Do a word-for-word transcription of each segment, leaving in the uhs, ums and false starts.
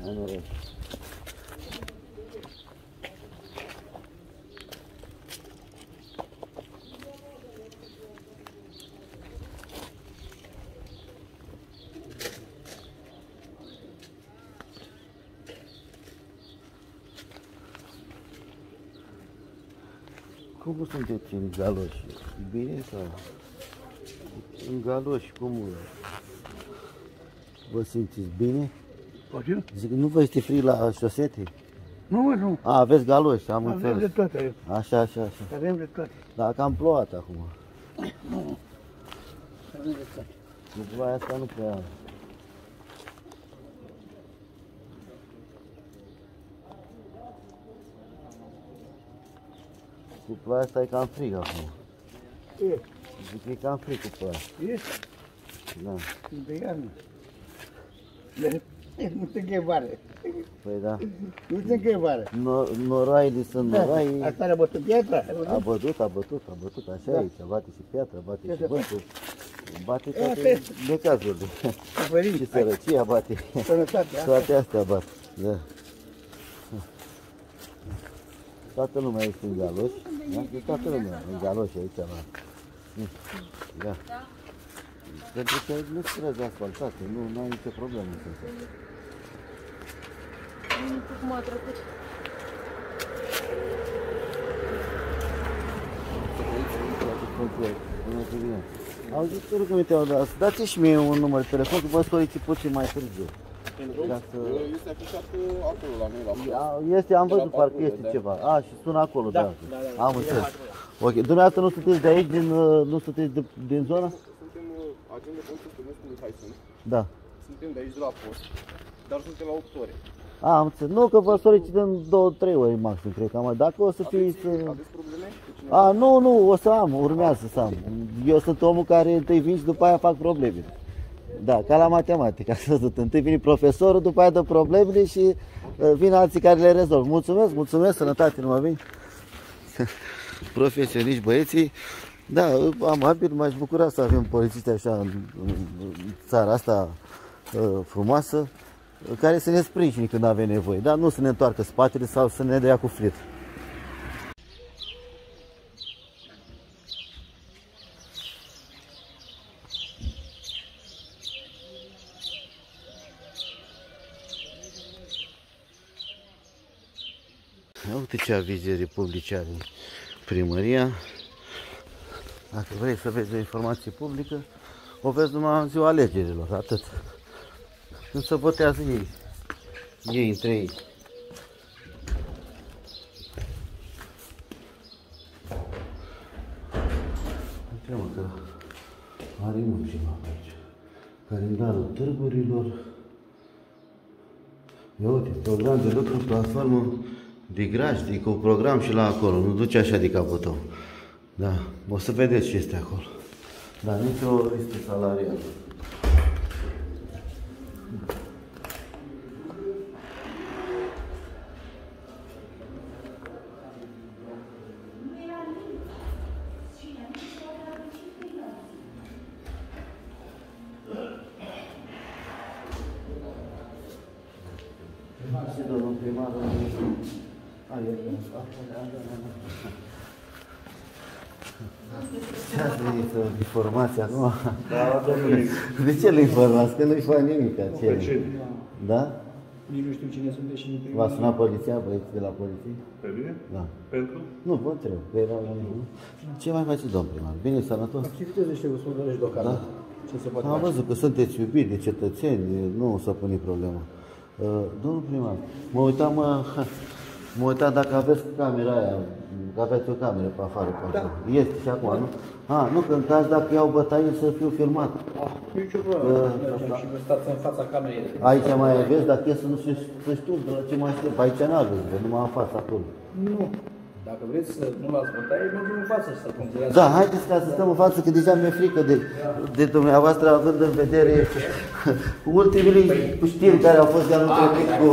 Cum sunteți în galoși? Bine sau? În galoși, cum vă simțiți bine? Poate? Zic, nu vă este frig la șosete? Nu, mă, nu. A, aveți galoși, am Avem înțeles. de toate. Așa, așa, așa. Avem de toate. Da, cam plouat acum. Nu. Avem de toate. Cu ploaia asta nu prea... Cu ploaia asta e cam frig acum. E. Zic că e cam frig cu ploaia. E? Da. De iarnă. De- Nu se încheie vară. Păi da. Nu se încheie vară. No, noroaile sunt Da. noroi. Asta a bătut piatra. ai văzut? A bătut, a bătut, a bătut, așa Da. aici, bate și piatra, bate Ce și se vântul, bate E, asta toate este. necazurile. Părinți, Și sărăcia bate, sănătate. asta. toate astea bat. Da. Toată lumea este în galoși, da? De toată lumea în galoși aici la... Da. Pentru că nu străzi asfaltate, nu, nu ai nicio problemă în sensul ăsta. Nu știu cum a trecut. Auzi, te rog, uite, dați și mie un număr de telefon, că vă solicit puțin mai târziu. Pentru? Dacă... Este afișat acolo la noi, la post. Este, am văzut, la parcă parcurs, este da. ceva. A, și sună acolo, da. Da, da, da. Am înțeles. Ok, dumneavoastră nu sunteți de aici, din, uh, nu sunteți de, din zona? Suntem uh, agenți de construcție, nu știu de care sunt. Da. Suntem de aici de la post, dar suntem la opt ore. A, am înțeles. Nu, că vă solicit în două trei ore maxim, cred că am. Dacă o să fiți... Aveți, aveți probleme cu cineva? A, nu, nu, o să am, urmează să am. Eu sunt omul care întâi vin și după aia fac probleme. Da, ca la matematică, ați văzut. Întâi vine profesorul, după aia dă problemele și uh, vin alții care le rezolv. Mulțumesc, mulțumesc, sănătate, numai bine. Profesioniști băieții. Da, amabil, m-aș bucura să avem polițiști așa în, în, în țara asta uh, frumoasă, care să ne sprijine când avem nevoie, dar nu să ne întoarcă spatele sau să ne dea cu flit. Uite ce avize republice are primăria. Dacă vrei să vezi o informație publică, o vezi numai în ziua alegerilor, atât. Când se votează ei, ei între ei. Uite-mă că are mult ceva pe aici. Calendarul târgurilor. Ia uite, program de lucru, platformă de grajdii, cu program și la acolo, nu duce așa de capul tău. Da, o să vedeți ce este acolo. Dar nicio listă salarială. Și domnul primar, ce ați venit informația acum? Da, domnule. De ce le informați? Că nu-i fac nimic. Pe ce? Da? Nici nu știu cine sunteți și nu primim. V-a sunat poliția, băieți de la poliție? Pe mine? Da. Pentru? Nu, vă întreb, că era la mine. Ce mai faceți, domn primar? Bine, sănătos? Activități niște gospodărești deocamdată. Ce se poate Am face? văzut că sunteți iubiți de cetățeni, nu o să pune problemă. Uh, domnul primar, mă uitam, uh, mă uitam dacă aveți camera aia, că aveți o cameră pe afară, pe acolo. Este și acum, nu? Ah, nu, că în caz dacă iau bătaie să fiu filmat. Ah, nicio problemă. Mergem și vă stați în fața camerei. Aici mai aveți, dacă e să nu știu, să știu de la ce mai aștept. Aici n-aveți, de numai în față acolo. Nu. Dacă vreți să nu luați bătaie, mergem în față și să considerați. Da, haideți ca să stăm în față, că deja mi-e frică de, de dumneavoastră, având în vedere ultimele știri care au fost de anul trecut cu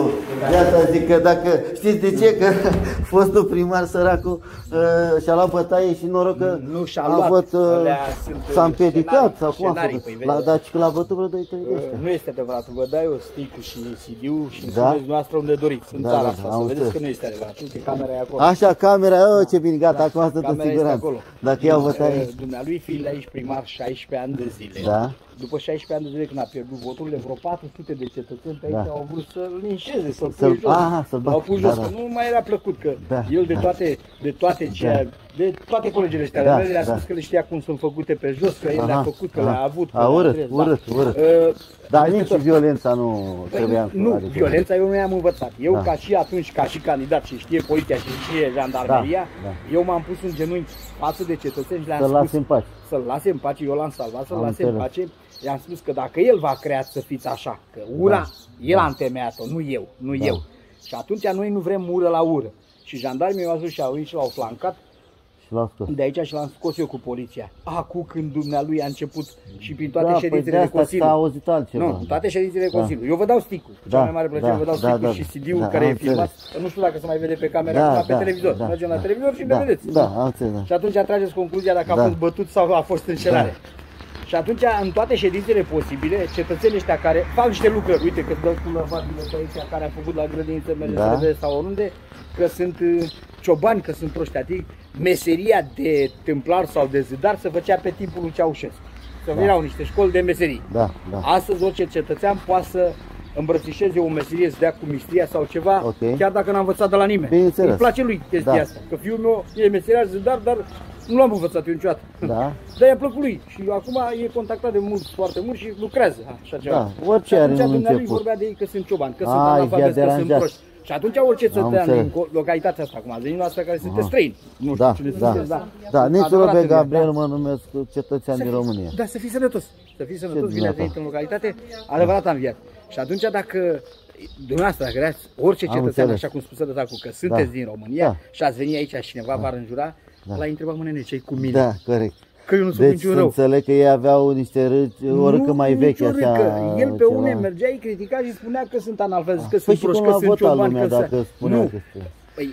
De asta zic că dacă, știți de ce? Că fostul primar săracul uh, și-a luat bătaie și noroc că Nu și-a a luat, avut, uh, alea sunt, s-a uh, împiedicat scenarii, sau cum a scenarii, făcut. păi, La, vezi. dar și că l-a bătut vreo doi trei de Uh, ăștia. Nu este adevărat, vă dai eu stick-ul și C D-ul și îmi Da? spuneți noastră unde doriți, în Da, țara da, asta, am să vedeți înțeles. că nu este adevărat. Uite, camera e acolo. Așa, camera, oh, ce bine, gata, acum sunt în Camera este siguranță. acolo. Dacă iau bătaie. Uh, Dumnealui fiind aici primar șaisprezece ani de zile. Da. După șaisprezece ani de zile când a pierdut voturile, vreo patru sute de cetățeni pe aici Da. au vrut să-l linșeze, să-l Să-l- pui jos. aha, să-l bată. L-au pus Da, jos, da. că nu mai era plăcut, că Da, el de da. toate, de toate ceea, de toate colegele ăștia, Da, da, le-a da. spus că le știa cum sunt făcute pe jos, că el Aha, le-a făcut, că aha. le-a avut. că A, le-a urât, adres, urât, urât. Uh, Dar peste nici tot. violența nu trebuia. Păi, nu, adică- violența eu nu i-am învățat. Eu Da. ca și atunci, ca și candidat și știe poliția și știe jandarmeria, Da, da. eu m-am pus în genunchi față de cetățeni și le-am Să-l spus lase în pace. să-l lase în pace, eu l-am salvat, să-l Am lase în înțeles. pace. I-am spus că dacă el v-a creat să fiți așa, că ura, Da. el a întemeiat-o, nu eu, nu Da. eu. Și atunci noi nu vrem ură la ură. Și jandarmii au ajuns și au venit și l-au flancat Și l-au scos. de aici și l-am scos eu cu poliția. Acum când dumnealui a început și prin toate Da, păi ședințele de de asta Consiliu. s-a auzit altceva. Nu, în toate ședințele de Da. Consiliu. Eu vă dau sticul. Cea Da, mai mare plăcere, da, vă dau da, sticul da, și C D-ul da, care am e filmat. înțeles. Nu știu dacă se mai vede pe camera Da, acum, pe da, televizor. da, Mergem la da. televizor și Da, ne vedeți. da, am înțeles, da. Și atunci trageți concluzia dacă a Da. fost bătut sau a fost înșelare. Și atunci, în toate ședințele posibile, cetățenii ăștia care fac niște lucrări, uite că dă cu lăvabile pe aici, care a făcut la grădiniță, merge Da. să vedeți sau oriunde, că sunt uh, ciobani, că sunt proști, adică meseria de tâmplar sau de zidar se făcea pe timpul lui Ceaușescu. Să Da. erau niște școli de meserii. Da, da. Astăzi orice cetățean poate să îmbrățișeze o meserie, să dea cu mistria sau ceva, Ok. chiar dacă n-a învățat de la nimeni. Bineînțeles. Îi place lui chestia Da. asta. Că fiul meu e meseriaș zidar, dar nu l-am învățat eu niciodată. Da. Dar i-a plăcut lui și acum e contactat de mulți, foarte mulți și lucrează așa ceva. Da, orice și are atunci un dumnealui început. vorbea de ei că sunt ciobani, că Ai, sunt i-a analfabeți, că sunt deranjat. proști. Și atunci orice țătean înțeles. din co- localitatea asta, acum, zicem noastră care sunteți străini, nu știu Da, cine da. sunteți, da. Da, nici Adevărat, Robert da. Gabriel mă numesc cetățean din România. Da, să fii sănătos. Să fii sănătos, Ce bine ați venit în localitate, adevărat am înviat. Și atunci dacă dumneavoastră, dacă erați orice Am cetățean, înțeles. așa cum spusă de acum, că sunteți Da. din România Da. și ați venit aici și cineva v-ar înjura, Da. l-ai întrebat, mă nene, ce-i cu mine? Da, corect. Că eu nu sunt Deci niciun rău. înțeleg că ei aveau niște râci, o râcă Nu, mai veche, nicio așa. râcă. El pe ceva. unde mergea, îi critica și spunea că sunt analfabeti, că Păi sunt și proști, cum că l-a sunt votat ciobani, lumea că dacă sunt... spunea Nu, că este. păi,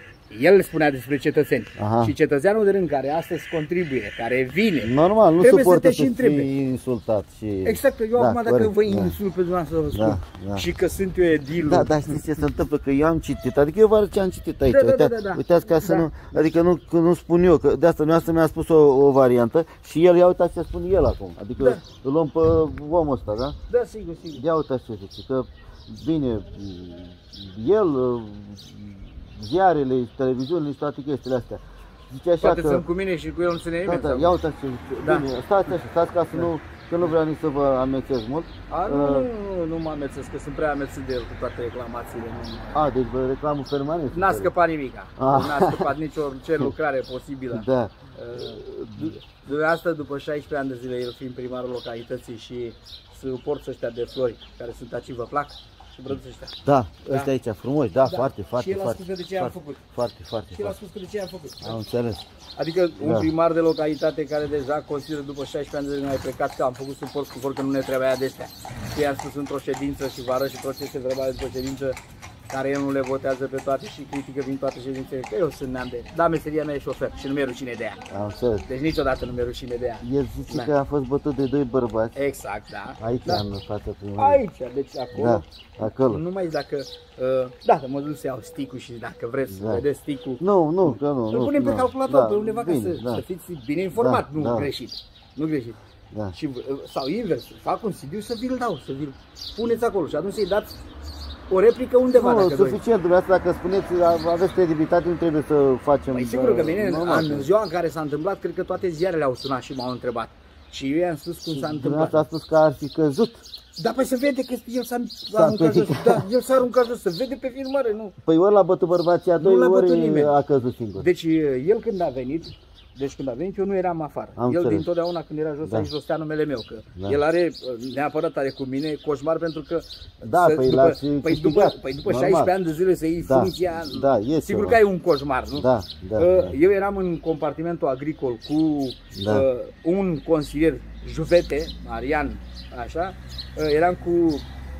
el spunea despre cetățeni. Aha. Și cetățeanul de rând care astăzi contribuie, care vine, Normal, nu trebuie să suportă te să și întrebe. fii insultat și... Exact, eu Da, acum dacă corect, vă da. insult pe dumneavoastră vă spun Da, da. și că sunt eu edilul. Da, dar știți ce se întâmplă? Că eu am citit, adică eu vă arăt ce am citit aici. Da, da, da, Uitați, da, da. uitați ca să Da. nu, adică nu, că nu spun eu, că de asta dumneavoastră mi-a spus o, o variantă și el, ia uitați ce spune el acum. Adică Da. îl luăm pe omul ăsta, da? Da, sigur, sigur. Ia uitați ce zice, că bine, el, ziarele, televiziunile și toate chestiile astea. Zice așa Poate că... sunt cu mine și cu el nu se ne Da, nimeni. da, sau- ia uitați ce zice. Da. Bine, stați așa, stați ca să nu, că nu vreau nici să vă amețez mult. A, nu, Uh, nu, nu, nu mă amețesc, că sunt prea amețit de el cu toate reclamațiile. Nu. A, deci vă reclamă permanent. N-a scăpat nimica. Ah. N-a scăpat nicio ce lucrare posibilă. Da. De asta, după șaisprezece ani de zile, el fiind primarul localității și suporți ăștia de flori care sunt aici, vă plac? Și brăduți ăștia. Da, Da. ăștia aici, frumoși, da, Da. foarte, foarte, Și el a foarte. spus de ce am foarte, făcut. Foarte, foarte, Și el a foarte. spus că de ce am făcut. Am înțeles. Adică un Da. primar de localitate care deja consideră după șaisprezece ani de zile mai plecat că am făcut suport cu vor că nu ne trebuia de astea. Și i-am spus într-o ședință și vă arăt și procese verbale într-o ședință care el nu le votează pe toate și critică din toate ședințele, că eu sunt neam de... Da, meseria mea e șofer și nu mi-e rușine de ea. Am înțeles. Deci niciodată nu mi-e rușine de ea. El zice Da. că a fost bătut de doi bărbați. Exact, da. Aici, da. în fața primăriei. Aici, deci acolo. Da, acolo. Nu mai dacă... Uh, da, mă duc să iau sticul și dacă vreți să Da. vedeți sticul, Nu, nu, că nu. îl nu, punem pe nu. calculator, Da, pe undeva ca bine, să, da, să fiți bine informat, Da, nu da. greșit. Nu greșit. da. Și, uh, sau invers, fac un C D să vi-l dau, să vi-l puneți acolo și atunci să-i dați o replică undeva. Nu, dacă doriți. suficient, dumneavoastră, dacă spuneți, aveți credibilitate, nu trebuie să facem... Păi sigur că bine, normal. în ziua în care s-a întâmplat, cred că toate ziarele au sunat și m-au întrebat. Și eu i-am spus cum s-a întâmplat. Dumneavoastră a spus că ar fi căzut. Da, păi se vede că el s-a S-a aruncat jos. împiedicat. Da, el s-a aruncat jos, se vede pe filmare, nu. Păi ori l-a bătut bărbația Nu doi, l-a bătut ori nimeni. a căzut singur. Deci el când a venit, deci când a venit eu nu eram afară. Am el înțeles. dintotdeauna când era jos Da. aici rostea numele meu, că Da. el are, neapărat are cu mine coșmar pentru că Da, să- păi după, l-ați păi, după, câștigat, păi după normal. șaisprezece ani de zile să iei Da, funcția, da, e sigur ceva. că ai un coșmar, nu? Da, da, Uh, da. Eu eram în compartimentul agricol cu Da. uh, un consilier Juvete, Marian, așa, uh, eram cu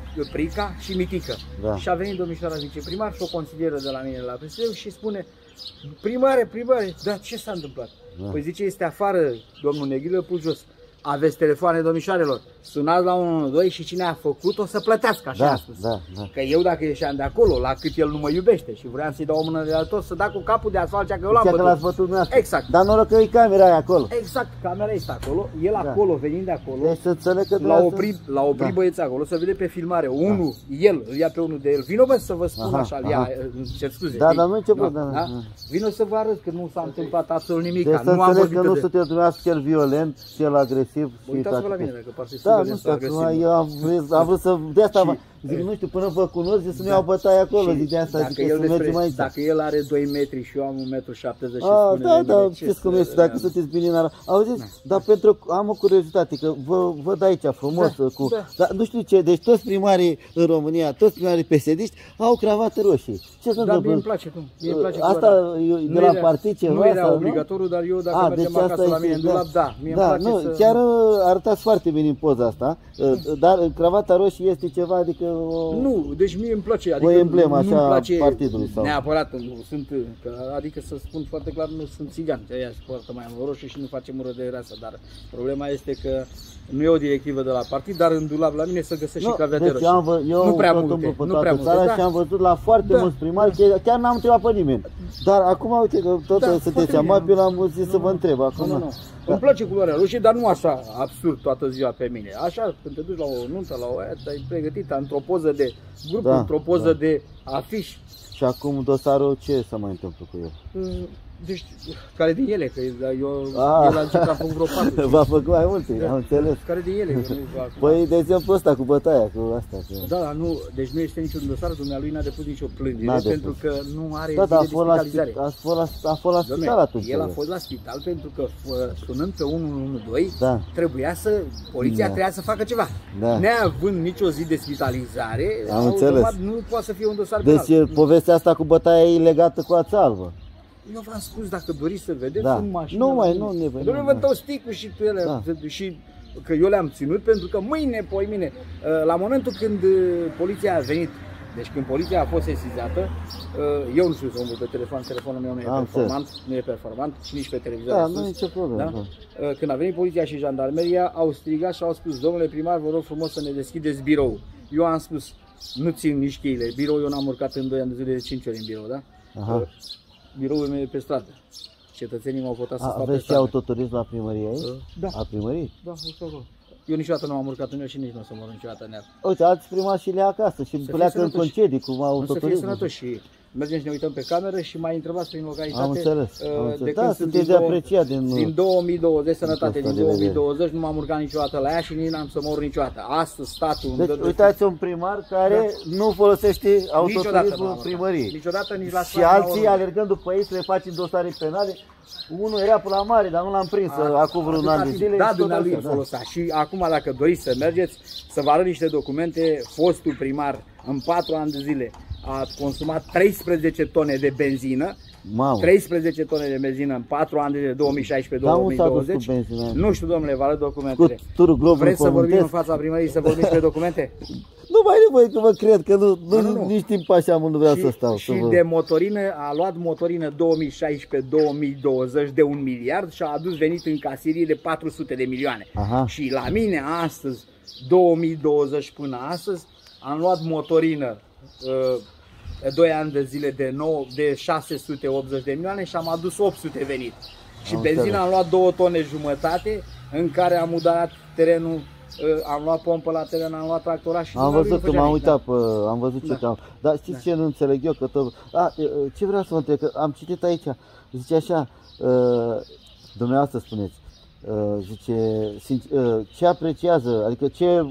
Prica și Mitică. Da. Și a venit domnișoara viceprimar și o consilieră de la mine la P S U și spune: primare, primare, dar ce s-a întâmplat? Da. Păi zice, este afară domnul Neghilă, pus jos. Aveți telefoane, domnișoarelor, sunați la unu unu doi și cine a făcut o să plătească, așa Da, a spus. da, da. Că eu dacă ieșeam de acolo, la cât el nu mă iubește și vreau să-i dau o mână de la tot, să dea cu capul de asfalt, cea că eu l-am Zicea că l-ați bătut. bătut dumneavoastră. Exact. Dar noroc că e camera aia acolo. Exact, camera este acolo, el Da. acolo, venind de acolo, Deci să înțeleg că l-a dumneavoastră- oprit, l-a oprit Da. băieții acolo, să vede pe filmare, unul, el, îl ia pe unul de el, vino bă să vă spun Aha, așa, aha. ia, cer scuze. Da, știi? dar nu e ce Da, pot, da, da. Vino să vă arăt că nu s-a întâmplat absolut nimic, Deci să nu am înțeleg vorbit că nu de... sunteți dumneavocă cel violent, cel agresiv. și Uitați-vă toate la mine, chestii. dacă parcă Da, sunt nu știu, agresiv. acum eu am vrut, am vrut să, de asta, Și- mă, zic, nu știu, până vă cunosc, zic să nu iau bătaie acolo, Și zic, de asta, dacă zic că el să despre- mergem aici. Dacă el are doi metri și eu am un metru șaptezeci și A, spune da, de da, mine, ce știți cum să- este, dacă sunteți bine în ara. Auziți, dar pentru, am o curiozitate, că vă văd aici frumos, Da, cu, da. dar nu știu ce, deci toți primarii în România, toți primarii P S D-iști au cravată roșie. Ce se Da, mie îmi întâmplă? place, cum? Mie îmi place Asta culoarea. e de Nu la era- partid ceva? Nu era sau obligatoriu, dar eu dacă A, mergem deci asta acasă la este, mine în dulap, da, mie da, îmi place nu, să... chiar uh, arătați foarte bine în poza asta, uh, dar uh, cravata roșie este ceva, adică o... Nu, deci mie îmi place, adică emblemă nu-mi așa place partidului sau- neapărat, nu sunt, că, adică să spun foarte clar, nu sunt țigan, că ea poartă mai în roșu și nu face mură de rasă, dar problema este că nu e o directivă de la partid, dar în dulap la mine să găsești și cravate deci roșii. am vă, eu nu prea tot multe, umblu pe nu toată prea multe, țara da. și am văzut la foarte Da. mulți primari, chiar, chiar n-am întrebat pe nimeni. Dar acum, uite că tot Da, sunteți foarte amabil, bine. am zis să vă întreb acum. Nu, nu, nu. Îmi place culoarea roșie, dar nu așa absurd toată ziua pe mine. Așa, când te duci la o nuntă, la o aia, ai pregătit într-o poză de grup, Da, într-o poză da. de afiș. Și acum dosarul, ce să mai întâmplă cu el? Deci, care din ele? Că eu, Ah. el a zis că am făcut vreo patru. V-a făcut mai multe, Da. am înțeles. Care din ele? Eu nu, acum. Păi, de exemplu ăsta cu bătaia, cu asta. Că... Da, dar nu, deci nu este niciun dosar, dumnealui n-a depus nicio plângere, N-a depus. pentru că nu are Da, zi dar a de fost la, spitalizare. spi- a fost la, a fost la Dom'le, spital atunci. el a fost la spital pentru că fă- sunând pe unu unu doi Da. trebuia să, poliția Da. trebuia să facă ceva. Da. Neavând nicio zi de spitalizare, Am automat înțeles. nu poate să fie un dosar Deci penal. povestea asta cu bătaia e legată cu ața albă. Eu v-am spus, dacă doriți să vedeți, Da. sunt mașină. Nu la mai, mine. nu, nevoie, Dom'le, nu, vă nu. dau sticul și pe ele, Da. și că eu le-am ținut pentru că mâine, poimine, la momentul când uh, poliția a venit, deci când poliția a fost sesizată, uh, eu nu știu să umblu pe telefon, telefonul meu nu e Am performant, nu e performant și nici pe televizor. Da, a spus. nu e nicio problemă. Da? Da. Uh, Când a venit poliția și jandarmeria, au strigat și au spus: domnule primar, vă rog frumos să ne deschideți birou. Eu am spus: nu țin nici cheile. Birou, eu n-am urcat în doi ani de zile de cinci ori în birou, da? Aha. Uh, Biroul meu e pe stradă. Cetățenii m-au votat să A, stau pe aveți și stradă. autoturism la primărie aici? Da. A primăriei? Da, uite acolo. Eu niciodată nu am urcat în el și nici nu o să mor niciodată în el. Uite, alți primari și le ia acasă și fie pleacă în sănătoși. concedii cu Nu să fie autoturism. sănătoși și mergem și ne uităm pe cameră și mai întrebați prin localitate. Am înțeles, uh, am de înțeles. când Da, sunt sunteți din de două- apreciat din- Din două mii douăzeci, sănătate, Din din asta de două mii vedere. douăzeci nu m-am urcat niciodată la ea și nici n-am să mor niciodată. Astăzi statul îmi Deci dă uitați un primar care nu folosește Niciodată nu autoturismul am în urcat. primărie. Niciodată nici la Și sfat, la alții urmă. alergând după ei să le facem dosare penale. Unul era pe la mare, dar nu l-am prins acum vreun Atâta an de timp. zile. Da, și tot dumnealui așa, îl da. folosea. Și acum dacă doriți să mergeți, să vă arăt niște documente, fostul primar în patru ani de zile a consumat treisprezece tone de benzină. Mamă. treisprezece tone de benzină în patru ani de două mii șaisprezece Dar două unde mii s-a dus douăzeci. cu benzina? Nu știu, domnule, vă arăt documentele. Cu turul globului Vreți să vorbim în pământesc? fața primăriei, să vorbim despre documente? Nu mai nevoie că vă cred, că nu, nu, Nu, nu, nu. nici timp așa mult nu vreau să stau. și să vă... de motorină, a luat motorină două mii șaisprezece două mii douăzeci de un miliard și a adus venit în casierie de patru sute de milioane. Aha. Și la mine astăzi, două mii douăzeci până astăzi, am luat motorină uh, doi ani de zile de, nouă, de șase sute optzeci de milioane și am adus opt sute venit. Și Am benzina înțeles. am luat două tone jumătate, în care am udarat terenul, uh, am luat pompă la teren, am luat tractorat și Am dumnealui văzut nu că făcea m-am nimic, uitat, pe, am văzut ce Da. cam. Dar știți Da. ce nu înțeleg eu? Că tot... A, e, e, ce vreau să vă întreb? Că am citit aici, zice așa, uh, dumneavoastră spuneți, uh, zice, sinc- uh, ce apreciază, adică ce,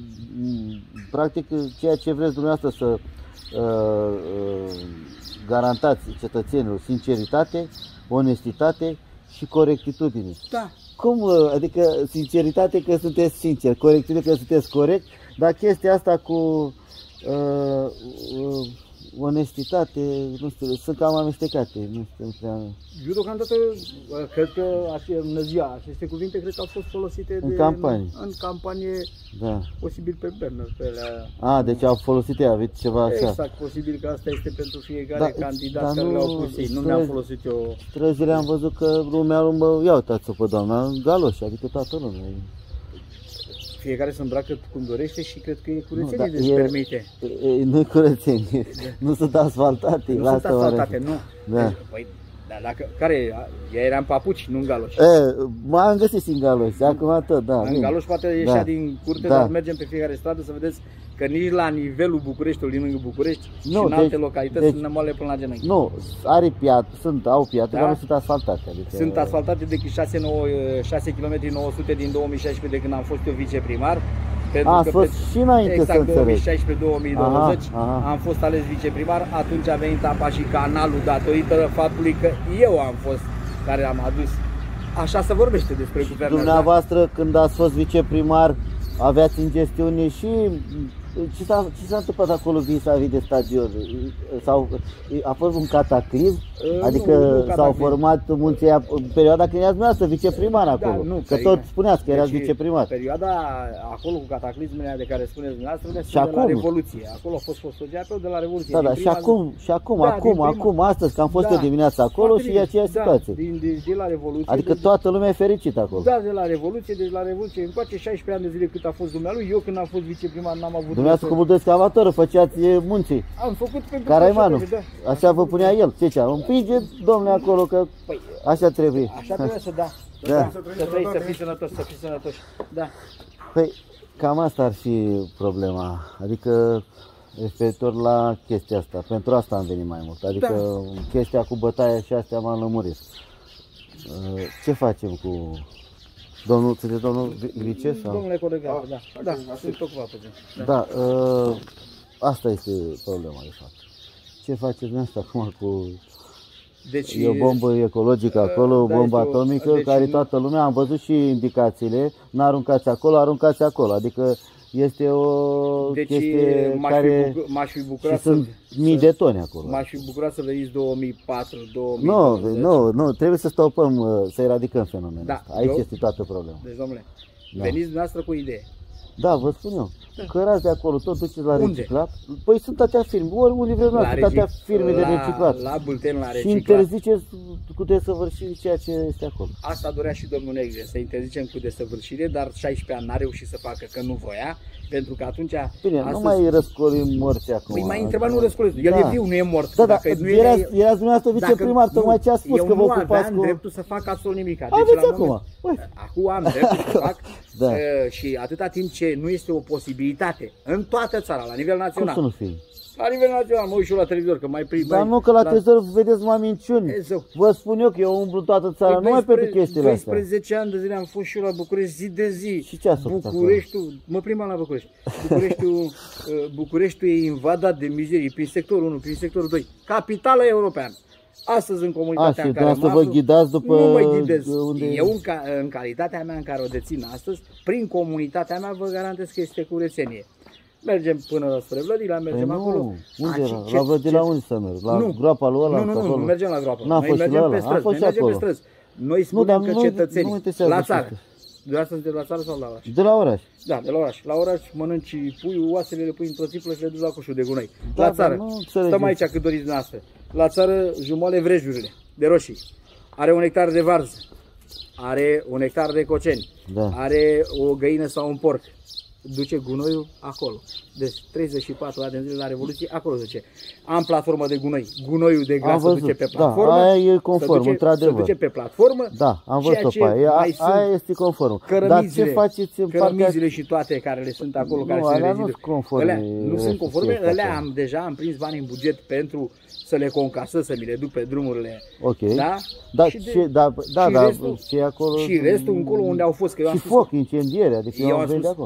mm, practic, ceea ce vreți dumneavoastră să uh, uh, garantați cetățenilor, sinceritate, onestitate și corectitudine. Da. Cum, uh, adică sinceritate că sunteți sinceri, corectitudine că sunteți corect, dar chestia asta cu uh, uh, onestitate, nu știu, sunt cam amestecate, nu știu prea... Eu deocamdată cred că năzia, aceste cuvinte cred că au fost folosite în de, campanie. În, în campanie, da. Posibil pe banner, pe alea. A, deci au folosit ea, aveți ceva așa. Exact, posibil că asta este pentru fiecare da, candidat da, care nu, le-au pus ei. Nu mi-am folosit eu. Străzile am văzut că lumea mă, ia uitați-o pe doamna, galoși, adică toată lumea. Fiecare se îmbracă cum dorește și cred că e curățenie nu, de își permite. Nu e curățenie, nu sunt asfaltate. Nu sunt asfaltate, nu. Da. Păi, dar dacă, care, ea era în papuci, nu în galoși. M-am găsit în galoși, acum tot, da. În galoși poate ieșea da. din curte, da. dar mergem pe fiecare stradă să vedeți că nici la nivelul Bucureștiului, lângă București nu, și în deci, alte localități deci, sunt nămoale până la genunchi. Nu, are piatră, sunt, au piatră, da? dar nu sunt asfaltate. Adică... Sunt asfaltate de șase kilometri nouă sute din două mii șaisprezece, de când am fost eu viceprimar. A, a fost și înainte exact, să două mii șaisprezece două mii douăzeci aha, aha. am fost ales viceprimar, atunci a venit apa și canalul datorită faptului că eu am fost care am adus. Așa se vorbește despre guvernul. Dumneavoastră, da? Când ați fost viceprimar, aveați în gestiune și ce s-a, ce s-a întâmplat acolo vis-a-vis de stadion? Sau a fost un cataclism? Uh, adică s-au format munții în perioada când erați dumneavoastră viceprimar acolo? Da, nu, că tot spuneați că erați deci, viceprimar. Perioada acolo cu cataclismele de care spuneți dumneavoastră de la Revoluție. Acolo a fost fotografia de la Revoluție. Da, da, și acum, și acum, da, acum, prima... acum, astăzi, că am fost da, eu dimineața acolo și e aceeași da, situație. Din, din, din la Revoluție. Adică de, toată lumea e fericită acolo. Da, de la Revoluție, deci la Revoluție încoace șaisprezece ani de zile cât a fost dumnealui. Eu când am fost viceprimar n-am avut... Dumneavoastră cu buldoul excavator făceați munții. Am făcut pentru Caraimanu. Da. Așa vă punea el. Ce cea? Împinge, domnule, acolo că păi, așa trebuie. Așa trebuie să da. Da. da. Să trăiți, să fii sănătos, să fii sănătoși. Da. Păi, cam asta ar fi problema. Adică referitor la chestia asta. Pentru asta am venit mai mult. Adică da. Chestia cu bătaia și astea m-am lămurit. Ce facem cu domnul, ți domnul vice? Sau? Domnule coleg, da, da, da, sunt ocupat pe zi. Da, uh, asta este problema de fapt. Ce faceți asta acum cu deci, e o bombă ecologică acolo, da, bombă atomică, deci, care toată lumea, am văzut și indicațiile, n-aruncați acolo, aruncați acolo, adică este o deci, chestie care m-aș fi bucurat și sunt să, mii de tone acolo. M-aș fi bucurat să veniți două mii patru două mii Nu, nu, nu, trebuie să stopăm, să eradicăm fenomenul da, ăsta. Aici eu, este toată problema. Deci, domnule, da. Veniți dumneavoastră cu o idee. Da, vă spun eu. Da. Cărați de acolo, tot duceți la unde? Reciclat. Păi sunt atâtea firme, ori unde vreți, sunt atâtea firme la, de reciclat. La Bâlten, la reciclat. Și interziceți cu desăvârșire ceea ce este acolo. Asta dorea și domnul Negre, să interzicem cu desăvârșire, dar șaisprezece ani n-a reușit să facă, că nu voia, pentru că atunci... Bine, astăzi... nu mai răscolim morți acum. Păi mai întrebat, nu răscolim, el da. E viu, nu e mort. Da, da, erați, erați dumneavoastră viceprimar, tocmai ce a spus, că vă ocupați cu... Eu nu aveam dreptul să fac absolut nimic. Deci, aveți acum. Acum am dreptul să fac da. uh, și atâta timp ce nu este o posibilitate în toată țara, la nivel național. Cum să nu fie? La nivel național, mă uit și eu la televizor, că mai prim. Dar nu, că la, la... televizor vedeți numai minciuni. Exact. Vă spun eu că eu umblu toată țara, păi numai pentru chestiile astea. doisprezece ani de zile am fost și eu la București zi de zi. Și ce ați făcut Bucureștiul, mă plimbam la București. Bucureștiul, Bucureștiul e invadat de mizerii prin sectorul unu, prin sectorul doi. Capitală europeană. Astăzi în comunitatea A, în care mă vă ghidați după nu mă ghidez. Unde... Eu în, ca, în calitatea mea în care o dețin astăzi, prin comunitatea mea vă garantez că este curățenie. Mergem până spre Vlădila, mergem păi acolo. Nu, unde era? La Vlădila unde să merg? La nu, groapa lui ăla? Nu, nu, nu, nu mergem la groapă. N-a Noi fost mergem pe străzi, Noi mergem pe străzi. Noi spunem nu, că cetățenii, la țară. Dumneavoastră sunteți la țară sau la oraș? De la oraș. Da, de la oraș. La oraș mănânci puiul, oasele le pui într-o țiplă și le duci la coșul de gunoi. Da, la țară, stăm aici cât doriți dumneavoastră. La țară jumăle vrejurile de roșii. Are un hectar de varză. Are un hectar de coceni. Da. Are o găină sau un porc. Duce gunoiul acolo. Deci treizeci și patru ani de zile la Revoluție, acolo duce. Am platformă de gunoi. Gunoiul de gras se duce pe platformă. Da, aia e conform, într-adevăr. Se duce pe platformă. Da, am văzut-o pe aia. Aia este conform. Dar ce faceți în cărămizile și toate care le sunt acolo, nu, care se rezidă. Nu sunt conforme. Nu sunt conforme. Alea am deja am prins bani în buget pentru să le concasez, să mi le duc pe drumurile. Ok. Da? Da, și, de, și, da, da, și da, restul, și acolo. Și restul încolo unde au fost, că eu am și foc, incendiere, adică eu, eu am venit de acolo.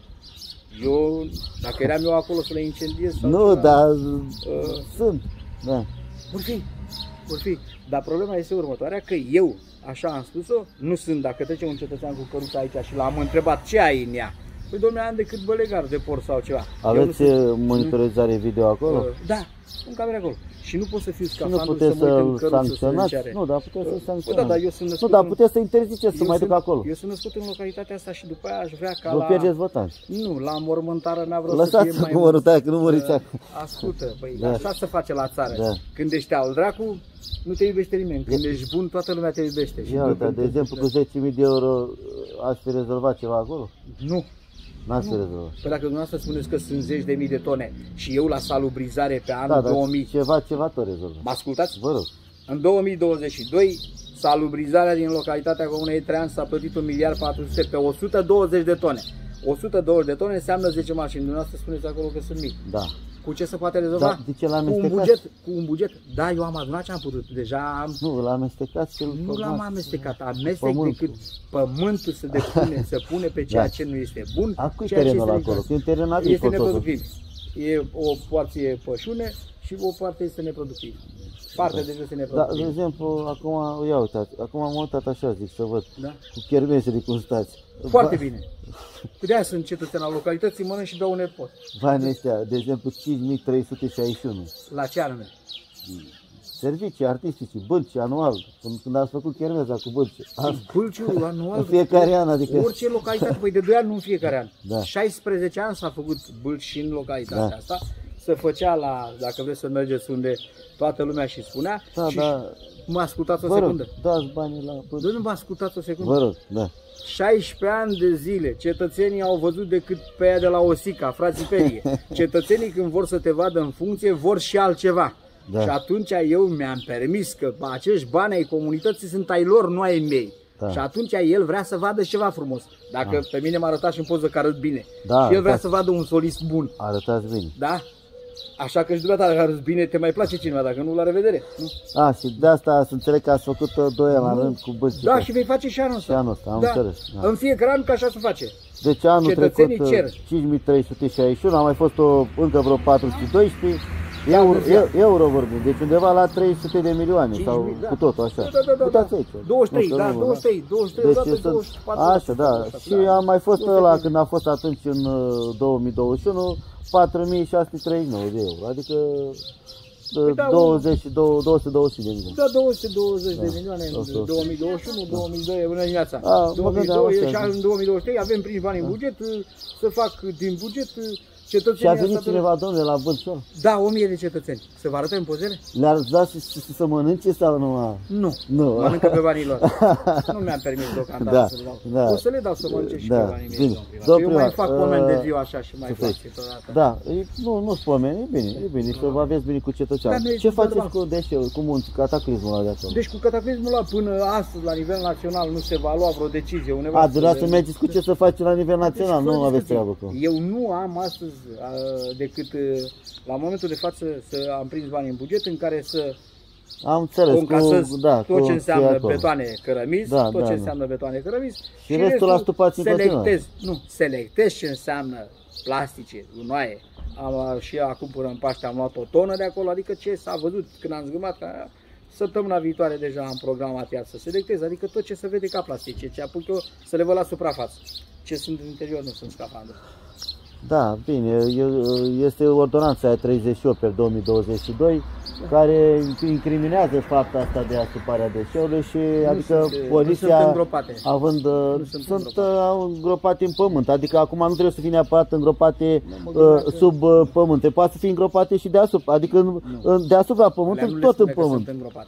Eu, dacă eram eu acolo să le incendiez sau nu, ceva, dar uh, sunt, da. Vor fi, vor fi. Dar problema este următoarea, că eu, așa am spus-o, nu sunt, dacă trece un cetățean cu căruța aici și l-am întrebat ce ai în ea, păi domnule, am decât bălegar de porc sau ceva. Aveți monitorizare video acolo? Uh, da. un camere acolo. Și nu pot să fiu Și nu scafandru puteți să mă uit în să-l căruță să sancționați? înceare. Nu, dar puteți să-l Bă, da, sancționați. dar eu sunt Nu, născut dar în- puteți să interziceți să eu mai sunt- duc acolo. Eu sunt născut în localitatea asta și după aia aș vrea ca Vă la... pierdeți votanți. Nu, la mormântară n-a vrut să Lăsați fie mai cu mult. mărutaia, că nu măriți Uh, acum. Ascultă, păi, Da. așa se face la țară. Da. Când ești al dracu, nu te iubește nimeni. Când ești bun, toată lumea te iubește. Și Ia tu uite, când de te- exemplu, cu zece mii de euro aș fi rezolvat ceva acolo? Nu. N-ați fi rezolvat. Păi dacă dumneavoastră spuneți că sunt zeci de mii de tone și eu la salubrizare pe anul Da, dar două mii, ceva, ceva tot rezolvă. mă ascultați? Vă rog. În două mii douăzeci și doi, salubrizarea din localitatea Comunei Traian s-a plătit un miliard patru sute pe o sută douăzeci de tone. o sută douăzeci de tone înseamnă zece mașini. Dumneavoastră spuneți acolo că sunt mii. Da. Cu ce se poate rezolva? Da, de ce l-am cu un amestecat? buget, cu un buget. Da, eu am adunat ce am putut. Deja am Nu, l-am amestecat și îl Nu l-am formați. amestecat, amestec Pământul. decât pământul se depune, se pune pe ceea Da. ce nu este bun. A cui ceea ce terenul este acolo? necesar. Că e un teren Este agricol totul. neproductiv. E o porție pășune și o parte este neproductiv. Partea de jos este Da, de neproductiv. exemplu, acum, ia uitați, acum am uitat așa, zic, să văd, Da? cu chermesele cum stați. Foarte Ba- bine. De aia sunt cetățean al localității, mănânc și beau un nepot. Banii ăștia, de exemplu, cinci mii trei sute șaizeci și unu. La ce anume? Servicii artistice, bălci, anual, când, când ați făcut chermeza cu bălci. Azi, Bâlciul anual. în fiecare an, adică... Orice localitate, păi de doi ani, nu în fiecare an. Da. șaisprezece ani s-a făcut bâlci și în localitatea Da. asta. Se făcea la, dacă vreți să mergeți unde toată lumea și spunea. Da, și da. mă ascultați o Vă rog, secundă. dați banii la bălci. Nu mă ascultați o secundă. Vă rog, da. șaisprezece ani de zile, cetățenii au văzut decât pe aia de la Osica, frații Perie. Cetățenii când vor să te vadă în funcție, vor și altceva. Da. Și atunci eu mi-am permis că acești bani ai comunității sunt ai lor, nu ai mei. Da. Și atunci el vrea să vadă ceva frumos. Dacă pe mine m-a arătat și în poză că arăt bine. Da, și el vrea da. să vadă un solist bun. Arătați bine. Da? Așa că și dumneavoastră dacă arăți bine, te mai place cineva, dacă nu, la revedere. Nu? A, și de asta să înțeleg că ați făcut uh, doi ani la rând cu bălci. Da, și vei face și anul ăsta. Și anul ăsta, am da. înțeles, da. În fiecare an, că așa se face. Deci anul Cetățenii trecut cer. uh, cinci mii trei sute șaizeci și unu, a mai fost o, încă vreo patru sute doisprezece euro, da, eu, euro vorbim, deci undeva la trei sute de milioane cinci sau mii, da. cu totul așa. Da, da, da, da, Uitați da. aici. douăzeci și trei, Nu știu, da, nu, douăzeci și trei, douăzeci și trei, Deci odată sunt, douăzeci și patru. așa, da. Și a mai fost ăla când a fost atunci în uh, două mii douăzeci și unu, patru mii șase sute treizeci și nouă de euro, adică uh, da, douăzeci și doi, două sute douăzeci de milioane. Da, două sute douăzeci de milioane Da, în da. două mii douăzeci și unu, două mii doi, bună dimineața. A, mă două mii gândeam doi așa, și da. în două mii douăzeci și trei avem prin bani în buget, să fac din buget Și a cetățenii venit asta- cineva, domnule, la Bâlciol? Da, o mie de cetățeni. Să vă arătăm pozele? Le-ați dat să, să, să mănânce sau nu? Nu. Nu. Mănâncă pe banii lor. Nu mi-am permis deocamdată Da, să le dau. da. O să le dau să mănânce și Da, pe banii mei. bine. domn primar. Domn Eu mai primar, fac moment de uh, ziua așa și mai să fac faci. câteodată. Da, e, nu, nu spomeni, e bine, e bine, să vă aveți bine cu cetățeanul. Da, noi- Ce faceți normal. cu deșeuri, cu munți, cataclismul ăla de acolo? Deci cu cataclismul ăla până astăzi la nivel național nu se va lua vreo decizie. Undeva A, să durează le- să mergeți cu ce să faceți la nivel național, Deci, nu fără aveți discuție. treabă cu. Eu nu am astăzi uh, decât uh, la momentul de față să am prins bani în buget în care să Am înțeles, concasez cu, da, tot cu ce înseamnă acolo. betoane cărămizi, Da, tot da, ce da. înseamnă betoane cărămizi Și restul la stupați în selectez, nu, selectez ce înseamnă plastice, gunoaie. Am, și acum până în Paște am luat o tonă de acolo, adică ce s-a văzut când am zgâmat, că săptămâna viitoare deja am programat iar să selectez, adică tot ce se vede ca plastice, ce apuc eu să le văd la suprafață. Ce sunt în interior nu sunt scafandru. Da, bine, e- este ordonanța aia treizeci și opt pe două mii douăzeci și doi care incriminează fapta asta de asuparea deșeurilor și adică sunt, nu poliția sunt îngropate. având uh, Nu sunt sunt îngropate. uh, îngropate în pământ, adică acum nu trebuie să fie neapărat îngropate Nu, mă uh, gândeam că- sub uh, pământ, poate să fie îngropate și deasupra, adică în, în, deasupra Alea pământului nu le tot în spune că pământ. sunt îngropate.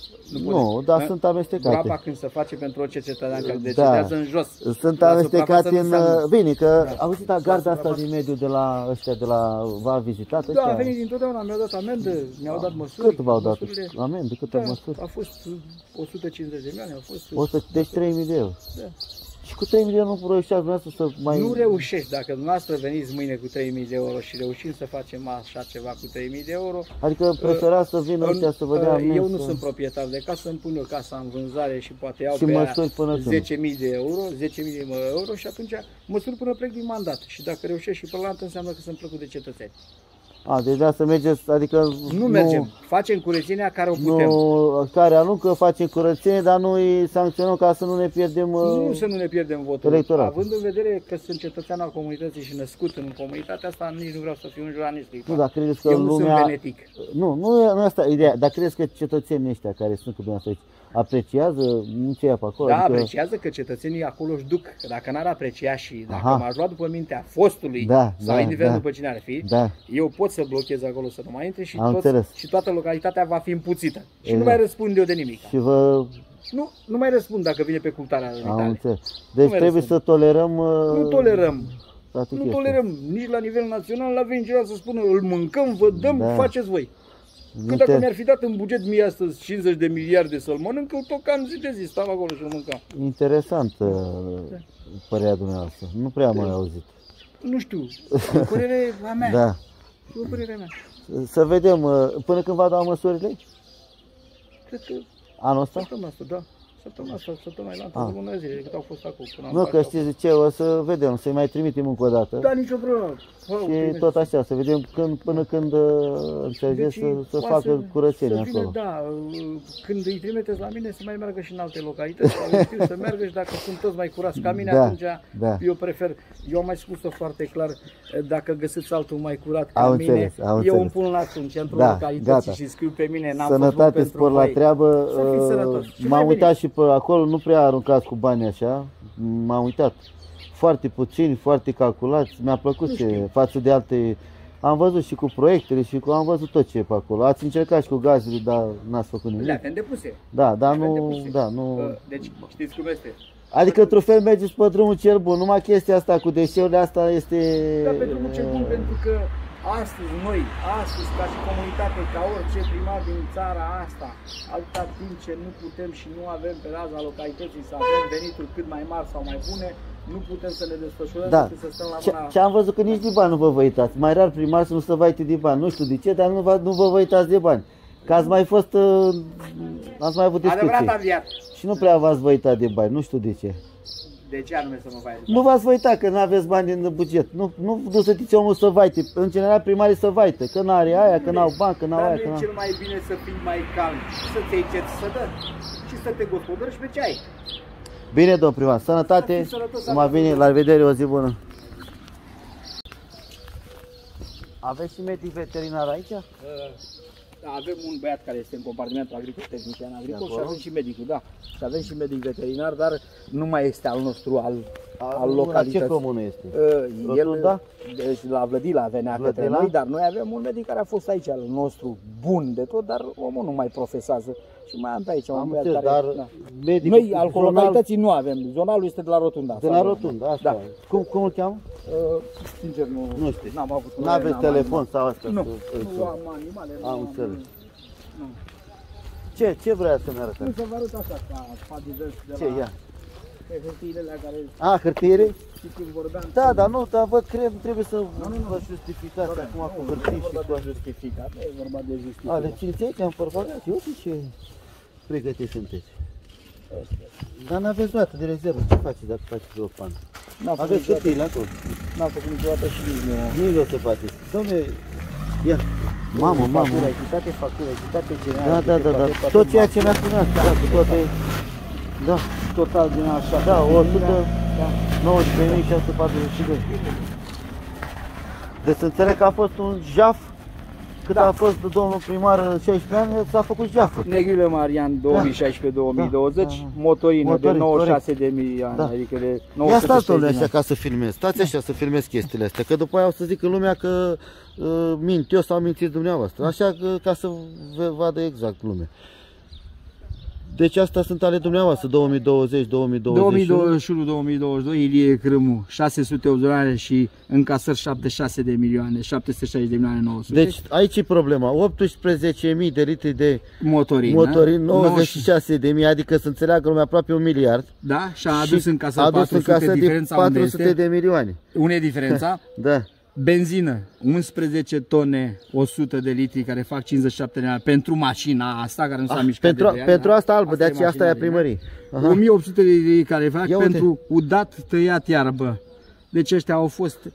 Nu, dar În- sunt amestecate. Groapa când se face pentru orice cetățean care Da. decedează în jos. Sunt La amestecați suprafață în... nu înseamnă- Bine, că Da. auziți, da, garda asta din mediu de la ăștia de la... V-a vizitat Da, ăștia? a venit dintotdeauna, mi-au dat amendă, mi-au dat măsuri. Cât v-au dat măsurile- amendă? Cât Da, au măsuri? a fost o sută cincizeci de milioane, a fost... o sută, deci trei mii de euro. Da. Și cu trei mii de euro nu reușeați dumneavoastră să mai... Nu reușești, dacă dumneavoastră veniți mâine cu trei mii de euro și reușim să facem așa ceva cu trei mii de euro, Adică preferați să vină ăștia să vă dea Uh, eu amenzi, nu să- sunt proprietar de casă, îmi pun eu casa în vânzare și poate iau Și pe măsuri aia până când? zece mii de euro, zece mii de euro și atunci măsuri până plec din mandat. Și dacă reușesc și până la altă înseamnă că sunt plăcut de cetățeni. A, deci da, să mergeți, adică... Nu mergem, facem curățenia care o putem. Nu, care aruncă, facem curățenie, dar nu îi sancționăm ca să nu ne pierdem Nu să nu ne pierdem votul. electorat. Având în vedere că sunt cetățean al comunității și născut în comunitatea asta, nici nu vreau să fiu un jurnalist. Nu, dar credeți că Eu nu lumea... sunt venetic. Nu, nu e nu e asta ideea, dar credeți că cetățenii ăștia care sunt cu dumneavoastră aici apreciază ce e pe acolo? Da, adică... apreciază că cetățenii acolo își duc, că dacă n-ar aprecia și dacă Aha. m-aș lua după mintea fostului, Da, sau da, indiferent da. după cine ar fi, Da. eu pot să blochez acolo să nu mai intre și, Am toți, înțeles. și toată localitatea va fi împuțită. Și Exact. nu mai răspund eu de nimic. Și vă... Nu, nu mai răspund dacă vine pe cultarea Am dumitale. înțeles. Deci mai trebuie răspund. să tolerăm... Nu uh, tolerăm. toate Nu chestia. tolerăm. Nici la nivel național la venit cineva să spună îl mâncăm, vă dăm, Da. faceți voi. Că Inter- dacă mi-ar fi dat în buget mie astăzi cincizeci de miliarde să-l mănânc, eu tot cam zi de zi stau acolo și îl mâncam. Interesant uh, părerea dumneavoastră. Nu prea am mai auzit. Nu știu, e o părere a mea. Da. E o părere a mea. Să vedem, uh, până când va da măsurile? Cred că Anul ăsta? săptămâna asta, da. Săptămâna asta, săptămâna la Ah. întâi lună zile, cât au fost acolo. Până am Nu, dat că acolo. știți de ce, o să vedem, să-i mai trimitem încă o dată. Da, nicio problemă. Fă, Și primești. tot așa, să vedem când, până când uh, înțelegeți să, să poate facă curățenie să vină, acolo. Da, când îi trimiteți la mine să mai meargă și în alte localități, sau eu știu, să meargă și dacă sunt toți mai curați ca mine, Da, atunci da. eu prefer, eu am mai spus-o foarte clar, dacă găsiți altul mai curat ca Am mine, înțeles, am eu înțeles. îmi pun la în centrul Da, localității gata. și scriu pe mine, n-am fost bun Sănătate, pentru spor la voi. treabă. Să fiți uh, sănătoși. Și M-am mai uitat veniți. și pe acolo, nu prea aruncați cu bani așa. M-am uitat. Foarte puțini, foarte calculați. Mi-a plăcut Nu ce, știu. față de alte... Am văzut și cu proiectele și cu... Am văzut tot ce e pe acolo. Ați încercat și cu gazele, dar n-ați făcut Le nimic. avem depuse. Da, dar Le avem nu... depuse. Da, nu... Uh, Deci, știți cum este? Adică, într-un fel, mergeți pe drumul cel bun. Numai chestia asta cu deșeurile, asta este... Da, pe drumul cel bun, pentru că astăzi noi, astăzi ca și comunitate, ca orice primar din țara asta, atâta timp ce nu putem și nu avem pe raza localității să avem venituri cât mai mari sau mai bune, nu putem să ne desfășurăm Da. decât să stăm la Ce, mâna. ce am văzut că nici de bani nu vă vă uitați. Mai rar primar să nu se vaite de bani. Nu știu de ce, dar nu vă, nu vă vă uitați de bani. Că ați mai fost... uh, Ați mai avut discuții. Adevărat aviat. Și nu prea v-ați vă uitat de bani. Nu știu de ce. De ce anume să mă faci? Nu v-ați vă uitat că nu aveți bani în buget. Nu, nu, nu să ziceți omul să vaite. În general primarii să vaite. Că n-are aia, că n-au bani, că n-au Dar aia, nu că e n-au... cel mai bine să fii mai calm, să-ți iei ce să dă și să te gospodărești pe ce ai. Bine, domn primar. Sănătate. Să fii sănătos, Numai bine. La revedere. O zi bună. Aveți și medic veterinar aici? Da, avem un băiat care este în compartimentul agricol, tehnician agricol și acolo? avem și medicul, da. Și avem și medic veterinar, dar nu mai este al nostru, al, al La localității. ce comună este? Uh, el, Rotunda? deci la Vlădila venea către Vlădila? noi, dar noi avem un medic care a fost aici al nostru, bun de tot, dar omul nu mai profesează. Și mai am pe aici un Am băiat înțeles, care... dar da. medicul Noi, al zonal- localității, nu avem. Zonalul este de la Rotunda. De la Rotunda, așa. Da. Cum, cum îl cheamă? Uh, sincer, nu, Nu știu. N-am avut Nu aveți n-am telefon animale. sau asta? Nu, să- să- nu am animale. nu Am înțeles. Nu. Ce, ce vrea să ne Nu arătați? să vă arăt așa, ca padidăți de Ce, la ia? pe hârtiile alea care A, hârtiere? și când vorbeam. Da, dar nu, dar văd că trebuie să nu, nu. vă justificați Corect. acum cu Nu, hârtii nu e și vorba cu de justificat, nu e vorba de A, justificat. le țineți aici în portbagaje? Uite ce pregătiți sunteți. Dar n-aveți dată de rezervă, ce faceți dacă faceți o pană? N-am făcut Aveți niciodată, hârtiile acolo? n-am făcut niciodată și nici nu. Nu o să faceți. Dom'le, ia, mamă, mamă. Factură, echitate, factură, echitate generală. Da, da, da, da, tot ceea ce mi-a spus, da, cu toate, da, Total din așa. da, o sută nouăsprezece mii șase sute patruzeci și doi. Deci să înțeleg că a fost un jaf, cât Da. a fost domnul primar în șaisprezece ani, s-a făcut jaful. Neghiule Marian două mii șaisprezece două mii douăzeci, Da, da, da. motorină de Motorină, nouăzeci și șase de milioane, Da. adică de Ia nouă sute stați, domnule, șaizeci de așa ca să filmez. Stați așa să filmez chestiile astea, că după aia o să zică lumea că uh, mint eu sau mințiți dumneavoastră. Așa că, ca să vă vadă exact lumea. Deci astea sunt ale dumneavoastră, două mii douăzeci două mii douăzeci și unu. două mii douăzeci și unu două mii douăzeci și doi, Ilie Crâmu, șase sute opt milioane și încasări șaptezeci și șase de milioane, șapte sute șaizeci de milioane nouă sute. Deci aici e problema, optsprezece mii de litri de motorină, motorin, nouăzeci și șase de mii, adică să înțeleagă lumea aproape un miliard. da, și a adus Și în casă a adus patru în sute, casă de diferența unde patru sute este? de milioane. Unde e diferența? Da. Benzină, unsprezece tone, o sută de litri, care fac cincizeci și șapte de milioane pentru mașina asta, care nu s-a Ah, mișcat pentru, de doi ani, pentru da? asta albă, de aceea asta e a mașina primării. Aha. o mie opt sute de litri care fac Ia uite. pentru udat, tăiat, iarbă. Deci ăștia au fost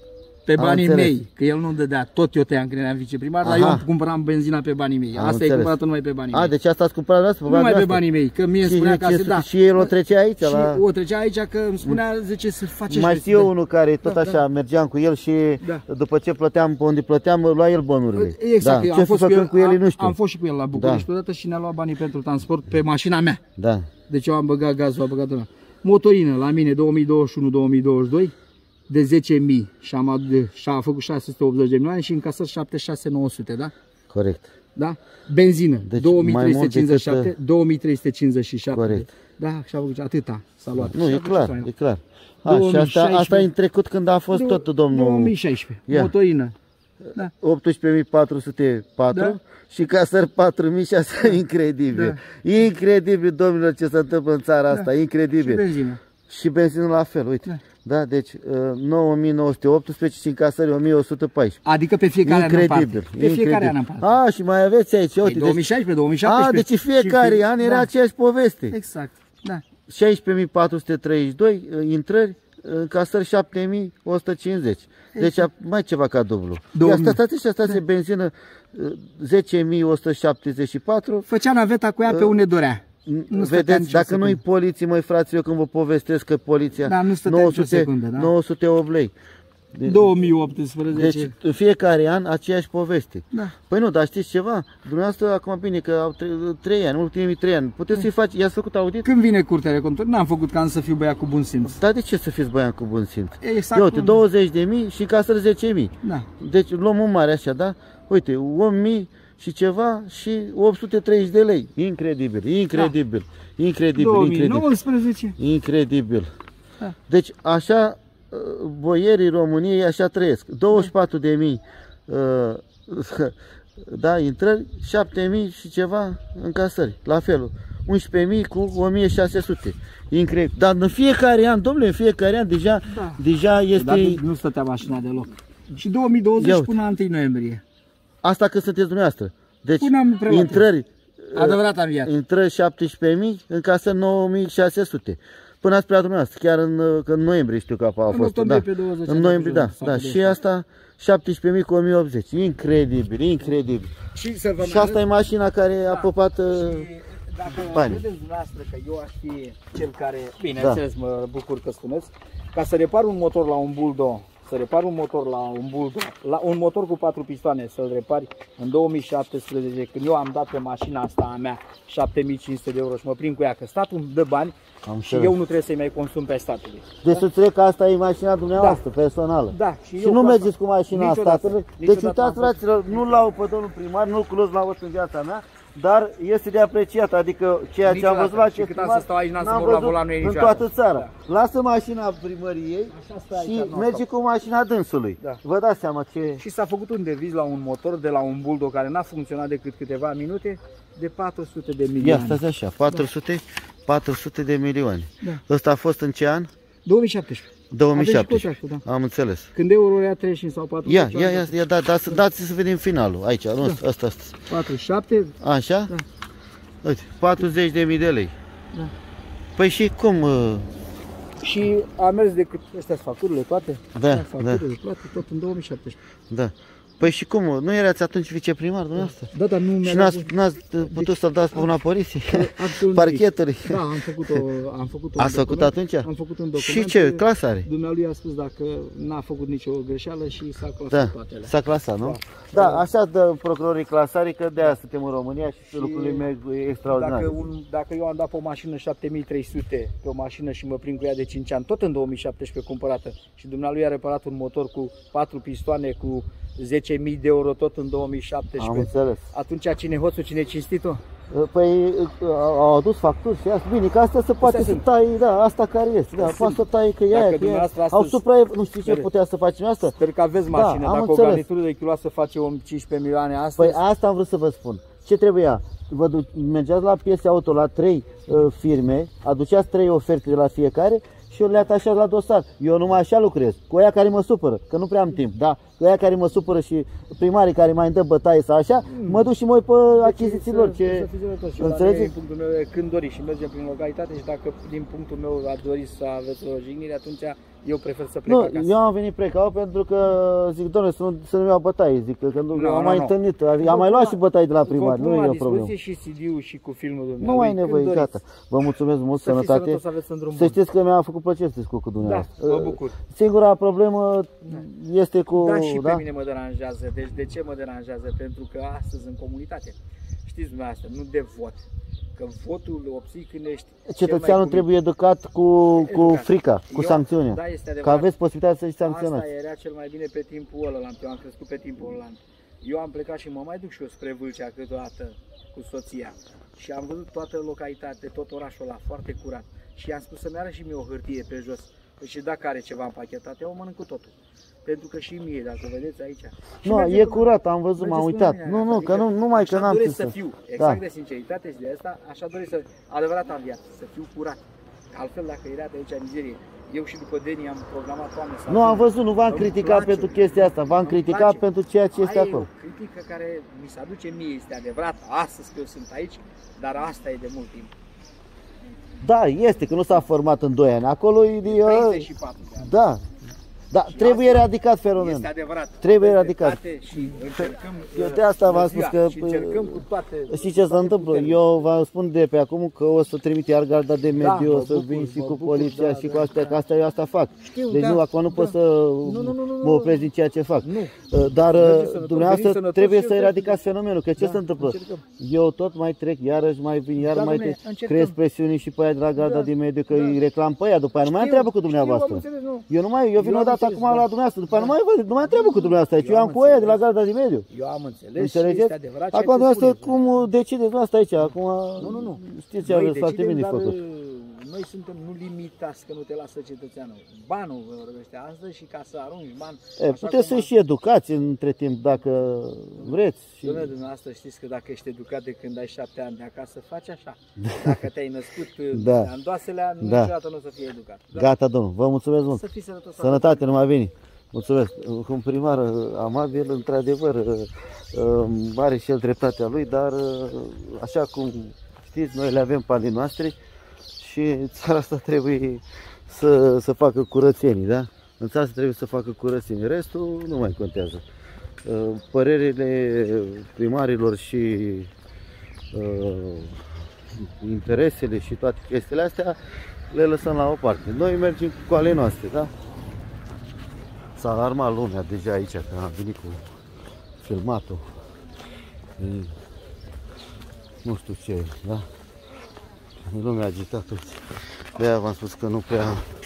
pe banii înțeles. mei, că el nu dădea, tot eu tăiam când eram viceprimar, dar Aha. eu cumpăram benzina pe banii mei. Am Asta e înțeles. cumpărată numai pe banii A, mei. deci asta ați cumpărat de asta? Nu numai pe asta? banii mei, că mie îmi Și, spunea ca ce- să da. și el o trecea aici? Și La... o trecea aici că îmi spunea, zice, să faceți. Mai știu eu unul care tot Da, așa, da. mergeam cu el și Da. după ce plăteam, pe unde plăteam, lua el bonurile. Exact, da. că Ce am fost cu făcând el, cu el, am, nu știu. am fost și cu el la București Da. odată și ne-a luat banii pentru transport pe mașina mea. Da. Deci eu am băgat gazul, am băgat ăla. Motorină la mine două mii douăzeci și unu două mii douăzeci și doi de zece mii și am adus, și a făcut șase sute optzeci de milioane și încasat șaptezeci și șase nouă sute, da? Corect. Da? Benzină, Deci două mii trei sute mai mult cincizeci și șapte, decât, două mii trei sute cincizeci și șapte. Corect. Da, și a făcut atâta s-a luat. Nu, Și e a făcut clar, și e clar. A, și două mii asta, asta e șaisprezece. în trecut când a fost tot domnul două mii șaisprezece, Ia. motorină. Da. optsprezece mii patru sute patru Da. și casări patru mii șase sute. Incredibil. Incredibil, domnilor, ce se întâmplă în țara asta. Și Incredibil. benzină. Și benzinul la fel, uite. Da. Da, deci uh, nouă mii nouă sute optsprezece și în casări o mie o sută paisprezece. Adică pe fiecare an în Incredibil. parte. Pe fiecare an în parte. A, și mai aveți aici, Păi uite. două mii șaisprezece, două mii șaptesprezece. A, deci fiecare și- an era da. aceeași poveste. Exact, da. șaisprezece mii patru sute treizeci și doi uh, intrări, încasări șapte mii o sută cincizeci. Deci a- mai ceva ca dublu. două Ia mii. stați și stați da. benzină uh, zece mii o sută șaptezeci și patru. Făcea naveta cu ea pe unde dorea. Nu stătea Vedeți, nicio dacă nu-i secundă. poliție, măi frați, eu când vă povestesc că poliția Da, nu stătea nicio secundă, da? nouă sute opt lei. De- două mii optsprezece. Deci în fiecare an aceeași poveste. Da. Păi nu, dar știți ceva? Dumneavoastră acum bine că au tre- trei ani, ultimii trei ani, puteți să-i faci, i-ați făcut audit? Când vine curtea de conturi, n-am făcut ca să fiu băiat cu bun simț. Dar de ce să fiți băian cu bun simț? Exact Ia uite, cum- douăzeci de mii și casări zece mii. Da. Deci luăm un mare așa, da? Uite, opt mii și ceva și opt sute treizeci de lei. Incredibil, incredibil, incredibil, două mii incredibil. nouăsprezece. Incredibil. Da. Deci așa uh, boierii României așa trăiesc. douăzeci și patru de mii uh, da, intrări, șapte mii și ceva încasări. La fel. unsprezece mii cu o mie șase sute. Incredibil. Dar în fiecare an, domnule, în fiecare an deja, Da. deja este... Dar nu stătea mașina deloc. Și două mii douăzeci Ia uite. până la întâi noiembrie. Asta că sunteți dumneavoastră. Deci, Până am preluat intrări, Adevărat am viat. intrări șaptesprezece mii, încasări nouă mii șase sute. Până ați plecat dumneavoastră, chiar în, că în noiembrie știu că a fost. octombrie Da. pe douăzeci În am noiembrie, da. făcut da. jocul Și de asta șaptesprezece mii cu o mie optzeci. Incredibil, incredibil. Și să vă Și asta e mașina care a pupat... uh, Dacă bani. vedeți dumneavoastră că eu aș fi cel care, bineînțeles, Da. mă bucur că spuneți, ca să repar un motor la un Bulldog, să repar un motor la un Bulldog, la un motor cu patru pistoane, să-l repari în două mii șaptesprezece, când eu am dat pe mașina asta a mea șapte mii cinci sute de euro și mă prind cu ea, că statul îmi dă bani Am și înțeles. eu nu trebuie să-i mai consum pe statului. Deci să trec că asta e mașina dumneavoastră, personală. Da, și, Și eu nu cu mergeți asta- cu mașina niciodată, statului. Deci niciodată uitați, n-am făcut. fraților, nu-l lau pe domnul primar, nu-l cunosc la în viața mea, dar este de apreciat, adică ceea ce am Niciodată. văzut la Și cât am primar, să stau aici, n-am să n-am mor la văzut volanul ei în niciodată. toată țara. Da. Lasă mașina primăriei Așa stă aici, și nu merge stau. cu mașina dânsului. Da. Vă dați seama ce... Și s-a făcut un deviz la un motor de la un Bulldog care n-a funcționat decât câteva minute de patru sute de Ia, milioane. stați așa, patru sute, patru sute de milioane. Da. Ăsta a fost în ce an? două mii șaptesprezece. două mii Aveți și șaptesprezece. contractul, Am înțeles. Când euro era treizeci și cinci sau patruzeci. Ia, ia, ia, ia da, da, să dați să vedem finalul. Aici, nu, ăsta, ăsta. patruzeci și șapte. Așa? Da. Uite, patruzeci de mii de lei. Da. Păi și cum? uh, Și a mers decât astea facturile toate. Da, Astea facturile toate, tot în două mii șaptesprezece. Da. Păi și cum? Nu erați atunci viceprimar dumneavoastră? Da, dar nu mi-a Și dat n-ați, n-ați putut să-l dați pe una poliție? absolut Parchetului? Da, am făcut-o, am făcut un Ați făcut document. atunci? Am făcut un document. Și ce clasă are? Dumnealui a spus dacă n-a făcut nicio greșeală și s-a clasat Da, toate alea. s-a clasat, nu? Da. Da, așa dă procurorii clasari, că de aia suntem în România și, Și lucrurile merg extraordinar. Dacă, un, dacă eu am dat pe o mașină șapte mii trei sute pe o mașină și mă prind cu ea de cinci ani, tot în două mii șaptesprezece cumpărată, și dumnealui a reparat un motor cu patru pistoane cu zece mii de euro tot în două mii Am șaptesprezece, înțeles. atunci cine hoțul, cine cinstit-o? Păi au adus facturi și asta. Bine, că asta se poate să sunt. tai, da, asta care este. Da, poate să tai că e Dacă aia, că e aia. dumneavoastră Au astăzi- supra, nu știi ce Sper- putea să facem asta? Sper că aveți Da, mașină, am dacă înțeles. o garnitură de kiloasă face o cincisprezece milioane astăzi, Păi asta am vrut să vă spun. Ce trebuia? Vă du- mergeați la piese auto la trei uh, firme, aduceați trei oferte de la fiecare și eu le atașați la dosar. Eu numai așa lucrez. Cu aia care mă supără, că nu prea am timp, da? Cu aia care mă supără și primarii care mai îmi dă bătaie sau așa, mă duc și mă uit pe achiziții lor. Să- să Ce... fiți sănătoși. Și la Înțelegeți? mine, din punctul meu, când doriți și mergem prin localitate și dacă din punctul meu ați dori să aveți o jignire, atunci Eu prefer să plec Nu, acasă. eu am venit precaut pentru că zic, doamne, să nu, să nu iau bătaie, zic, că nu, Nu, am nu, mai nu. întâlnit, adică am mai luat și bătaie de la primar, nu e o problemă. și C D-ul și cu filmul dumneavoastră. Nu ai nevoie, gata. Vă mulțumesc mult, Să fiți sănătate. sănătos, să aveți un drum Să bun. știți că mi-a făcut plăcere să discut cu dumneavoastră. Da, mă bucur. Singura problemă este cu... Da, și pe da? mine mă deranjează. Deci de ce mă deranjează? Pentru că astăzi în comunitate, știți dumneavoastră, nu de vot. Că votul îl obții când ești Cetățeanul trebuie educat cu, cu Educat. frica, cu Eu- sancțiunea. da, este Că adevărat. aveți posibilitatea să-i sancționați. Asta era cel mai bine pe timpul ăla, eu am crescut pe timpul ăla. Eu am plecat și mă mai duc și eu spre Vâlcea câteodată cu soția. Și am văzut toată localitatea, tot orașul ăla, foarte curat. Și i-am spus să-mi arăt și mie o hârtie pe jos. Păi și dacă are ceva împachetat, eu o mănânc cu totul. Pentru că și mie, dacă vedeți aici. Și Nu, mergem e până- curat, am văzut, m-am mergeți până uitat. mine, Nu, nu, adică că nu, numai că așa n-am doresc ce să să... fiu, exact Da. de sinceritate și de asta, așa doresc să, adevărat am viață, să fiu curat. Altfel, dacă era de aici mizerie, eu și după Deni am programat toamne să Nu, am ajung. văzut, nu v-am Îmi criticat place. pentru chestia asta, v-am Îmi criticat place. pentru ceea ce este Aia acolo. e o critică care mi se aduce mie, este adevărat, astăzi că eu sunt aici, dar asta e de mult timp. Da, este, că nu s-a format în doi ani. Acolo e... treizeci și patru de ani. Da, da, trebuie eradicat fenomenul. Este adevărat. Trebuie Aveți eradicat. dreptate Și încercăm, Eu de asta v-am ziua, spus că- și încercăm cu toate. Știi ce se toate întâmplă? puterile. Eu vă spun de pe acum că o să trimit iar garda de mediu, mă o să bucur, vin și mă cu bucur, poliția da, și da, cu astea, da. că asta eu asta fac. Știu, Deci da, nu, acum nu da. pot să Nu, nu, nu, nu, mă nu. opresc din ceea ce fac. Nu. Dar Mergeți sănătos, dumneavoastră veniți sănătos trebuie și să eu eradicați cred- fenomenul, că ce Da, se întâmplă? încercăm. Eu tot mai trec, iarăși mai vin, iar Da, mai dom'le, trec, încercăm. creez presiuni și pe aia de la garda Da, din mediu, că da. îi reclam pe aia, după aia nu mai am Știu, treabă cu dumneavoastră. știu, am înțeles, nu. Eu nu mai, eu vin Eu am odată înțeles, acum da. la dumneavoastră, după aia nu Da. mai văd, nu mai am treabă cu dumneavoastră aici, Eu eu am am cu aia de la înțeles. garda din mediu. Eu am înțeles și Înțelegeți? este adevărat ceea Acum ce dumneavoastră spuneți. cum decideți dumneavoastră aici, acum Nu, nu, nu. știți ce Noi aveți foarte decidem, bine de dar, făcut. Noi suntem nu limitați că nu te lasă cetățeanul. Banul vorbește astăzi și ca să arunci bani. E, așa puteți cum să și educați între timp dacă vreți. Și... Dom'le, dumneavoastră știți că dacă ești educat de când ai șapte ani de acasă, faci așa. Dacă te-ai născut Da. în andoaselea, Da. niciodată nu o să fii educat. Da? Gata, domnul, vă mulțumesc mult. Să fii sănătos. Sănătate, numai bine. Mulțumesc. Cum primar amabil, într-adevăr, are și el dreptatea lui, dar așa cum știți, noi le avem pe ale noastre și țara asta trebuie să, să facă curățenii, da? În țara asta trebuie să facă curățenii, restul nu mai contează. Părerile primarilor și uh, interesele și toate chestiile astea le lăsăm la o parte. Noi mergem cu ale noastre, da? S-a alarmat lumea deja aici, că am venit cu filmatul. E, nu știu ce, da? E lumea agitată. De-aia v-am spus că nu prea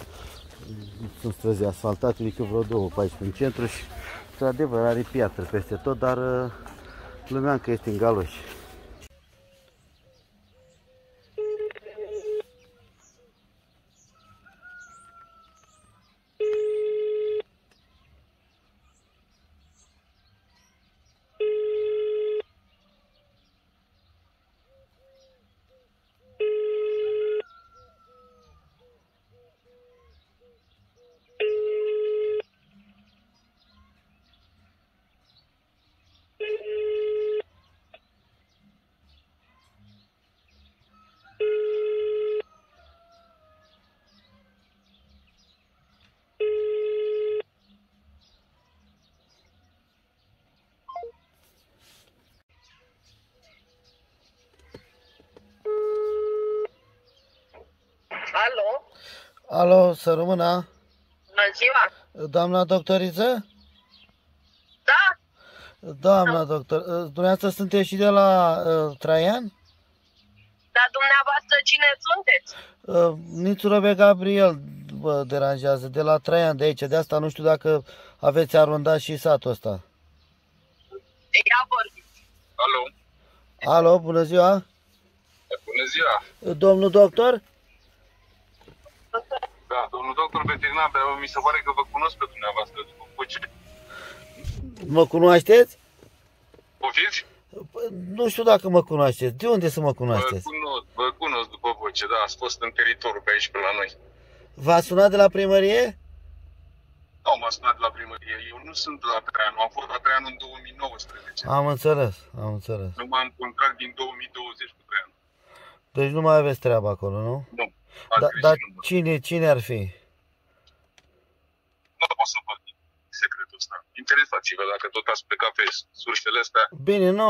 sunt străzi asfaltate, nici vreo două pe aici în centru și într-adevăr are piatră peste tot, dar lumea încă este în galoși. Alo? Alo, să rămână, Bună ziua! doamna doctoriță? Da? Doamna doctor, dumneavoastră sunteți și de la uh, Traian? Dar dumneavoastră cine sunteți? Uh, Nițu Robe Gabriel vă deranjează, de la Traian, de aici, de asta nu știu dacă aveți arondat și satul ăsta. Ia vorbiți. Alo? Alo, bună ziua! Bună ziua! Domnul doctor? Da, domnul doctor veterinar, dar mi se pare că vă cunosc pe dumneavoastră după voce. Mă cunoașteți? Poftiți? Nu știu dacă mă cunoașteți. De unde să mă Vă cunoașteți? cunosc, vă cunosc după voce, da, ați fost în teritoriul pe aici, pe la noi. V-a sunat de la primărie? Nu m-a sunat de la primărie, eu nu sunt de la Traian, am fost la Traian în două mii nouăsprezece. Am înțeles, am înțeles. Nu m-am contract din două mii douăzeci cu Traian. Deci nu mai aveți treabă acolo, nu? Nu, a Da, greșit dar numărul. cine, cine ar fi? nu pot să văd secretul ăsta. Interesați-vă dacă tot ați plecat pe sursele astea. Bine, nu,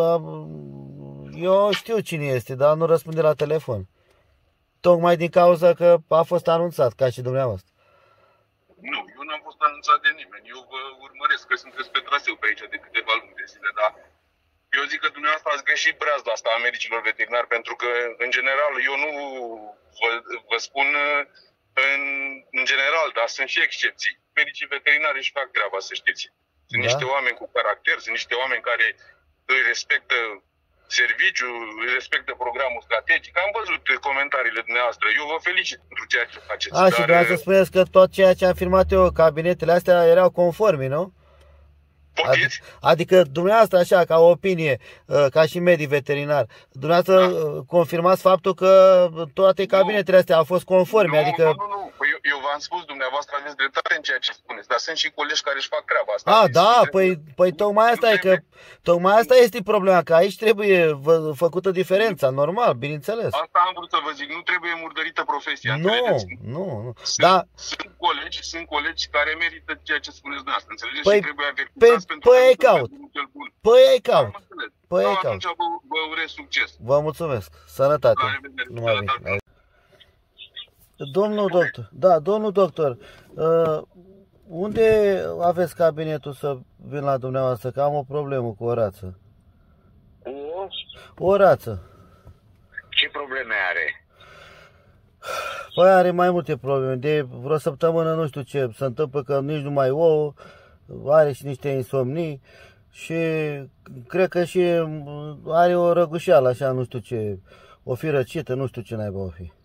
eu știu cine este, dar nu răspunde la telefon. Tocmai din cauza că a fost anunțat, ca și dumneavoastră. Nu, eu n-am fost anunțat de nimeni. Eu vă urmăresc că sunteți pe traseu pe aici de câteva luni de zile, dar eu zic că dumneavoastră ați greșit breazda asta a medicilor veterinari, pentru că, în general, eu nu vă, vă spun în, în general, dar sunt și excepții. Medicii veterinari își fac treaba, să știți. Sunt Da? niște oameni cu caracter, sunt niște oameni care îi respectă serviciul, îi respectă programul strategic. Am văzut comentariile dumneavoastră. Eu vă felicit pentru ceea ce faceți. A, și vreau să spuneți că tot ceea ce am afirmat eu, cabinetele astea erau conforme, nu? Poftiți? Adică dumneavoastră, așa, ca opinie, ca și medic veterinar, dumneavoastră Da. confirmați faptul că toate cabinetele astea au fost conforme, Nu, adică... nu, nu, nu. Păi eu, eu v-am spus, dumneavoastră aveți dreptate în ceea ce spuneți, dar sunt și colegi care își fac treaba asta. A, Deci, da, trebuie- păi, păi tocmai asta e că, tocmai asta este problema, că aici trebuie vă- făcută diferența, normal, bineînțeles. Asta am vrut să vă zic, nu trebuie murdărită profesia, Nu, înțelegeți? nu, nu. Sunt, Da, sunt colegi, sunt colegi care merită ceea ce spuneți dumneavoastră, înțelegeți? Păi- Și trebuie avertizați păi- pentru păi că ai nu sunt caut. pe drumul cel bun. păi ai Am caut, înțeles. păi Da, ai caut. atunci vă, vă urez succes. Vă mulțumesc, sănătate, La revedere. numai bine. Sănătate. Domnul doctor, da, domnul doctor, uh, unde aveți cabinetul să vin la dumneavoastră, că am o problemă cu o rață. Cu O rață. ce probleme are? Păi are mai multe probleme, de vreo săptămână nu știu ce se întâmplă, că nici nu mai ouă, are și niște insomnii și cred că și are o răgușeală așa, nu știu ce, o fi răcită, nu știu ce naiba o fi.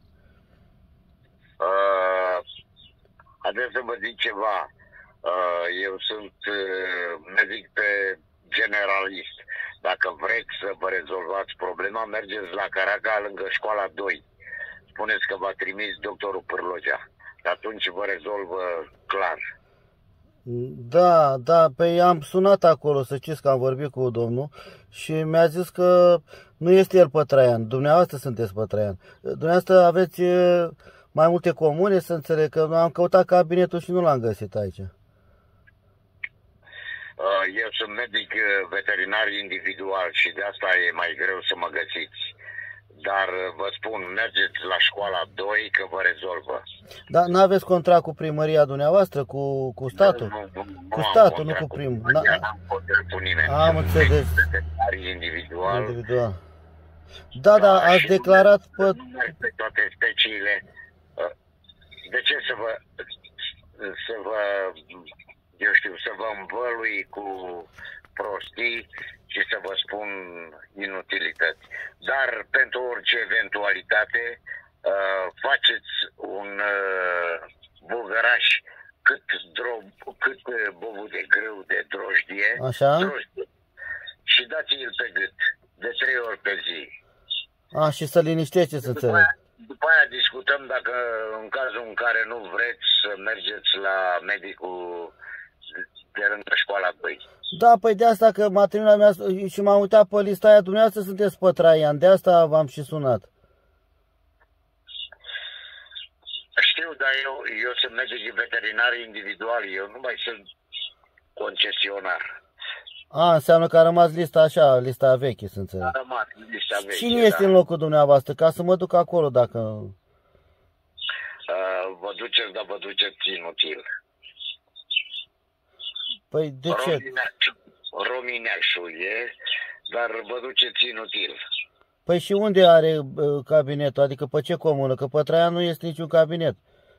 Uh, Haideți să vă zic ceva. Uh, eu sunt uh, medic pe generalist. Dacă vreți să vă rezolvați problema, mergeți la Caraca, lângă școala doi. Spuneți că v-a trimis doctorul Pârlogea. Atunci vă rezolvă clar. Da, da, pe am sunat acolo, să știți că am vorbit cu domnul și mi-a zis că nu este el Pătraian, dumneavoastră sunteți Pătraian. Dumneavoastră aveți e, mai multe comune, să înțeleg, că am căutat cabinetul și nu l-am găsit aici. Uh, Eu sunt medic uh, veterinar individual și de asta e mai greu să mă găsiți. Dar uh, vă spun, mergeți la școala doi că vă rezolvă. Dar nu aveți contract cu primăria dumneavoastră, cu, cu statul? Nu, nu, nu Cu am statul, nu contract cu primul. primăria, Na- N-am contract cu nimeni. Am înțeles. Veterinar individual. Individual. Da, da, ați și declarat nu pe... merg pe toate speciile. Uh, De ce să vă, să vă, eu știu, să vă învălui cu prostii și să vă spun inutilități. Dar pentru orice eventualitate, uh, faceți un uh, bulgăraș cât, dro- cât uh, bobul de grâu de drojdie, Așa? drojdie și dați-l pe gât de trei ori pe zi. A, și să liniștește, să După înțeleg. aia, după aia discutăm dacă în cazul în care nu vreți să mergeți la medicul de lângă școala doi. Da, păi de asta că m-a trimis la mea și m-am uitat pe lista aia, dumneavoastră sunteți Pătraian, de asta v-am și sunat. Știu, dar eu, eu sunt medic veterinar individual, eu nu mai sunt concesionar. A, înseamnă că a rămas lista așa, lista veche, să înțeleg. A rămas lista veche, Cine este da. în locul dumneavoastră, ca să mă duc acolo dacă... Uh, vă duceți, dar vă duceți inutil. Păi de ce? Romineașul, Romineașul e, dar vă duceți inutil. Păi și unde are uh, cabinetul, adică pe ce comună? Că Pătraian nu este niciun cabinet.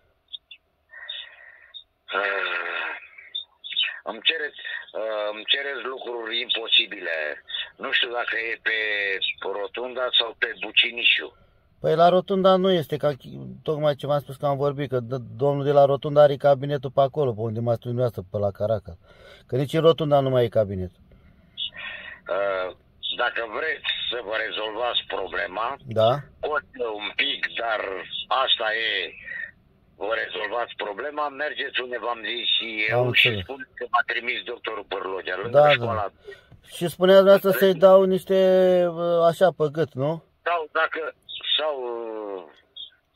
Uh, îmi, cereți, uh, îmi cereți lucruri imposibile. Nu știu dacă e pe Rotunda sau pe Bucinișu. Păi la Rotunda nu este, ca tocmai ce v-am spus că am vorbit, că domnul de la Rotunda are cabinetul pe acolo, pe unde m-ați spus dumneavoastră, pe la Caracal. Că nici în Rotunda nu mai e cabinet. Uh, dacă vreți să vă rezolvați problema, Da? costă un pic, dar asta e, vă rezolvați problema, mergeți unde v-am zis și Am eu și înțeles. spuneți că m-a trimis doctorul Pârlogea, lângă Da, da. școala. Și spunea dumneavoastră să-i dau niște, uh, așa, pe gât, nu? Sau dacă, sau,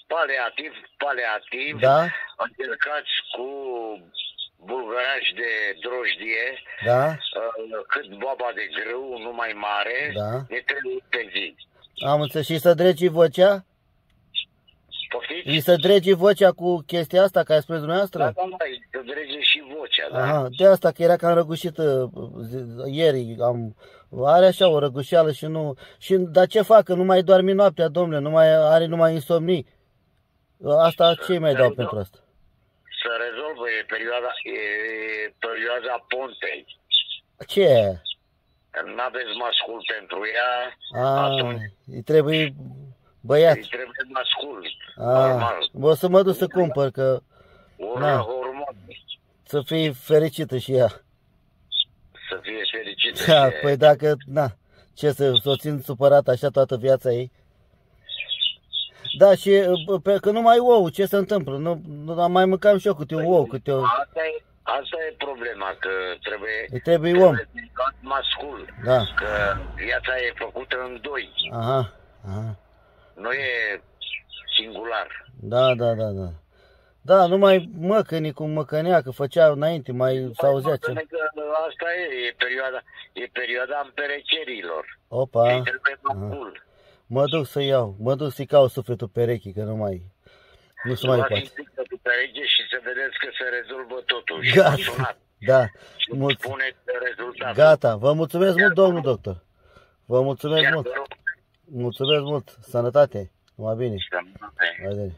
paliativ, paliativ, Da, încercați cu bulgăraș de drojdie, da, uh, cât boaba de grâu, nu mai mare, Da. de trei ori pe zi. am înțeles. Și să dregi vocea? Poftiți? Îi să dregi vocea cu chestia asta, care spuneți dumneavoastră? Da, da, da, să drege și vocea, da? Aha, de asta că era cam răgușită zi- ieri, am, are așa o răgușeală și nu... Și, dar ce fac? Că nu mai doarmi noaptea, domnule, nu mai are numai insomnii. Asta ce mai dau pentru asta? Să rezolvă, e perioada, e perioada pontei. Ce e aia? N-aveți mascul pentru ea, A, atunci îi trebuie băiat. îi trebuie mascul, A, normal. o să mă duc să cumpăr, că Ori Na. hormoni, să fie fericită și ea. să fie fericită. Da, și- păi dacă, na, ce să s-o țin supărat așa toată viața ei? Da, și bă, pe, că nu mai ou, ce se întâmplă? Nu, nu mai mâncam și eu câte un ou, câte o... Asta e, asta e problema, că trebuie, Îi trebuie om. trebuie mascul. Da. Că viața e făcută în doi, Aha, aha. nu e singular. Da, da, da, da. Da, numai măcănii cum măcănea, că făcea înainte, mai s-auzea ce. Asta e, e perioada, e perioada împerecerilor. Opa, Îi trebuie mascul. mă duc să iau, mă duc să-i caut sufletul perechii, că nu mai, nu se mai Luați poate. sufletul pereche și să vedeți că se rezolvă totul. Și Gata. mă sunați Da, și mult, spuneți rezultatul. gata, vă mulțumesc mult, domnul doctor. Vă mulțumesc Chiar mult, vă rog, mulțumesc mult, sănătate, numai bine. sănătate. La revedere.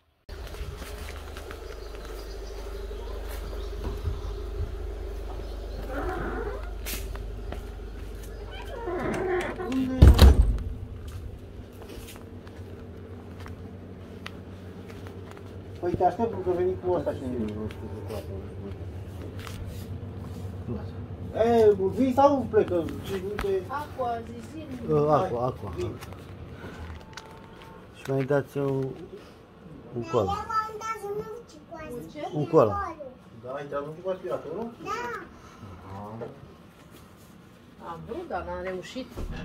Păi te aștept că veni cu ăsta și E, vii sau plecăm? Ce uite... Aqua, zizin. Uh, Aqua, aqua. Și mai dați un, un col. Ce? Un col. Da, ai te-a cu aspirator, nu? Am vrut, dar n-am reușit.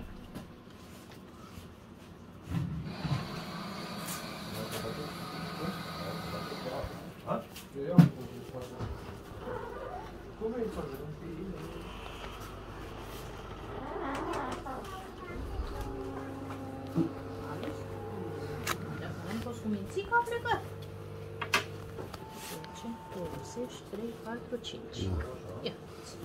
Dacă n-am fost cu mințica, a plecat. zece, douăzeci, trei, patru, cinci. Ia.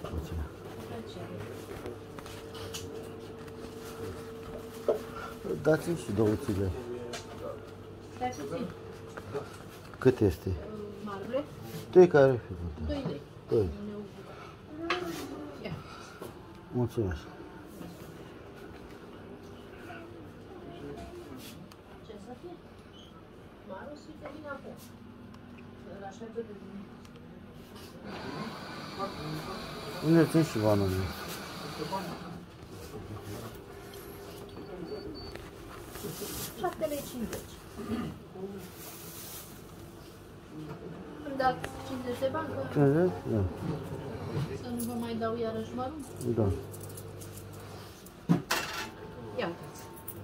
Dați-mi și două țigări. Stai puțin. Cât este? Marble, Doi care fi? doi lei. Doi. Ia. Mulțumesc. Ce să fie? Marus, uite, vine acum. Îl așteaptă de mine. Unde țin și bananele? șapte lei cincizeci. Îmi dați cincizeci de bani, că cincizeci? Da. să nu vă mai dau iarăși mărunt. Da. Ia uitați.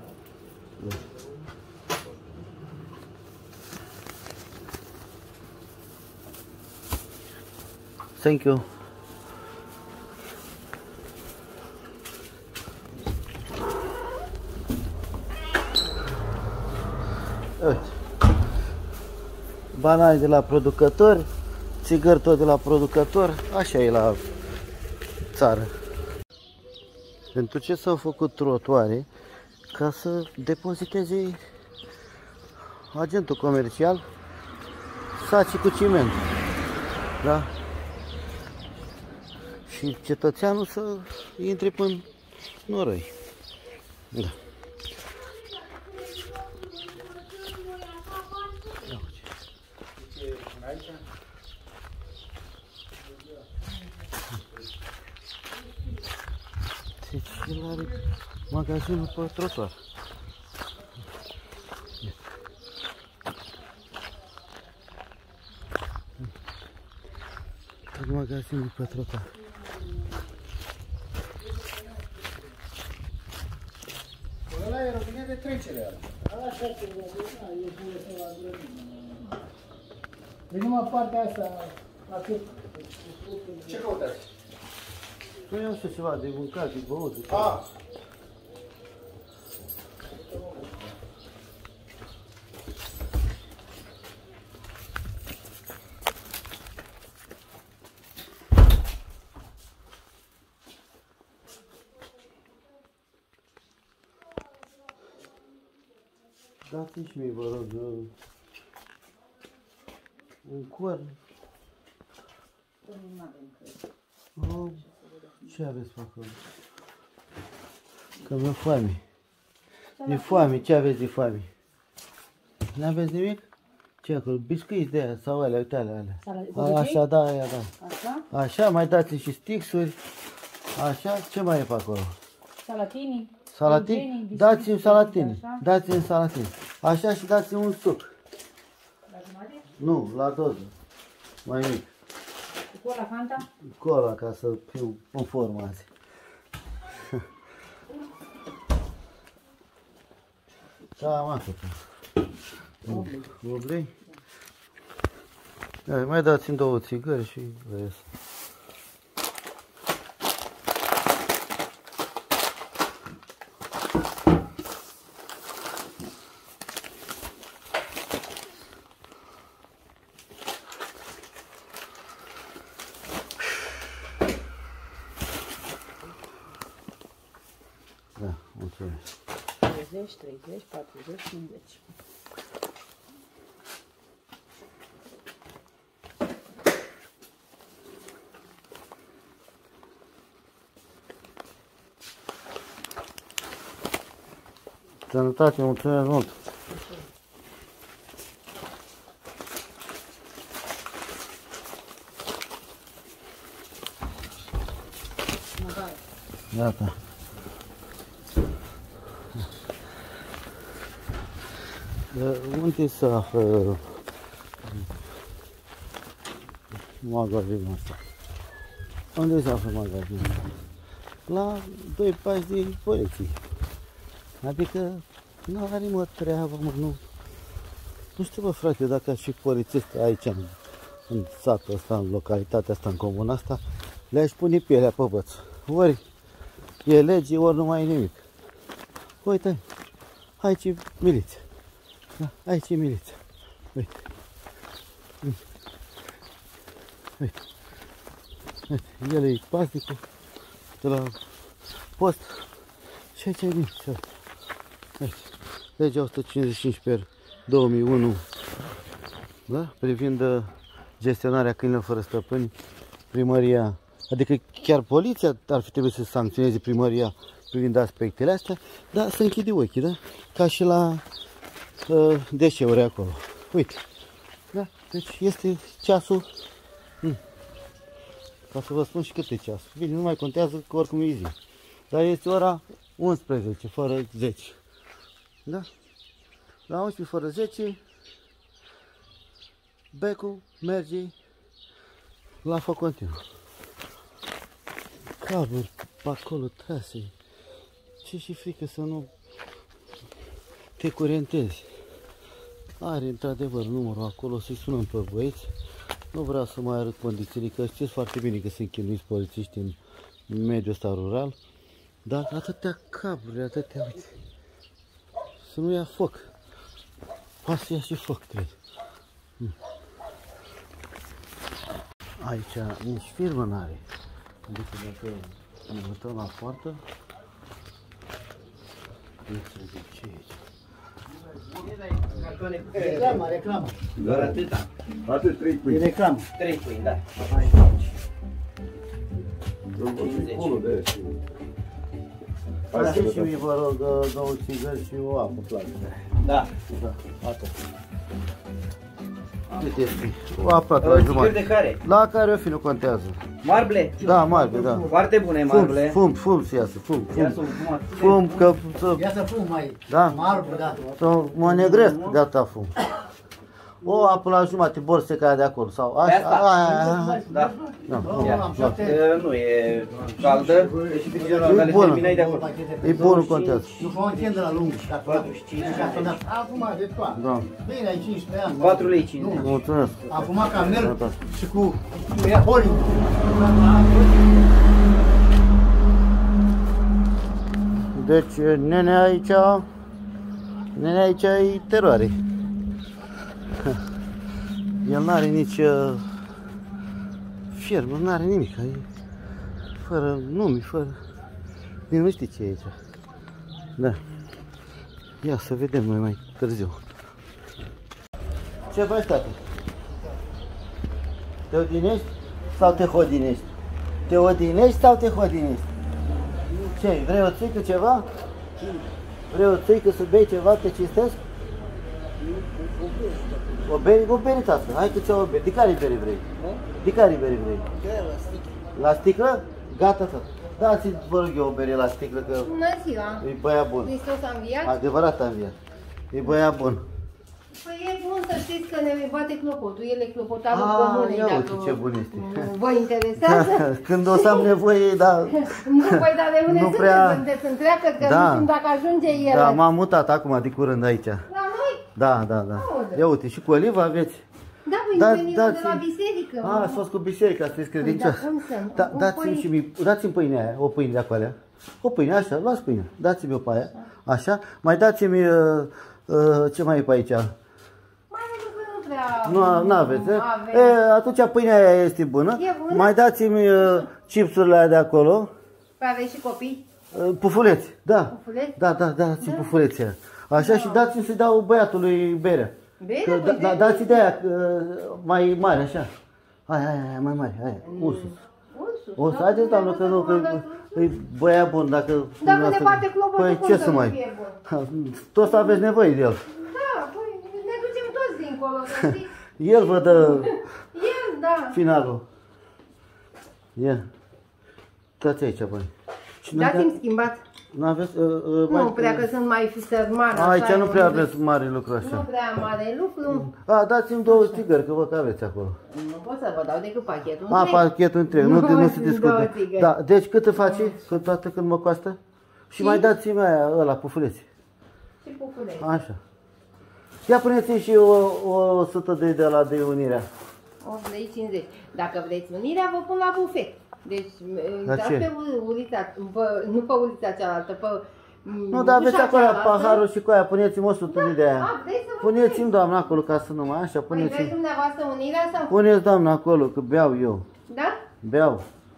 Thank you. Uite. Banane de la producători, țigări tot de la producător, așa e la țară. Pentru ce s-au făcut trotuare? Ca să depoziteze agentul comercial saci cu ciment. Da? Și cetățeanul să intre până noroi. Da. Deci el are magazinul pe trotuar. Magazinul pe trotuar. Ăla e robinet. e de trecere ăla. Așa că da, e bine să la grădină. Deci numai partea asta, atât. Ce căutați? Nu eu știu ceva de mâncat, de băut. de- Ah! Dați-mi și mie, vă rog, eu- un corn. Oh, ce aveți pe acolo? Că mi-e foame. De foame, ce aveți de foame? N-aveți nimic? Ce acolo? Biscuiți de aia sau alea, uite alea, alea. A, așa, da, aia, da. Așa? Așa, mai dați și stixuri. Așa, ce mai e pe acolo? Salatini. Salatini? Benjeni, Dați-mi biscuiți, salatini. așa. Dați-mi salatini. Așa și dați-mi un suc. La jumătate? Nu, la doză. Mai mic. Cu cola, Fanta? Cola, ca să fiu în formă azi. Da, am atât. Oblei? Da, mai dați-mi două țigări și vezi. Da, mulțumesc. treizeci, treizeci, patruzeci, cincizeci. Sănătate, mulțumesc mult. Gata. De unde se află magazinul ăsta? Unde se află magazinul? La doi pași de poliție. Adică nu are mă treabă, mă, nu. Nu știu, bă, frate, dacă aș fi polițist aici, în, în satul ăsta, în localitatea asta, în comuna asta, le-aș pune pielea pe băț. Ori e lege, ori nu mai e nimic. Uite, aici e miliția. Da, aici e miliția. Uite. Uite. Uite. Uite. El e pasnicul de la post. Și aici e miliția. Aici. Legea o sută cincizeci și cinci pe două mii unu, da? Privind uh, gestionarea câinilor fără stăpâni, primăria, adică chiar poliția ar fi trebuit să sancționeze primăria privind aspectele astea, dar să închide ochii, da? Ca și la uh, deșeuri acolo. Uite, da? Deci este ceasul, hmm. Ca să vă spun și cât e ceasul. Bine, nu mai contează că oricum e zi. Dar este ora unsprezece fără zece. Da? La unsprezece fără zece becul merge la foc continuu. Cabluri pe acolo trase. Ce și frică să nu te curentezi. Are într-adevăr numărul acolo, să-i sunăm pe băieți. Nu vreau să mai arăt condițiile, că știți foarte bine că sunt chinuiți polițiști în mediul ăsta rural. Dar atâtea cabluri, atâtea, uite. Să nu ia foc. Poate să ia și foc, cred. Hmm. Aici nici firmă n-are. Adică dacă ne uităm la poartă, ce e aici? Reclamă, reclamă. Doar atâta. Atât, trei E pâini. reclamă. Trei pâini, da. Acolo de Dați și mie, vă rog, două țigări și o apă clară. Da. Da, atât. Cât este? O apă la Țigări jumătate. de care? La care o fi, nu contează. Marble? Da, marbe, da. Foarte bune Fum, marble. fum, fum să iasă, fum, Ia fum. să o fumă. Fum, că să, Ia să fum mai da, marbu, da. să mă negresc de atâta fum. O apă la jumate, borseca de acolo. Sau așa, asta? aia, aia. Da. Da. Ia. E, nu e caldă, deci frizerul E care bună. terminai de acolo. E bun, contează. Nu fă o întindă la lung. Acum de toată. Da. Bine, ai cincisprezece ani. patru lei cincizeci. Mulțumesc. Acum ca merg și cu Hollywood. Deci, nene aici, nene aici e teroare. El n-are nici uh, firmă, n-are nimic. E fără nume, fără... Nici nu știi ce e aici. Da. Ia să vedem noi mai târziu. Ce faci, tată? Te odinești sau te hodinești? Te odinești sau te hodinești? Ce, vrei o țică ceva? Vrei o țică să bei ceva, te cinstesc? O beri? O beri, tată, hai că ți-o o beri. De care beri vrei? De care beri vrei? La sticlă? Gata, tată. Dați-mi, vă rog eu, o bere la sticlă, că Bună ziua! e băiat bun. Hristos a înviat? Adevărat a înviat. E băiat bun. Păi e bun să știți că ne bate clopotul. El e clopotarul Ah, comunei, ia dacă uite ce bun este. vă interesează. Când o să am nevoie, da. Nu, păi dar de unde Nu sunteți? prea- Sunteți întreagă, că Da. nu știm dacă ajunge el. Da, m-am mutat acum de curând aici. La noi? Da, da, da. Aoleu. Ia uite, și cu olivă aveți? Da, păi Da, da, venim de dați-mi. la biserică. A, ați fost cu biserica, sunteți credincioși. Păi, da, cum să nu? Da, Un dați-mi păi- și mie, dați-mi pâinea aia, o pâine de acolo. O pâine, așa, luați pâine. Dați-mi-o pe aia, așa. Mai dați-mi, uh, uh, ce mai e pe aici? Mai mult că nu prea... Nu, nu aveți, eh? avem. E, atunci pâinea aia este bună. E bună? Mai dați-mi uh, chipsurile aia de acolo. Păi aveți și copii? Uh, pufuleți, da. Pufuleți? Da, da, da, dați-mi pufuleții aia. Așa, și dați-mi să-i dau băiatului berea. Bine, Că, păi da, de- da, dați de aia uh, mai mare, așa. Aia, aia, aia, mai mare, aia, ursus. Ursul. O să haideți, doamnă, că nu, că e băiat bun, dacă... Dacă ne dumneavoastră- bate clopotul, Păi cum ce să să nu mai... fie bun? Toți aveți nevoie de el. Da, păi ne ducem toți dincolo, să știți. El vă dă El, da. finalul. Ia. Dați aici, băi. Și nu Dați-mi schimbat. Nu aveți... Uh, uh, Nu mai- prea că sunt mai sărmană. Aici așa, nu prea eu- aveți mare lucru Nu așa. prea mare lucru. A, dați-mi două țigări, că văd că aveți acolo. Nu pot să vă dau decât pachetul A, întreg. pachetul întreg, nu, nu, nu se două discută. țigări. Da, deci cât îți face? Că toată când mă costă? Și Și? mai dați-mi aia, ăla, pufuleți. Și pufuleți. Așa. Ia puneți-mi și o, o sută de de la de unirea. opt lei cincizeci. Dacă vreți unirea, vă pun la bufet. Deci, La dați ce? pe ulița, pe, nu pe ulița cealaltă, pe Nu, dar aveți ușa acolo cealaltă. paharul și cu aia, puneți-mi o sută de aia. A, vreți să vă Puneți-mi, doamna, acolo, ca să nu mai așa, Păi vreți puneți-mi. dumneavoastră unirea sau? Puneți, doamna, acolo, că beau eu. Da? Beau.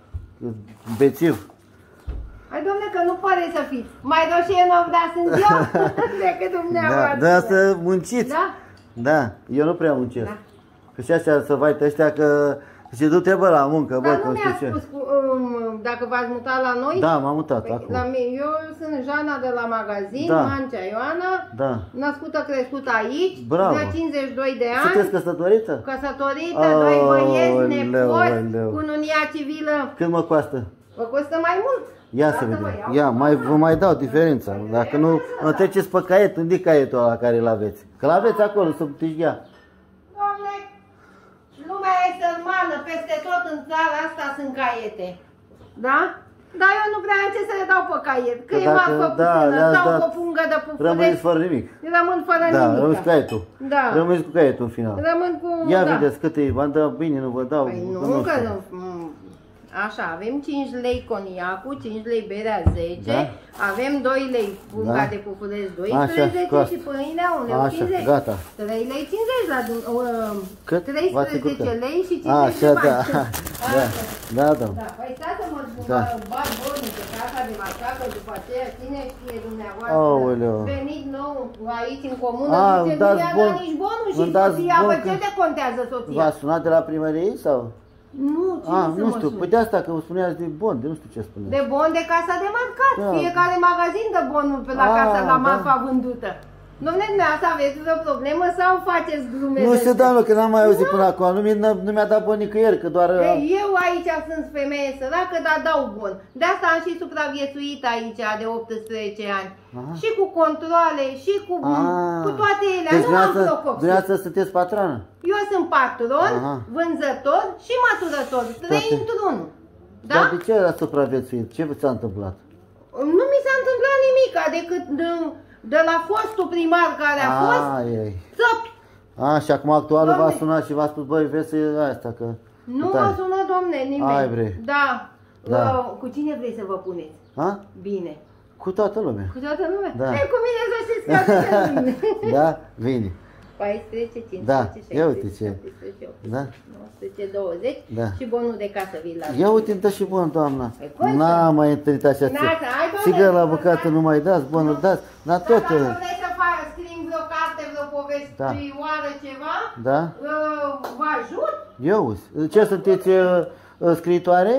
Bețiv. Hai, domne, că nu pare să fiți. Mai roșie nu vrea sunt eu decât Da, dumneavoastră. da, să munciți. Da? Da, eu nu prea muncesc. Da. Că și așa să vai ăștia că și du-te bă la muncă, bă, Dar că nu nu știu mi-a ce. spus cu, um, dacă v-ați mutat la noi? Da, m-am mutat Păi, acum. la mine, eu sunt Jana de la magazin, Da. Mancea Ioana, Da. născută, crescută aici, Bravo. de cincizeci și doi de ani, Sunteți căsătorită? căsătorită, doi băieți, Aoleu, nepoți, aoleu. cununia civilă. Cât mă costă? Vă costă mai mult? Ia Asta să vă vedem. iau. Ia, mai, vă mai dau diferența. Dacă nu, mă treceți pe caiet, unde e caietul ăla care îl aveți? Că l-aveți acolo, să puteți ia. Doamne, lumea e sărmană, peste tot în țara asta sunt caiete. Da? Dar eu nu prea am ce să le dau pe caiet. Că, Că e dacă- marfă da, puțină, le-ați stau dat- cu o pungă de pufuleți, Rămâneți fără nimic. rămân fără Da, nimic. rămâneți cu caietul. Da. Rămâneți cu caietul în final. Rămân cu... Ia da. vedeți cât e, v-am dat bine, nu vă dau. Păi că nu, că știu. nu... m, Așa, avem cinci lei coniacul, cinci lei berea zece, Da. avem doi lei punga Da. de pufuleți Așa, doisprezece scoas. și pâinea un leu Așa, cincizeci. gata. trei lei cincizeci la dum- uh, Cât? V-ați treisprezece încurcat? lei și cincizeci Așa, de da. bani. Da, Așa. da, da. Da, păi stați să mă Da. da. bat bornice, casa de macacă, după aceea cine știe dumneavoastră, Aoleu. venit nou aici în comună, A, zice, îmi nu dați mi-a bon. dat nici bonul și Îmi dați soția, bon bă, că- ce te contează soția? V-a sunat de la primărie sau? Nu, cine A, să nu mă știu, sune? păi de asta că vă spuneați de bon, de nu știu ce spuneți. De bon de casa de marcat. Da. Fiecare magazin dă bonul pe la A, casa la da. marfa vândută. Dom'le, dumneavoastră aveți vreo problemă sau faceți glume? Nu știu, doamnă, că n-am mai auzit până acum. Nu, mi- nu mi-a dat bun nicăieri, că doar... Ei, eu aici sunt femeie săracă, dar dau bun. De asta am și supraviețuit aici de optsprezece ani. Aha. Și cu controle, și cu, Ah. cu toate ele. Deci Nu am dumneavoastră, vreo copil. dumneavoastră sunteți patronă? Eu sunt patron, Aha. vânzător și maturător. Trei Toate. într-unul. Da? Dar de ce ați supraviețuit? Ce v-a întâmplat? Nu mi s-a întâmplat nimic, decât de, de la fostul primar care a fost, Ai, ai. țăpi. A, și acum actualul v-a Doamne. sunat și v-a spus, băi, vezi să asta, că... Nu Uitați. mă sună, domne, nimeni. Ai, bre. Da. Da. Uh, cu cine vrei să vă puneți? Ha? Bine. Cu toată lumea. Cu toată lumea? Da. Hai cu mine să știți că atunci. Da? Vine. paisprezece, cincisprezece, Da. șaisprezece, Ia uite ce. șaptesprezece, optsprezece, Da. nouăsprezece, douăzeci Da. și bonul de casă vi-l las. Ia uite-mi și bun, doamna. Păi cum să? N-am mai întâlnit așa N-ați, ție. hai, doamne, Sigă la să bucată dați. nu mai dați, bonul dați, dar tot... Dacă vreți să fac, scrim vreo carte, vreo povestioară, ceva, Da? uh, vă ajut? Eu, ce sunteți uh, uh, scriitoare?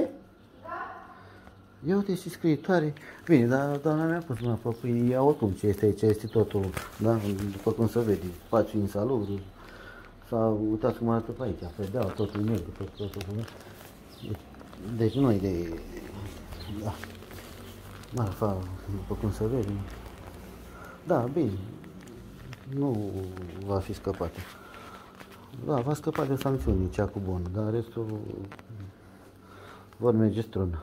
Ia uite și scriitoare. Bine, dar doamna mi-a pus mâna pe pâine, ia oricum ce este aici, este totul, da? După cum se vede, spațiu insalubru. Sau uitați cum arată pe aici, pe deal, totul negru, tot, totul, deci nu e de... Da. Marfa, după cum se vede. Da, bine. Nu va fi scăpată. Da, va scăpa de sancțiuni, cea cu bună, dar restul vor merge strună.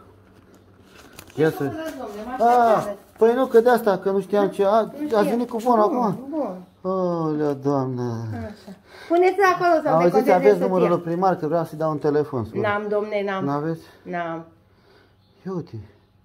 Ia să... Ah, păi nu, că de asta, că nu știam ce... A, ați venit cu bună acum? Bun. Olea, doamnă. Așa. Puneți acolo să Auziți, decodeze aveți soția. numărul primar, că vreau să-i dau un telefon. N-am, domne, n-am. N-aveți? N-am. Ia uite,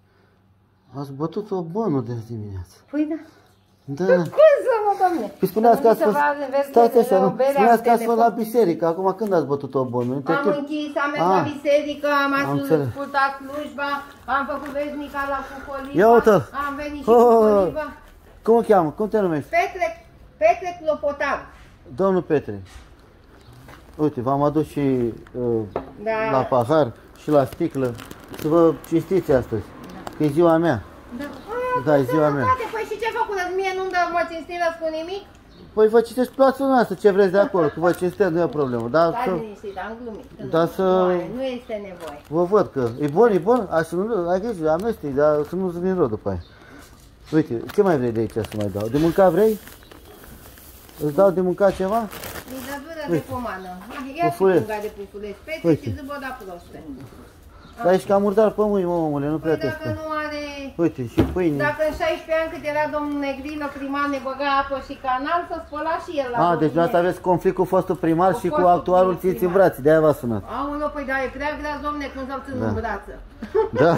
ați bătut o bună de azi dimineață. Păi da. Da. Cum să mă, domne? Păi spuneați că ați Să fost... vă vezi Stați că așa, nu? berea Spuneați că ați telefon. fost la biserică. Acum când ați bătut o bună? Între Am timp- închis, am mers Ah. la biserică, am înțeles. ascultat slujba, am făcut veșnica la Cucoliva, Ia uite-l. am venit și Oh. Cucoliva. Cum o cheamă? Cum te numești? Petre, Petre Clopotar. Domnul Petre. Uite, v-am adus și uh, Da. la pahar și la sticlă. Să vă cinstiți astăzi. Că e ziua mea. Da. Da, e ziua mea. Păi și ce făcuți? Mie nu-mi dă mă cinstiți cu nimic? Păi vă citești plațul noastră, ce vreți de acolo, că vă cinstiți, nu e o problemă. Dar Stai să, liniștit, am glumit. Da, Nu, să- nu, nu este nevoie. vă văd că e bun, e bun, așa nu, ai grijă, amestec, dar să nu se din rău după aia. Uite, ce mai vrei de aici să mai dau? De mâncat vrei? Îți dau de mâncat ceva? Mizădură de pomană. Ia și Pufuleț. punga de pufuleț. Petre Uite. și zâboda proste. Dar ești cam murdar pe mâini, mă, omule, nu prea Păi te dacă spun. nu are... Uite, și pâine. Dacă în șaisprezece ani cât era domnul Negrilă primar ne băga apă și canal, să spăla și el la A, domnul deci asta Negrilă. aveți conflict cu fostul primar Cu și cu fostul actualul primar. țiți în brațe, de-aia v-a sunat. Aoleu, păi da, e prea grea, domne, când s-au ținut Da. în brață. Da.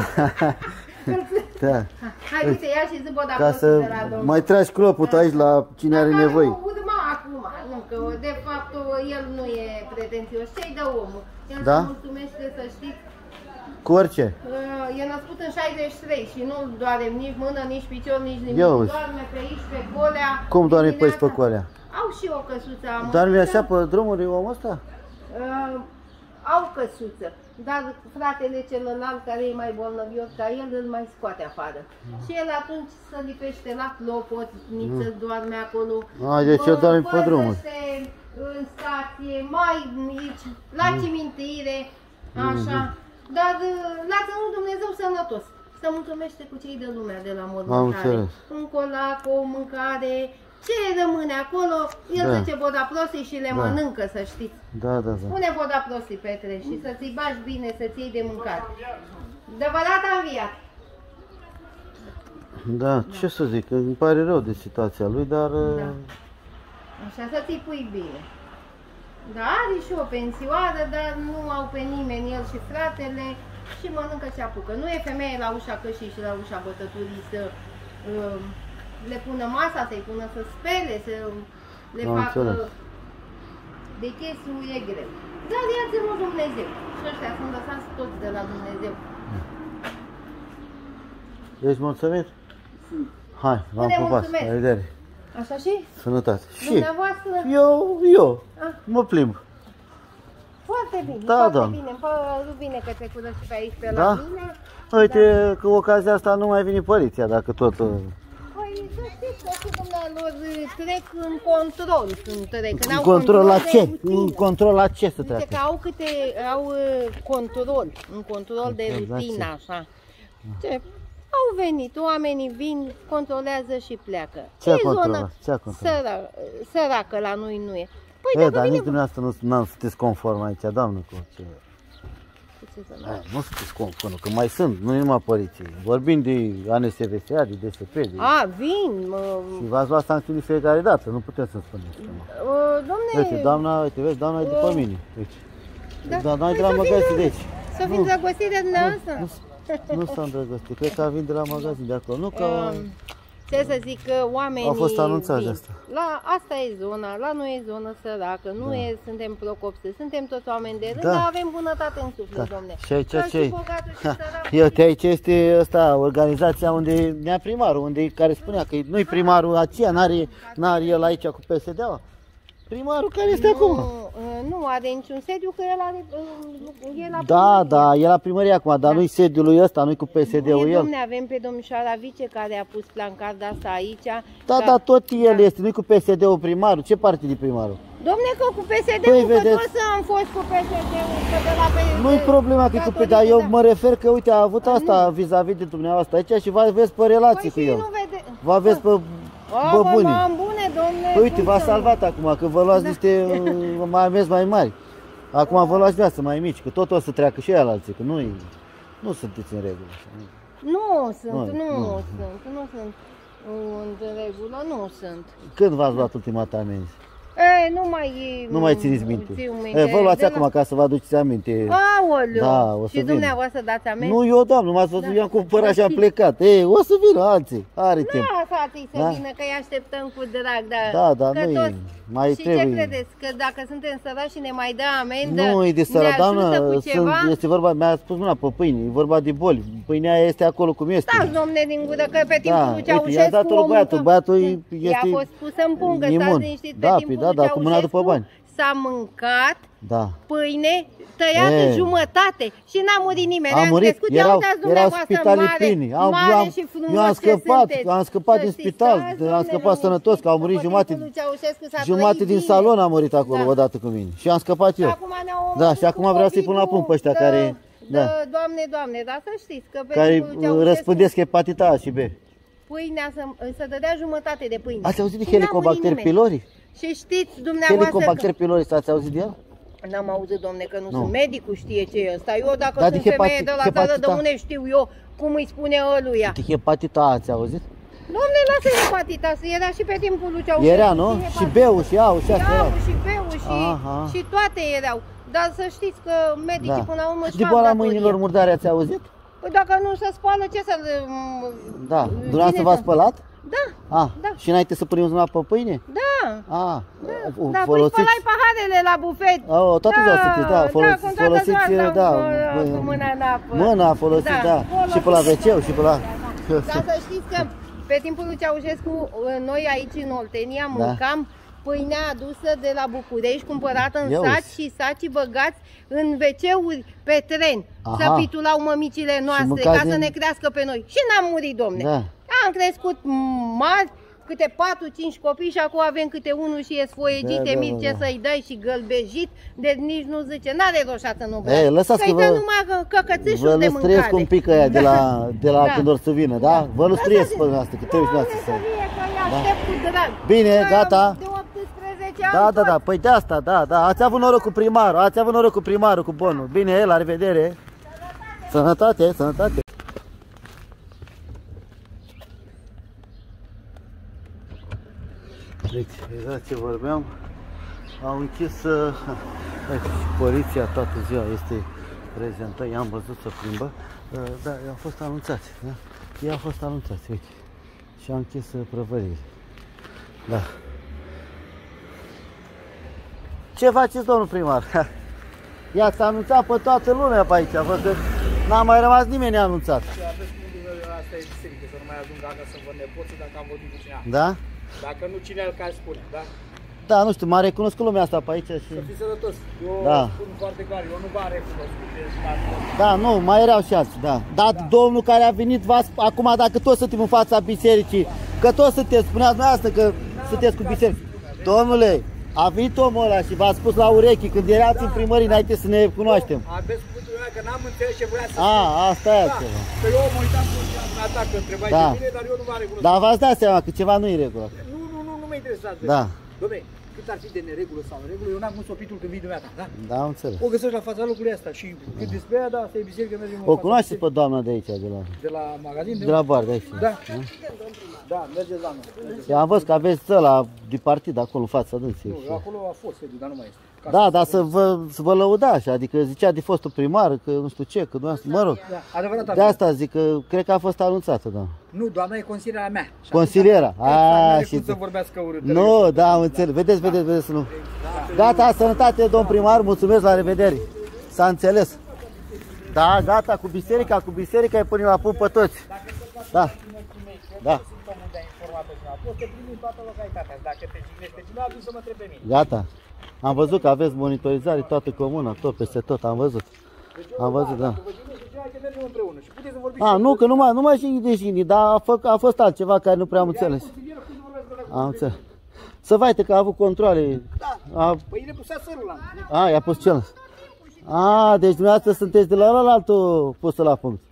Da. Hai, uite, ia și zâboda Ca proste să de la domnul. mai tragi clopul tu aici la cine are Dar nevoie. nu urma acum, nu, că de fapt el nu e pretențios. Ce-i dă omul? El Da? se mulțumește, să știți. Cu orice. Uh, E născut în șaizeci și trei și nu doare nici mână, nici picior, nici nimic. Ia uzi. Doarme pe aici, pe colea. Cum doarme pe aici pe dimineața. colea? Au și o căsuță amărâtă. Doarme așa pe drumuri omul ăsta? Uh, au căsuță, dar fratele celălalt care e mai bolnăvios ca el îl mai scoate afară. Și el atunci se lipește la clopot, niță doarme acolo. A, deci el doarme pe drumuri. Păzește în stație, mai mici, la cimentire, așa. Dar uh, lasă un Dumnezeu sănătos. Se mulțumește cu cei de lumea de la Am mormântare. înțeles. Un colac, o mâncare, ce rămâne acolo, el Da. zice boda prostii și le Da. mănâncă, să știți. Da, da, da. Pune voda prostii, Petre, și să-ți bași bine, să-ți iei de mâncare. Adevărat a înviat. Da, ce să zic, îmi pare rău de situația lui, dar... Da. Așa, să-ți pui bine. Da, are și o pensioară, dar nu au pe nimeni, el și fratele, și mănâncă ce apucă. Nu e femeie la ușa cășii și la ușa bătăturii să uh, le pună masa, să-i pună să spele, să le Am facă... înțeles. De chestiu e greu. Dar ia-ți-mă Dumnezeu. Și ăștia sunt lăsați toți de la Dumnezeu. Ești mulțumit? Hai, v-am Bine, pupat, mulțumesc. la vedere. Așa și? Sănătate. Și Dumneavoastră? eu, eu, Ah. mă plimb. Foarte bine, Da, foarte doamnă. bine. Îmi pare bine că te curăț pe aici pe Da? la mine. Uite, cu ocazia asta nu mai vine poliția, dacă tot... uh, Păi să știți că și dumneavoastră lor trec în control. Sunt trec. În control la ce? În În control la ce să Uite treacă? că au câte, au uh, control, un control de Control la rutină, ce? așa. Ce? Au venit, oamenii vin, controlează și pleacă. Ce a E controlat? zonă Ce a controlat? săra, săracă la noi nu e. Păi E, dacă dar vine... nici dumneavoastră nu, nu sunteți conform aici, doamnă, cu ce... Ce să Hai, nu sunteți conform, că mai sunt, nu e numai poliție. Vorbim de A N S V S A, de D S P, de... A, vin, mă... Și v-ați luat sancțiuni fiecare dată, nu puteți să-mi spuneți. Uh, domne... Uite, doamna, uite, vezi, doamna e după Uh, mine, uite. Da. Doamna e de Păi la să fii magazin de drăguț. aici. Să fii Nu. drăgostit de dumneavoastră. Nu, nu s-a îndrăgostit, cred că vin de la magazin de acolo, nu că... Um, Ce să zic, că oamenii Au fost anunțați vin. asta. La, asta e zona, la noi e zonă săracă, nu Da. e, suntem procopse, suntem toți oameni de rând, Da. dar avem bunătate în suflet, Da. domne. Și aici Că ce și bogatul și Ha, săracul. Iată, aici este ăsta, organizația unde nea primarul, unde care spunea că nu-i primarul aceea, n-are, n-are el aici cu P S D-ul. Primarul care este acum. Nu, nu are niciun sediu, că el are, el la Da, primărie. da, e la primărie acum, dar Da. nu-i sediul lui ăsta, nu-i cu P S D-ul Mie, el. domne, avem pe domnișoara Vice care a pus plancarda asta aici. Da, ca- da, tot el da. este, nu-i cu P S D-ul primarul. Ce partid e primarul? Domne, că cu P S D-ul, Păi, că vedeți. toți am fost cu P S D-ul, că de la pe... Nu-i problema că e cu P S D, dar eu mă refer că, uite, a avut asta vis-a-vis de dumneavoastră aici și vă aveți pe relații Păi cu și el. nu vede... Vă aveți pe A, băbunii. bă, am bune, domne. Păi uite, cum v-a să salvat acum, că vă luați niște uh, mai amenzi mai mari. Acum vă luați viață mai mici, că tot o să treacă și alții, că nu nu sunteți în regulă. Nu, nu sunt, Nu, nu, nu. sunt, nu sunt în regulă, nu sunt. Când v-ați luat ultima dată amenzi? E, nu mai... Nu mai țineți minte. țiu minte. E, vă luați De acum ca să vă aduceți aminte. Aoleu! Da, o să și vin. dumneavoastră dați amenzi? Nu eu, doamnă, m-ați văzut, Da. i-am cumpărat și am plecat. Ei, o să vină alții, are timp. Da, frații să Da? vină, că îi așteptăm cu drag, dar... Da, da, că nu-i- toți... mai și trebuie. ce credeți? Că dacă suntem sărași și ne mai dă amendă, Nu e de ne sărat, ajută doamnă, cu sunt, ceva? este vorba, mi-a spus mâna pe pâine, e vorba de boli. Pâinea aia este acolo cum este. Stați, domne, din gură, că pe timpul Da, lui uite, Ceaușescu... i-a dat-o lui omul băiatul, că- băiatul I-a este fost pusă în pungă, imun. stați liniștit, pe Da, timpul păi da, lui da, cu mâna după Ceaușescu bani. s-a mâncat Da. pâine tăiată E. jumătate și n-a murit nimeni. Am Am murit, crescut, ia erau, uitați erau dumneavoastră, spitale mare, pline. Am, mare eu am, și frumos eu am ce scăpat, sunteți. am scăpat Să din știți, spital, stați, am domnule, scăpat sănătos, că au murit după jumate, timpul lui Ceaușescu s-a jumate trăit din bine. salon a murit acolo Da. odată cu mine. Și am scăpat eu. Acum ne-au Da, omorât și acum cu vreau să-i pun la COVID-ul. punct pe ăștia Da, care- da, da. Doamne, doamne, dar să știți că pe Care timpul lui Ceaușescu răspândesc hepatita A și B. pâinea să, să dădea jumătate de pâine. Ați auzit de Și n-a murit Helicobacter nimeni. pylori? Și știți dumneavoastră Helicobacter pylori, ați auzit de el? că... N-am auzit, domne, că nu, Nu. sunt medicul, știe ce e ăsta. Eu dacă Dar sunt de femeie hepati- de la țară, de hepatita- unde știu eu cum îi spune ăluia? De hepatita A ați auzit? Domne, lasă hepatita, să era și pe timpul lui Ceaușescu. Era, nu? hepatita. Și B-ul și A-ul și astea Iau erau. și beu și, Aha. și toate erau. Dar să știți că medicii Da. până la urmă Și își de fac boala datoria. mâinilor murdare ați auzit? Păi dacă nu se spală, ce să... Da. Dumneavoastră v-ați spălat? Da, Ah, da. și înainte să punem mâna pe păine? da. Ah, Da, păi folosiți? spălai paharele la bufet. Oh, toată ziua să știți, da, folosiți, cum toată folosiți, ziua stau da, cu, bă, cu mâna în apă. mâna folosiți, da, și pe la folosiți. ve ce și pe la... Dar să știți că pe timpul lui Ceaușescu, noi aici în Oltenia Da. mâncam pâinea adusă de la București, cumpărată în Ia saci uzi. și sacii băgați în ve ce-uri pe tren. Aha. Să pitulau mămicile noastre mâncați ca să din- ne crească pe noi. Și n-am murit, domne. Da. Am crescut mari, câte patru cinci copii și acum avem câte unul și e sfoiegite Da, da, mici, da, ce da. să-i dai și gălbejit, de nici nu zice, n-are roșată în obraz. Ei, lăsați Că-i că dă vă- numai că- căcățișul Vă de lăstruiesc mâncare. un pic aia de la, de la Da. când or să vină, da? Vă lăstruiesc Lăsați- pe asta, că trebuie și noastră să... Doamne, să fie, că îi aștept cu drag. Bine, Că gata. De optsprezece Da, ani da, da, tot. păi de asta, da, da, ați avut noroc cu primarul, ați avut noroc cu primarul, cu bonul. Bine, la revedere. Sănătate, sănătate. Deci, exact ce vorbeam, au închis, uh, uite, și poliția toată ziua este prezentă, i-am văzut să plimbă, uh, da, i-au fost anunțați, da? Ei au fost anunțați, uite, și au închis uh, prăvările, da. Ce faceți, domnul primar? I-ați anunțat pe toată lumea pe aici, văd că n-a mai rămas nimeni neanunțat. Și aveți gândul meu, asta e biserică, să nu mai ajung acasă să văd nepoții dacă am vorbit cu cineva. Da? Dacă nu, cine el care spune, da? Da, nu știu, m-a recunoscut lumea asta pe aici și... Să fii sănătos. Eu Da. spun foarte clar, eu nu v-am recunoscut. Deci, dacă... Da, nu, mai erau și alții, da. Dar da. Domnul care a venit, v-a, acum dacă toți suntem în fața bisericii, că toți sunteți, spuneați dumneavoastră că sunteți cu biserică. Domnule, a venit omul ăla și v-a spus la urechi când erați în primărie înainte să ne cunoaștem. Aveți cuvântul ăla că n-am înțeles ce vrea să A, spun. asta e Da, ceva. că eu mă uitam cu mea ta că întrebai Da. de mine, dar eu nu v-am recunoscut. Dar v-ați dat seama că ceva nu e în regulă. Nu, nu, nu, nu mă interesează. Da. Dom'le, cât ar fi de neregulă sau în regulă, eu n-am cum să opitul când vii dumneata, da? Da, am înțeles. O găsești la fața locului asta și cât despre ea, da, asta e biserică, mergem în O fața cunoașteți pe bisericii. doamna de aici, de la, De la magazin? de la bar, de aici. Da. Da, mergeți la noi. Eu am văzut că aveți ăla de partid acolo în fața dânsii. Nu, acolo a fost sediu, dar nu mai este. Ca Da, să- dar să vă, să vă lăuda așa, adică zicea de fostul primar, că nu știu ce, că dumneavoastră, mă rog. Da, adevărat. De asta zic că cred că a fost anunțată, da. Nu, doamna e consiliera mea. Și Consiliera. atunci, A, n-are și cum să tu. vorbească urât. Nu, da, am înțeles. Vedeți, vedeți, vedeți, nu. Gata, sănătate, domn primar, mulțumesc, la revedere. S-a înțeles. Da, gata, cu biserica, cu biserica îi punem la punct pe toți. Da. Da. Poți să primi toată localitatea. Dacă te jignește cineva, atunci să mă întreb pe mine. Gata. Am văzut că aveți monitorizare toată comuna, tot peste tot, am văzut. Am văzut, da. Vă jignește cineva, că mergem împreună și puteți să vorbiți. A, nu, că nu mai, nu mai jigni de jigni, dar a, fă, a fost altceva care nu prea am înțeles. Am înțeles. Să vaite că a avut controle. A, Păi ne pusea sărul la. a i-a pus cel. A, deci dumneavoastră sunteți de la ăla altul pusă la punct.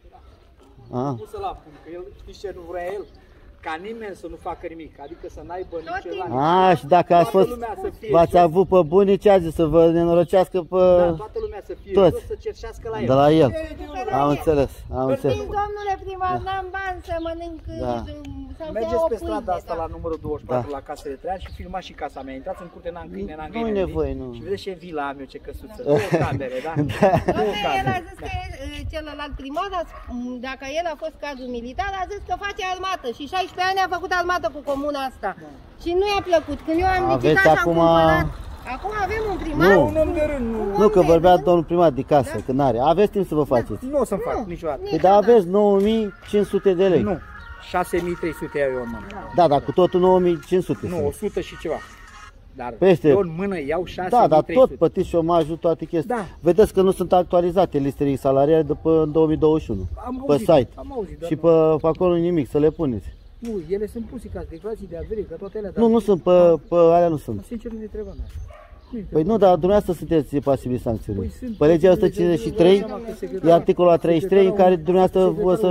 A. Pusă la punct, că el știți ce nu vrea el? Ca nimeni să nu facă nimic, adică să n-aibă nici ăla, nici A, și dacă ați fost, v-ați avut pe buni, ce a zis, să vă nenorocească pe da, toată lumea să fie toți. jos, să cerșească la el. De la el. Am înțeles, am înțeles. Știți, domnule primar, n-am bani să mănânc, Da. să-mi Mergeți iau o pe strada pâine, asta da. la numărul douăzeci și patru Da. la Casa de Traian și filmați și casa mea. Intrați în curte, n-am câine, n-am Nu-i găini, nevoie, nu. Și vedeți ce vila am eu, ce căsuță. Două camere, da? Două Dom'le, el a camere. zis că e, celălalt primar, a zis, m, dacă el a fost cazul militar, a zis că face armată și șaisprezece ani a făcut armată cu comuna asta. Și nu i-a plăcut. Când eu am Aveți licitat și am acum- cumpărat, acum avem un primar. Nu. Un om de rând, nu. Nu, că vorbea domnul primar de casă, că n-are. Aveți timp să vă faceți. Nu o să-mi fac niciodată. Păi dar aveți nouă mii cinci sute de lei. Nu. șase mii trei sute iau eu în mână. Da, dar cu totul nouă mii cinci sute. Nu, o sută și ceva. Dar Peste. eu în mână iau șase Da, mii dar trei tot sute. plătiți șomajul, toate chestii. Da. Vedeți că nu sunt actualizate listele salariale după în două mii douăzeci și unu. Am Pe auzit, site. am auzit, dar Și nu. pe, pe acolo nimic, să le puneți. Nu, ele sunt puse ca declarații de avere, ca toate alea. Dar Nu, nu sunt, pe, pe alea nu sunt. sincer nu e treaba mea. Nu e Păi nu, dar dumneavoastră sunteți pasibili sancțiuni. Păi sunt Pe legea o sută cincizeci și trei e articolul treizeci și trei în care dumneavoastră o să...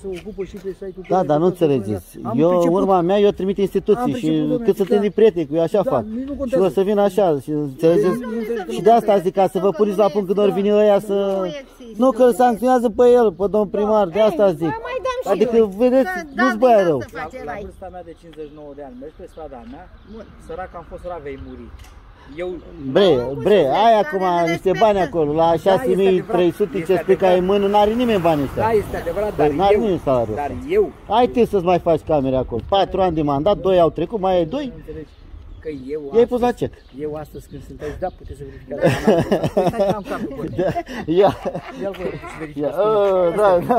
Da, dar nu înțelegeți. Eu, în urma mea, eu trimit instituții și cât suntem de prieteni cu eu, așa fac. Și o să vin așa, și înțelegeți? Și de asta zic, ca să vă puneți la punct când ori vine ăia să... Nu, că îl sancționează pe el, pe domnul primar, de asta zic. Mai dăm și Adică, eu. vedeți, Să nu-ți dați băia din rău. asta să face La rai. vârsta mea de cincizeci și nouă de ani, mergi pe strada mea, sărac am fost ravei muri. Eu... Bre, bre, ai dar acum ne niște respectă. bani acolo, la șase mii trei sute ce spui că ai în mână, n-are nimeni bani Da, ăștia. este adevărat, Păi, dar n-are eu, nimeni salariul dar ăsta. eu, Ai timp să-ți mai faci camere acolo. Patru ani de mandat, doi au trecut, mai ai doi, nu înțelegi că eu i-ai pus la cec. eu astăzi când sunt aici, da, puteți să verificați. Stai că am capul cu Da, ia, Ia-l voi să verificați. ia, oh, da, da,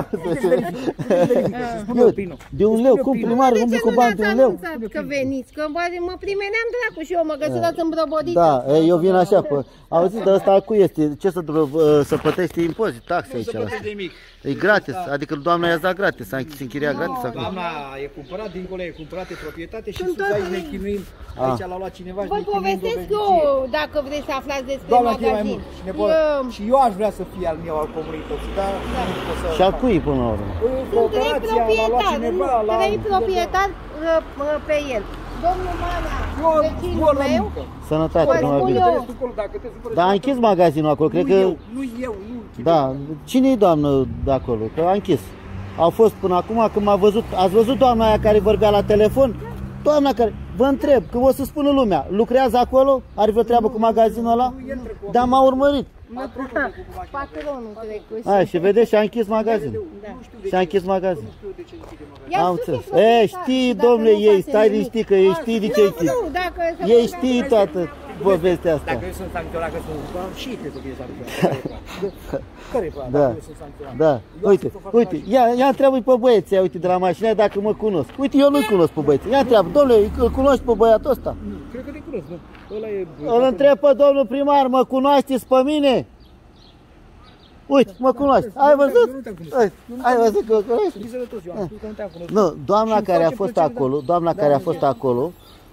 Spune eu, opinul. de un leu, cum primar, De umbli ce cu nu bani de ne-ați un leu? anunțat că veniți? Că poate mă primeneam dracu și eu mă găsiți în brăbodiță. Da, e, eu vin așa, pe, auziți, dar ăsta cu este, ce să, uh, să plătești impozit, taxe aici la asta. nimic. E gratis, adică doamna i-a dat gratis, s-a închis închiria gratis acum. Doamna e cumpărat, dincolo e cumpărat, e proprietate și Sunt sus aici totul- ne chinuim. Aici l-a luat cineva și Vă ne chinuim de o povestesc veșnicie. eu, dacă vreți să aflați despre Doamna știe mai magazin. mult și ne pot... Eu- Și eu aș vrea să fie al meu, al comunității, dar nu pot să... Și a cui până la urmă? Păi, Sunt trei cooperația, l-a luat proprietari, cineva, nu, la... trei proprietari uh, uh, pe el. Domnul Mana, Eu, vecinul eu la meu, muncă. Sănătate, Păi, numai spun bine. eu. Restul acolo, dacă te supără... Dar a închis magazinul acolo, cred nu că... eu, nu eu, nu. Da, cine e doamnă de acolo? Că a închis. Au fost până acum, când m-a văzut, ați văzut doamna aia care vorbea la telefon? Doamna care, vă întreb, că o să spună lumea, lucrează acolo? Are vreo treabă cu magazinul ăla? Dar m-a urmărit. patronul trecut. A, și vedeți, și-a închis magazinul. Și-a închis magazinul. I-a Am spus înțeles. că e E, proprietar știi, și dacă domnule, nu ei, face stai nimic. liniștit, că ei știi de ce Nu, închis. nu, dacă să Ei vorbească- știi toată povestea asta. Dacă eu sunt sancționat că sunt am și trebuie să fie sancționat. Care e problema? Da. Dacă eu sunt sancționat. Da, Eu uite, astăzi o fac uite, la- ia, ia întreabă pe băieții, ia, uite, de la mașină, dacă mă cunosc. Uite, eu nu-l cunosc pe băieții. Ia întreabă, domnule, îl cunoști pe băiatul ăsta? Nu, cred că te cunosc, nu? Ăla e... Îl întreb pe domnul primar, mă cunoașteți pe mine? Uite, mă cunoaște. Ai văzut? Nu te-am cunoscut. Ai, ai văzut că mă cunoaște? Fii sănătos, eu am spus că nu te-am cunoscut. Nu, doamna Și îmi care a face fost plăcere, acolo, da. doamna Da, care a da, fost da. acolo,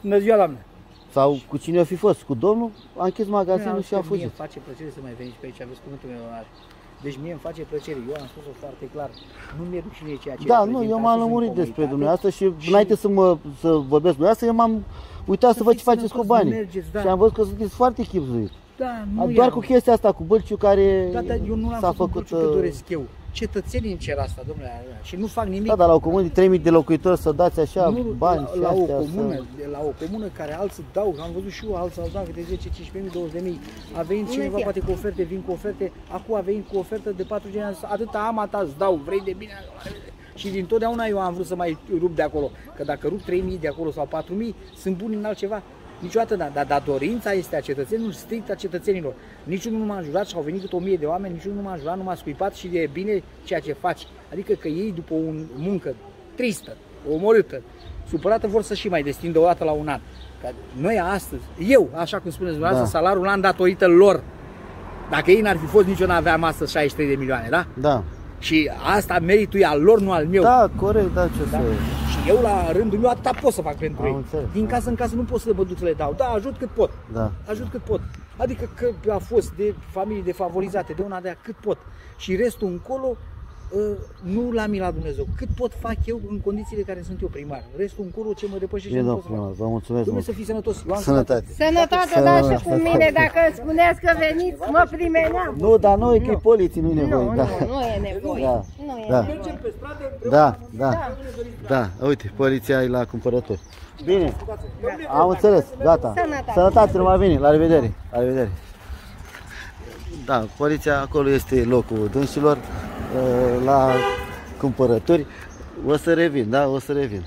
Bună ziua, doamnă! Sau cu cine o fi fost? Cu domnul? A închis magazinul și a Mie fugit. îmi face plăcere să mai veniți pe aici, aveți cuvântul meu onoare. Deci mie îmi face plăcere, eu am spus-o foarte clar, nu mi-e rușine ceea ce Da, nu, eu m-am lămurit despre dumneavoastră și, și înainte să mă să vorbesc dumneavoastră, eu m-am uitat să, să văd ce faceți cu banii. Mergeți, da. Și am văzut că sunteți foarte chipzuit. Da, nu Doar era. cu chestia asta, cu Bâlciu, care Da, dar eu nu l-am s-a făcut, făcut... Bâlciu, că doresc eu. Cetățenii îmi cer asta, domnule, și nu fac nimic. Da, dar la o comună de trei mii de locuitori să dați așa nu, bani la, și la, o astea comună, să... de la o comună care alții dau, am văzut și eu, alții au dat câte zece, cincisprezece mii, douăzeci de mii. A venit cineva poate cu oferte, vin cu oferte, acum a venit cu ofertă de patru ani, atâta am, atâta îți dau, vrei de bine. Și din totdeauna eu am vrut să mai rup de acolo, că dacă rup trei mii de acolo sau patru mii, sunt buni în altceva. Niciodată, da, dar, dar dorința este a cetățenilor, strict a cetățenilor. Niciunul nu m-a înjurat și au venit câte o mie de oameni, niciunul nu m-a înjurat, nu m-a scuipat și de bine ceea ce faci. Adică că ei după o muncă tristă, omorâtă, supărată, vor să și mai destindă o dată la un an. Că noi astăzi, eu, așa cum spuneți dumneavoastră, da. Salariul an datorită lor. Dacă ei n-ar fi fost, nici eu n-aveam astăzi șaizeci și trei de milioane, da? Da. Și asta meritul e al lor, nu al meu. Da, corect, da, ce da? să... Și eu la rândul meu atâta pot să fac pentru Am ei. înțeles, Din da. casă în casă nu pot să mă duc să le dau. Da, ajut cât pot. Da. Ajut cât pot. Adică că a fost de familii defavorizate, de una de aia, cât pot. Și restul încolo, nu la mila Dumnezeu. Cât pot fac eu în condițiile care sunt eu primar. Restul încolo ce mă depășește nu pot să fac. Vă mulțumesc Dom'le, mult. să fii sănătos. Eu am Sănătate. Sănătate, da, și cu mine, dacă îți spuneați că veniți, mă primeneam. Nu, dar noi, că e poliție, nu-i nevoie. Nu, da. nu, nu e nevoie. Da. Nu e Da. nevoie. Da, da, da, uite, poliția e la cumpărători. Bine, am înțeles, gata. Sănătate. Sănătate, numai bine, la revedere, la revedere. Da, poliția acolo este locul dânșilor, la cumpărături. O să revin, da, o să revin.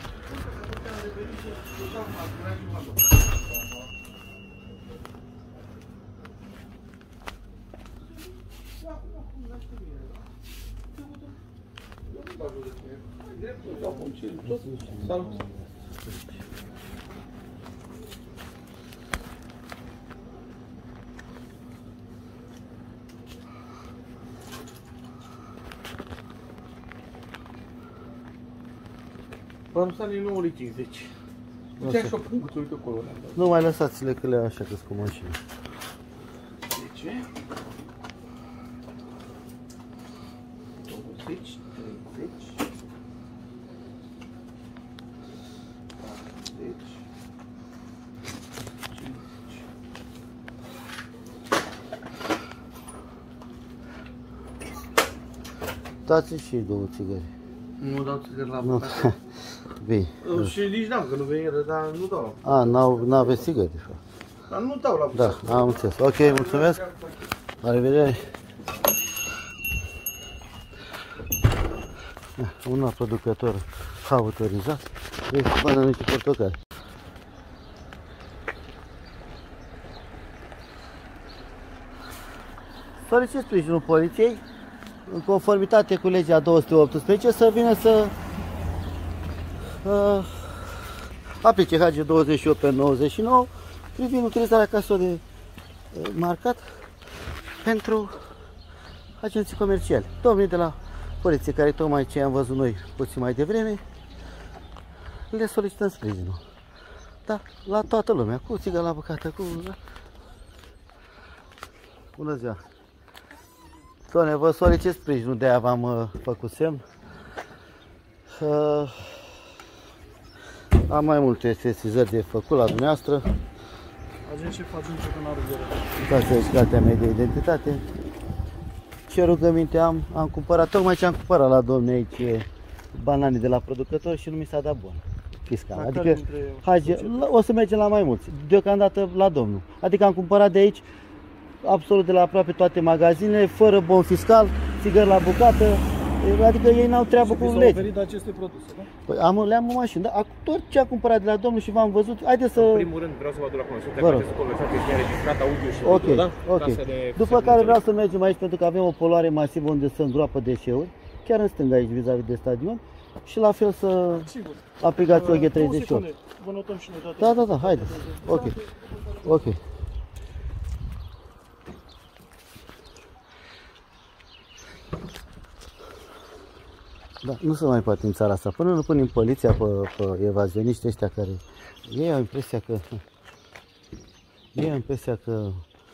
V-am stat din nouă cincizeci. Uite așa punctul, uite acolo. Nu mai lăsați-le că le așa că-s cu mașină. zece, douăzeci, treizeci, patruzeci, cincizeci. Dați și două țigări. Nu dau țigări la Nu. bucate. Bine. Și nici n-am, că nu veniră, dar nu dau la A, n-aveți țigări, de fapt. Dar nu dau la bucate. Da, am înțeles. Ok, mulțumesc. La revedere. Un producător autorizat. Deci, banane și portocali. Solicit sprijinul poliției, în conformitate cu legea două sute optsprezece, să vină să uh, aplice H G douăzeci și opt pe nouăzeci și nouă privind utilizarea caselor de uh, marcat pentru agenții comerciali. Domnii de la poliție, care tocmai ce am văzut noi puțin mai devreme, le solicităm sprijinul. Da, la toată lumea, cu țigă la bucată, cu... Da. Bună ziua! Doamne, vă solicit sprijinul, de-aia v-am uh, făcut semn. Uh, am mai multe sesizări de făcut la dumneavoastră. Agent șef, agent șef în arăgere. Asta este cartea mea de identitate. Ce rugăminte am? Am cumpărat, tocmai ce am cumpărat la domnul aici banane de la producător și nu mi s-a dat bun fiscal. La Adică hage, o să mergem la mai mulți, deocamdată la domnul. Adică am cumpărat de aici absolut de la aproape toate magazinele, fără bon fiscal, țigări la bucată, adică ei n-au treabă cu legi. oferit aceste produse, da? Păi am, le-am în mașină, dar tot ce am cumpărat de la domnul și v-am văzut, haideți să... În primul rând vreau să vă aduc la cunoștință că această conversație este înregistrată audio și Ok, video, da? ok. Ne... După care vreau să mergem aici pentru că avem o poluare masivă unde se îngroapă deșeuri, chiar în stânga aici vis-a-vis de stadion, și la fel să Sigur. aplicați O G treizeci și opt. Vă notăm și noi toate. Da, da, da, haideți. Ok. Ok. Da, nu se mai poate în țara asta. Până nu punem poliția pe, pe evazioniști ăștia care... Ei au impresia că... Ei au impresia că...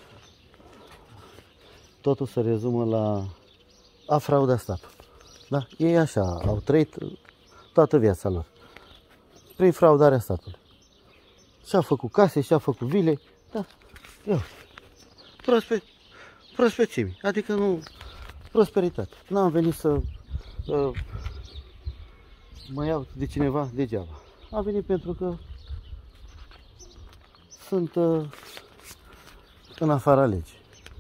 Totul se rezumă la... A frauda stat. Da? Ei așa au trăit toată viața lor. Prin fraudarea statului. Și-au făcut case, și-au făcut vile. Da. Eu. Prospe... Prospețime. Adică nu... Prosperitate. N-am venit să... Uh, mă iau de cineva degeaba. Am venit pentru că sunt uh, în afara legii.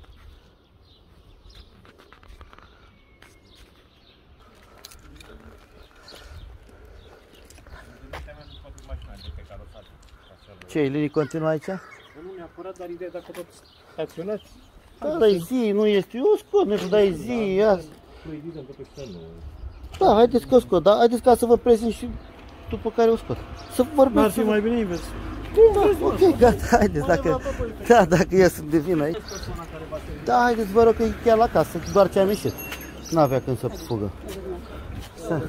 Ce, linii continuă aici? Nu neapărat, dar ideea dacă tot staționați. Da, dar zi, nu este. Eu scot, nu știu, dar zi, ia. Da, haideți că o scot, da? Haideți ca să vă prezint și după care o scot. Să vorbim. Ar fi mai bine invers. Da, ok, gata, haideți, dacă, da, dacă eu sunt de vină aici. Da, haideți, vă rog că e chiar la casă, doar ce am ieșit. N-avea când să fugă. Să.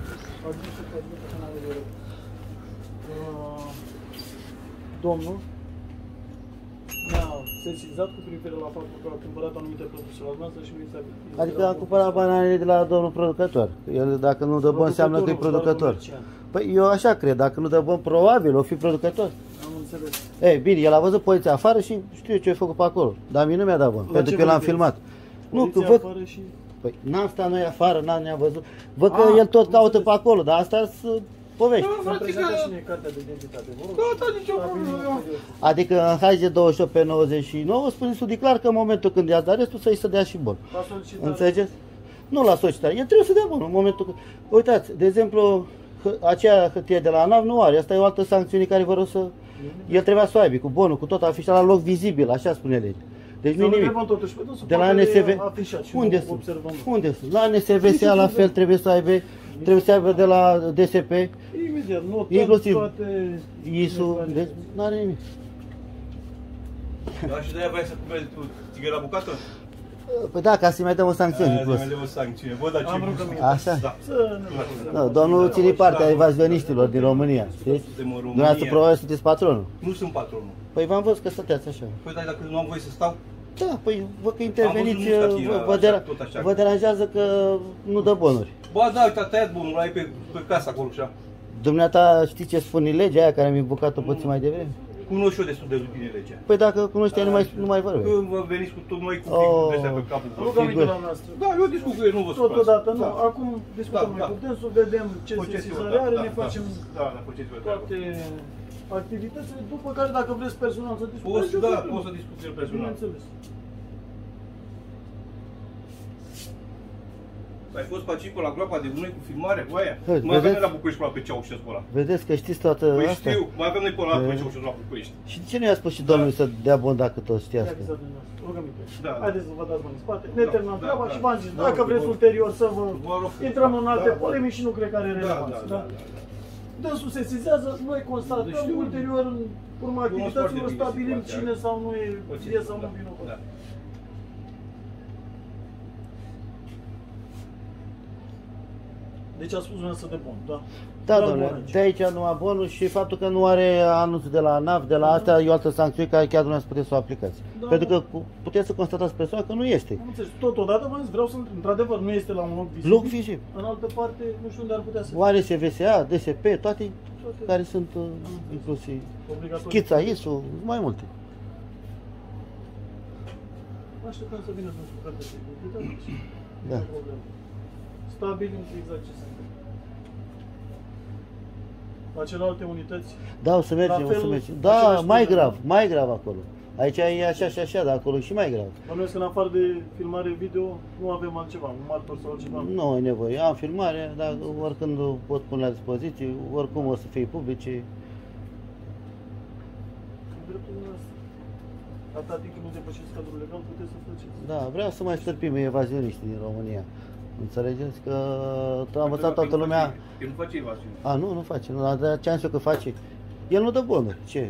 Domnul ne-a sesizat cu privire la faptul că a cumpărat anumite produse la noastră și nu i s-a... Adică a cumpărat bananele de la domnul producător. El dacă nu dă bani înseamnă că e producător. Păi eu așa cred, dacă nu dă bani probabil o fi producător. Am înțeles. Ei, bine, el a văzut poliția afară și știu ce a făcut pe acolo. Dar mie nu mi-a dat bani, pentru că eu l-am filmat. Nu, că văd... Și... Păi n-am stat noi afară, n-am ne-a văzut. Văd că el tot caută pe acolo, dar asta sunt povești. Să-mi prezenta și mie cartea de identitate, vă rog. Da, da, nicio problemă. Adică în H G douăzeci și opt pe nouăzeci și nouă spune studiu clar că în momentul când i-ați dat restul să-i să dea și bon. Înțelegeți? Nu la solicitare. El trebuie să dea bon în momentul când... Uitați, de exemplu, aceea hârtie de la ANAF nu are. Asta e o altă sancțiune care vă rog să... El trebuia să o aibă cu bonul, cu tot afișat la loc vizibil, așa spune legea. Deci nu nimic. De la N S V. Unde sunt? Unde sunt? La N S V S A la fel trebuie să aibă, trebuie să aibă de la D S P. Imediat, inclusiv toate I S U, deci nu are nimic. Da, și de-aia vrei să cumperi tu tigăra bucată? Păi da, ca să-i mai dăm o sancțiune în plus. Să-i mai dăm o sancțiune. Bă, dar ce gust. Așa? Da. Nu, domnul ține partea evazioniștilor din România. Știți? Dumneavoastră probabil sunteți patronul. Nu sunt patronul. Păi v-am văzut că stăteați așa. Păi dar dacă nu am voie să stau? Da, păi vă că interveniți, vă, dera, vă deranjează că nu dă bonuri. Ba da, uite, a tăiat bonul, ăla e pe, pe casă acolo așa. Dumneata știi ce spune legea aia care mi-a bucat-o puțin mai devreme? Cunosc eu destul de bine legea. Păi dacă cunoștea, nu mai, nu mai vorbesc. Când vă veniți cu tot noi cu figuri de-astea pe capul. Rugăminte la noastră. Da, eu discut cu el, nu vă supărați. Totodată, nu. Acum discutăm noi cu dânsul, vedem ce sesizare are, ne facem toate activitățile, după care dacă vreți personal să discutăm. Poți, da, poți să discuți el personal. Bineînțeles. Ai fost pe aici, pe la groapa de gunoi cu filmare cu aia? Hei, mai avem vedeți? la București până pe Ceaușescu ăla. Vedeți că știți toată Păi asta? știu, mai avem noi pe la E... pe Ceaușescu la București. Și de ce nu i-a spus și domnului să dea bon dacă tot știați? Rugăminte. Da. Haideți să vă dați mai în spate. Ne terminăm da, treaba da, și v-am zis, da, dacă da, vreți da, ulterior să vă vă rog, intrăm în alte da, da, polemici și nu cred că are Da, relevanță. da, Da, da, da, da. Dânsul sesizează, noi constatăm, Știu. ulterior în urma activităților foarte bine stabilim situația. cine sau nu e Pățit, vie sau nu da, vinovat. da. Deci a spus dumneavoastră de bun, da? Da, Doar domnule, bun aici. de aici numai bonul și faptul că nu are anunțul de la ANAF, de la astea, e o altă sancțiune care chiar dumneavoastră puteți să o aplicați. Da, Pentru da. că cu- puteți să constatați persoana că nu este. Am înțeles. Totodată, v-am zis, vreau să, într-adevăr, nu este la un loc vizibil. Loc vizibil. În altă parte, nu știu unde ar putea să Oare S V S A, D S P, toate care sunt uh, inclusiv obligatorii. schița I S U, mai multe. Așteptăm să vină să-mi spune de securitate. Da. Nu problemă. Stabilim exact ce se întâmplă. La celelalte unități, Da, o să mergem, La o să fel, mergem. Da, aceleași mai probleme. grav, mai grav acolo. Aici e așa și așa, dar acolo e și mai grav. bănuiesc că în afară de filmare video nu avem altceva, un martor sau altceva. Nu e nevoie. Am filmare, dar oricând o pot pune la dispoziție, oricum o să fie publice. În dreptul dumneavoastră. Atâta timp când nu depășiți cadrul legal, puteți să faceți. Da, vreau să mai stârpim evazioniștii din România. Înțelegeți că a învățat toată lumea... El nu face evaziune. A, nu, nu face. Nu, dar ce am zis eu că face? El nu dă bonuri. Ce?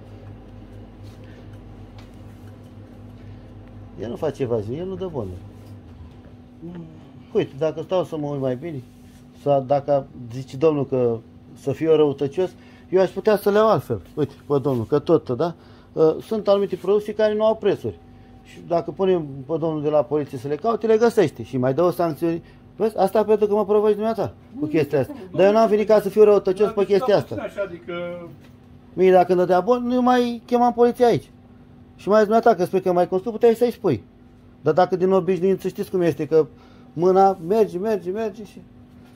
El nu face evaziune, el nu dă bonuri. Uite, dacă stau să mă uit mai bine, sau dacă zice domnul că să fie răutăcios, eu aș putea să le iau altfel. Uite, pe domnul, că tot, da? Sunt anumite produse care nu au prețuri. Și dacă punem pe domnul de la poliție să le caute, le găsește și mai dă o sancțiune. Vezi? Asta pentru că mă provoci dumneata cu chestia asta. Dar eu n-am venit ca să fiu răutăcios pe chestia asta. Mie dacă îmi dădea bun, nu mai chemam poliția aici. Și mai ales dumneata, că spui că mai consum, puteai să-i spui. Dar dacă din obișnuință știți cum este, că mâna merge, merge, merge și...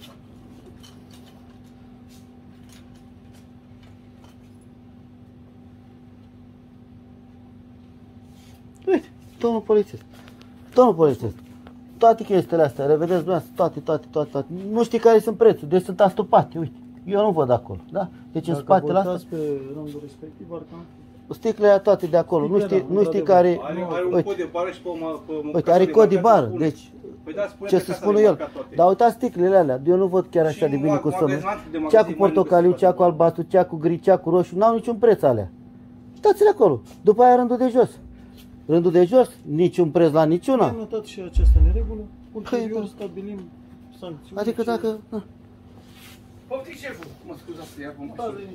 Uite, domnul polițist, domnul polițist, toate chestiile astea, le vedeți dumneavoastră, toate, toate, toate, toate, nu știi care sunt prețuri, deci sunt astupate, uite, eu nu văd acolo, da? Deci dacă în spatele astea... pe rândul respectiv, ar cam... Sticlele aia toate de acolo, nu știi, nu știi care... Are, are un cod de bară și pe, pe uite, are cod de bară, deci... Păi da, spune ce să spună el? Dar uitați sticlele alea, eu nu văd chiar așa de bine cu să cea cu portocaliu, cea cu albastru, cea cu gri, cea cu roșu, n-au niciun preț alea. Uitați-le acolo, după aia rândul de jos. Rândul de jos, niciun preț la niciuna. Am notat și această neregulă, ulterior stabilim sancțiuni. Adică dacă... Poftic șeful, mă scuzați să ia cu mașină.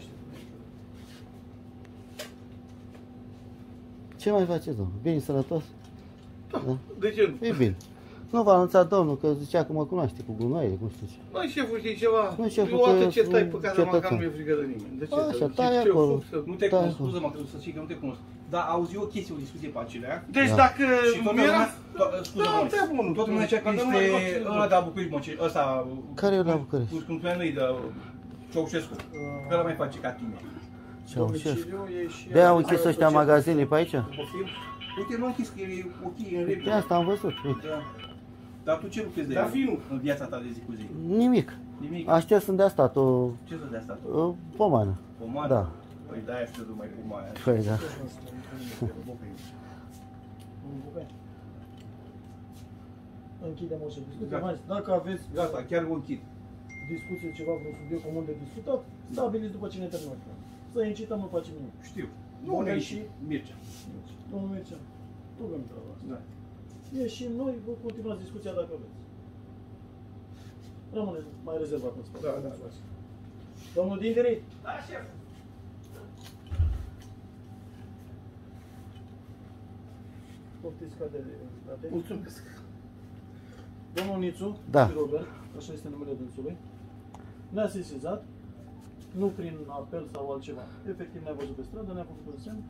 Ce mai faceți, domnul? Bine, sănătos? Da. De ce nu? E bine. Nu v-a anunțat domnul că zicea că mă cunoaște cu gunoaie, cum știu ce. Băi, șeful, știi ceva? Nu, șeful, eu atât că ce tai pe casa mea, cetățean. că nu e frică de nimeni. De ce? Așa, tai acolo. Nu te cunosc, scuză-mă, că să știi că nu te cunosc. Dar auzi o chestie, o discuție pe acelea. Deci Da. dacă Și toată mi-era... lumea, to- scuză-mă, Da, te bun. toată lumea zicea că Dacă nu este mai fac ăla de la București, mă, ce- ăsta... Care e la București? Cum spunea noi de Ceaușescu. Că ăla mai face ca tine. Ceaușescu. Domiciliu e și... De-aia au închis ăștia magazine pe aici? Poftim? Uite, nu am închis, că e ok, e în De regulă. asta am văzut, uite. Da. Dar tu ce lucrezi de Dar vinul. în viața ta de zi cu zi? Nimic. Nimic. Aștept sunt de asta, o, Ce să de asta? o pomană. Pomană? Da. Păi de-aia știu numai pomană. Păi da. Închidem o discuție. Gata. Hai, dacă aveți Gata, chiar o închid. discuție, ceva, vreun subiect comun de discutat, stabiliți după cine terminăm. Să incităm, nu facem nimic. Știu. Nu Bun, ne și- ieși Mircea. Domnul Mircea, tu vrem treaba asta. Da. Ieșim noi, vă continuați discuția dacă vreți. Rămâneți mai rezervat în spate. Da, da, da. Domnul Dinderi, Da, șef. poftiți ca de date. Mulțumesc. Domnul Nițu, Da. și Robert, așa este numele dânsului, ne-a sesizat, nu prin apel sau altceva. Efectiv ne-a văzut pe stradă, ne-a făcut un semn.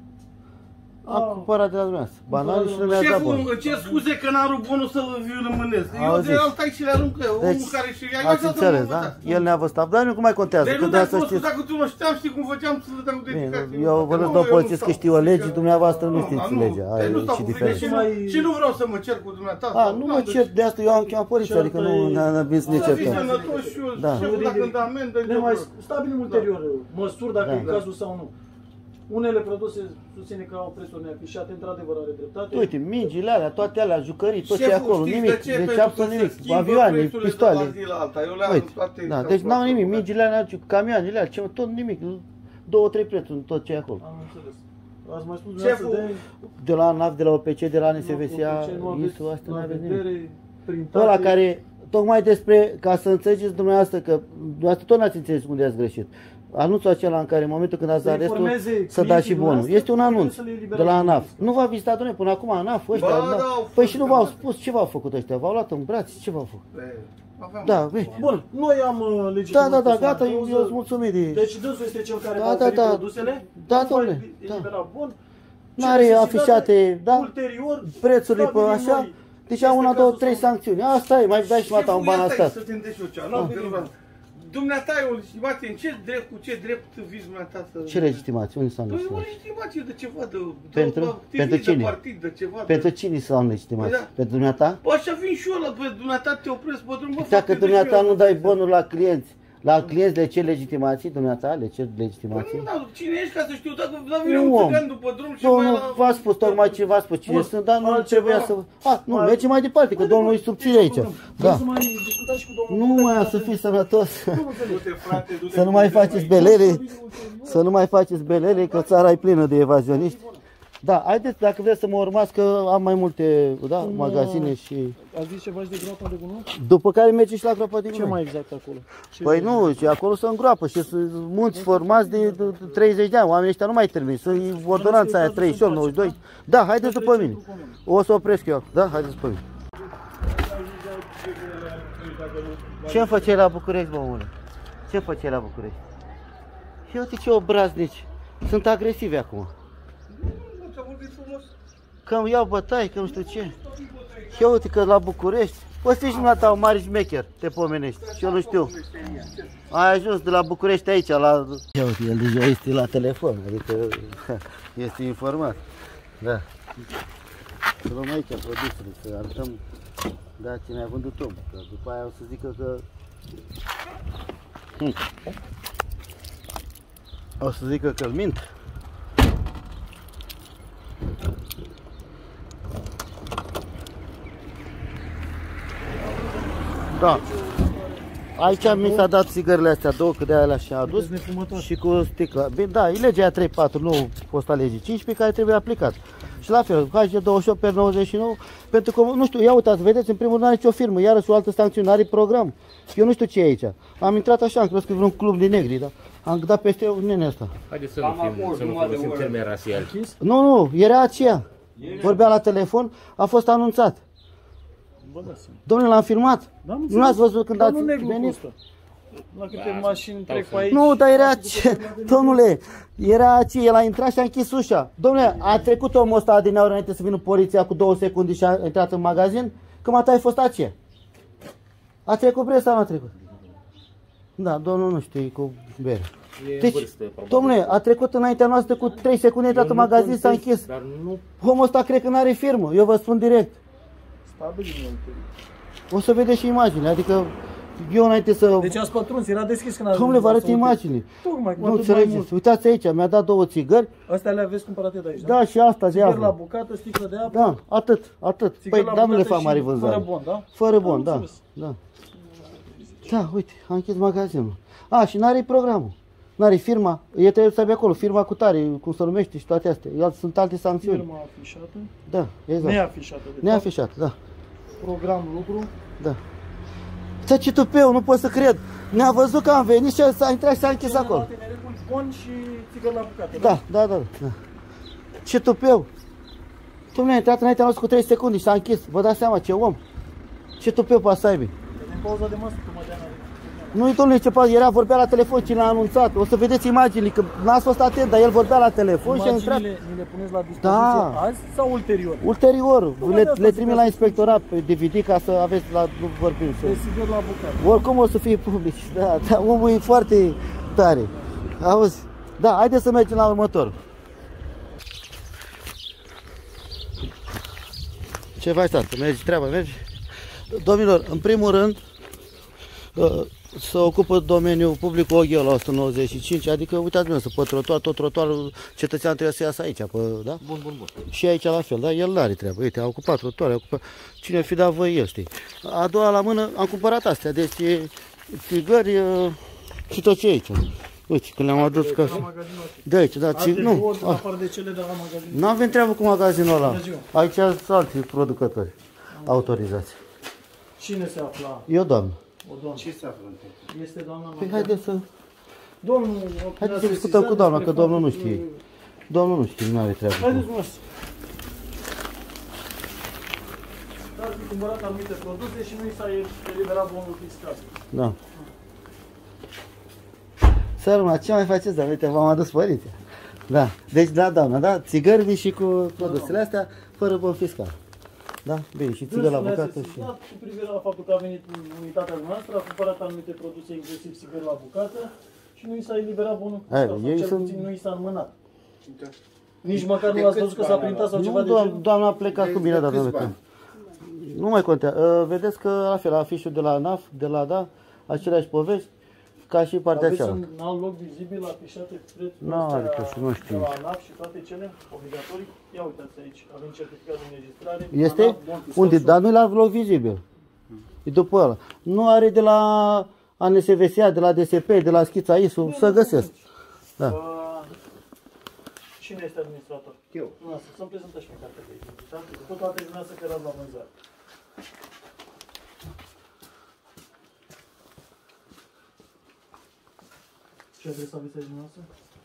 Am cumpărat de la dumneavoastră. Banane și nu mi-a dat bani. Șeful, îmi cer scuze că n-am rupt bunul să-l viu rămânesc. Eu Auziți. de alt aici le arunc eu, Deci, omul care și-i ați înțeles, da? El ne-a văzut. Dar nu cum mai contează, Deci că nu trebuie te-ai să spus, știți. dacă tu mă știam, știi cum făceam să le dau Bine, dedicație. eu vorbesc de un polițist că știu o lege, dumneavoastră nu știți legea. Aia Deci nu e stau și cu diferit. frică și nu- Și nu vreau să mă cer cu dumneata. A, nu mă cer, de asta eu am chemat poliția, adică nu ne-am bine să ne Să fii certăm. sănătos și eu, Da. șeful, dacă îmi dă amendă, Ne mai stabilim ulterior măsuri, dacă Da. e cazul sau nu. Unele produse susține că au prețuri neafișate, într-adevăr are dreptate. Uite, mingile alea, toate alea, jucării, tot ce e Șeful, acolo, știți nimic, de ce? deci Pentru absolut că nimic, se schimbă avioane, prețurile de la pistoale. zi la alta. Eu le-am Uite, toate da, în deci n-au calculator. nimic, mingile alea, camioanele alea, ce- tot nimic, două, trei prețuri în tot ce e acolo. Am înțeles. Ați mai spus Șeful, dumneavoastră de... De la ANAF, de la O P C, de la N S V S A, ce nu aveți ISU, astea la nu aveți vedere, nimic. printate. Ăla care, tocmai despre, ca să înțelegeți dumneavoastră că dumneavoastră tot n-ați înțeles unde ați greșit. Anunțul acela în care în momentul când ați Să dat restul, informeze să dați și clienții bonul. noastre, Este un anunț să le de elibereze la ANAF. din Nu v-a vizitat, domnule, până acum ANAF ăștia. Ba, da. da, au Păi fost și nu v-au de- spus ce v-au făcut ăștia? V-au luat în brațe? Ce v-au făcut? E, aveam- Da, bine. Bun, noi am uh, Da, legitimat da, da, persoana gata, eu cauză. eu sunt mulțumit de... Deci dânsul este cel care Da, va da, oferi da. produsele. Da, nu va domnule, elibera bun. N-are Ce necesitate, afișate, da, ulterior, prețurile pe stabilim așa, noi. deci Este au una, cazul două, trei sau- sancțiuni. Asta e, mai dai și mata un ban Șeful, ia asta. stai să te îndeși eu cea. Nu, că nu vreau. Dumneata e o legitimație, în ce drept, cu ce drept vizi dumneata să... Ce legitimație? Unde s-au Păi o legitimație? legitimație de ceva, de... Pentru? de activist, Pentru cine? De partid, de ceva. Pentru de... cine s-au legitimație? Păi da. Pentru dumneata? Bă, așa vin și eu la pe dumneata, te opresc pe drum, bă, Dacă frate, dumneata deci eu- nu dai bonul la clienți, la clienți le cer legitimații, dumneata le cer Păi legitimații? nu, dar cine ești ca să știu, dacă la vine Nu, un om. țigan după drum și Domnul mai la... v-a spus tocmai ce v-a spus cine Bun, sunt, dar nu altceva. trebuia să... A, nu, Mai- mergem mai departe, că domnul e subțire aici. Vreau Da. să mai discutați și cu domnul Nu Bogdan, mai că să avem- fii sănătos. Nu înțeleg. Du-te, frate, du-te Să nu cu mai tine faceți aici. belele, să nu mai faceți belele, că țara e plină de evazioniști. Da, haideți, dacă vreți să mă urmați, că am mai multe, da, Cum, magazine și... Ați zis ceva și de groapa de gunoi? După care merge și la groapa de gunoi. Ce mai exact acolo? Ce Păi nu, și acolo sunt groapă și sunt munți formați de treizeci de ani. Oamenii ăștia nu mai termin. Sunt ordonanța aia treizeci și opt, nouăzeci și doi. Da, haideți după mine. O să opresc eu. Da, haideți după mine. Ce-mi făceai la București, bă, omule? Ce făceai la București? Și uite ce obraznici. Sunt agresivi acum. Că îmi iau bătaie, că nu știu ce. Și eu uite că la București, o să fii și dumneata un mare șmecher, te pomenești. Și eu nu știu. Ai ajuns de la București aici, la... Ia uite, el deja este la telefon, adică este informat. Da. Să luăm aici produsele, să arătăm, da, ce ne-a vândut om. Că după aia o să zică că... Hm. O să zică că-l mint. Da. Aici mi s-a dat țigările astea două, că de alea și-a adus. Și cu sticla. Bine, da, e legea trei patru, nu posta legii cincisprezece, care trebuie aplicat. Și la fel, H G douăzeci și opt pe nouăzeci și nouă, pentru că, nu știu, ia uitați, vedeți, în primul rând nu are nicio firmă, iarăși o altă sancțiune, are program. Eu nu știu ce e aici. Am intrat așa, am crezut că e vreun club de negri, da? Am dat peste eu nene ăsta. Haideți să nu, fim, să nu folosim termeni rasiali. Nu, nu, era aceea. Vorbea la telefon, a fost anunțat. Domnule, l-am filmat. Nu l-ați văzut când ați venit? La câte mașini trec pe aici. Nu, dar era ce... Domnule, era ce, el a intrat și a închis ușa. Domnule, a trecut omul ăsta din aur înainte să vină poliția cu două secunde și a intrat în magazin? Că mata ai fost aceea. A trecut bre sau nu a trecut? Da, domnul nu știu, e cu bere. Deci, domnule, a trecut înaintea noastră cu trei secunde, a intrat în magazin și s-a închis. Omul ăsta cred că n-are firmă, eu vă spun direct. O să vedeți și imagine, adică eu înainte să... Deci ați pătruns, era deschis când ați... Dom'le, vă arăt imagini. Tocmai, cu nu înțelegeți. Uitați aici, mi-a dat două țigări. Astea le aveți cumpărate de aici, da? Da, și asta de apă. Țigări la bucată, sticlă de apă. Da, atât, atât. Țigări păi, dar nu le fac mari vânzare. Fără bon, da? Fără bon, da. Da, da, uite, am închis magazinul. A, și n-are programul. N-are firma, e trebuie să aibă acolo, firma cu tare, cum se numește și toate astea. Sunt alte sancțiuni. Firma afișată? Da, exact. Neafișată, de Neafișată, da. Program lucru? Da. Ți-a ce tupeu, nu pot să cred. Ne-a văzut că am venit și s-a intrat și s-a închis acolo. Bon și țigări la bucată. Da, da, da, da. Ce tupeu. Dom'le, a intrat înaintea noastră cu trei secunde și s-a închis. Vă dați seama, ce om. Ce tupeu poate să aibă. Din pauza de masă, cum mă Nu-i domnule ce poate, era, vorbea la telefon, cine a anunțat. O să vedeți imaginile, că n-ați fost atent, dar el vorbea la telefon și a intrat. Imaginile ni le puneți la dispoziție da. azi sau ulterior? Ulterior, le, le trimit la inspectorat pe D V D ca să aveți la, nu vorbim. Pe sigur la bucată. Oricum o să fie public, da, da, omul e foarte tare. Auzi? Da, haideți să mergem la următorul. Ce faci, tată? Mergi treaba, mergi? Domnilor, în primul rând, se ocupă domeniul public O G la o sută nouăzeci și cinci, adică uitați-vă, să pe trotuar, tot trotuarul cetățean trebuie să iasă aici, pe, da? Bun, bun, bun. Și aici la fel, da? El n-are treabă, uite, a ocupat trotuare, a ocupat... Cine fi dat voi, el știi. A doua la mână, am cumpărat astea, deci țigări și tot ce e aici. Uite, când le-am adus ca să... De aici, da, ți... nu. Nu avem treabă cu magazinul ăla. Aici sunt alții producători autorizați. Cine se afla? Eu, doamnă. O doamnă. Ce se află în tine? Este doamna... Păi haideți să... Domnul... Haideți să discutăm cu doamna, că domnul nu știe. Domnul nu știe, nu are treabă. Haideți, mă. Ați cumpărat anumite produse și nu i s-a eliberat bonul fiscal. Da. Sărmă, ce mai faceți, dar uite, v-am adus părinții. Da, deci da, doamna, da, țigări și cu produsele astea, fără bon fiscal. Da? Bine, și țigări la bucată și... Cu privire la faptul că a venit în unitatea noastră, a cumpărat anumite produse, inclusiv țigări la bucată, și nu i s-a eliberat bonul fiscal, sau cel puțin nu i s-a înmânat. Nici măcar nu l-ați văzut că s-a printat sau ceva de genul? Doamna a plecat cu bine, dar domnule. Nu mai contează. Vedeți că, la fel, afișul de la A N A F, de la D A, aceleași povești, ca și partea cealaltă. Aveți un alt loc vizibil afișate prețul nu, adică și nu știu. de la A N A F și toate cele obligatorii? Ia uitați aici, avem certificat de înregistrare. Este? Unde? Dar nu e la loc vizibil. E după ăla. Nu are de la A N S V S A, de la D S P, de la Schița I S U, să găsesc. Da. Cine este administrator? Eu. Dumneavoastră, să-mi prezentați și pe cartea de identitate. După toate dumneavoastră că erați la vânzare. Ce adresa aveți aici dumneavoastră?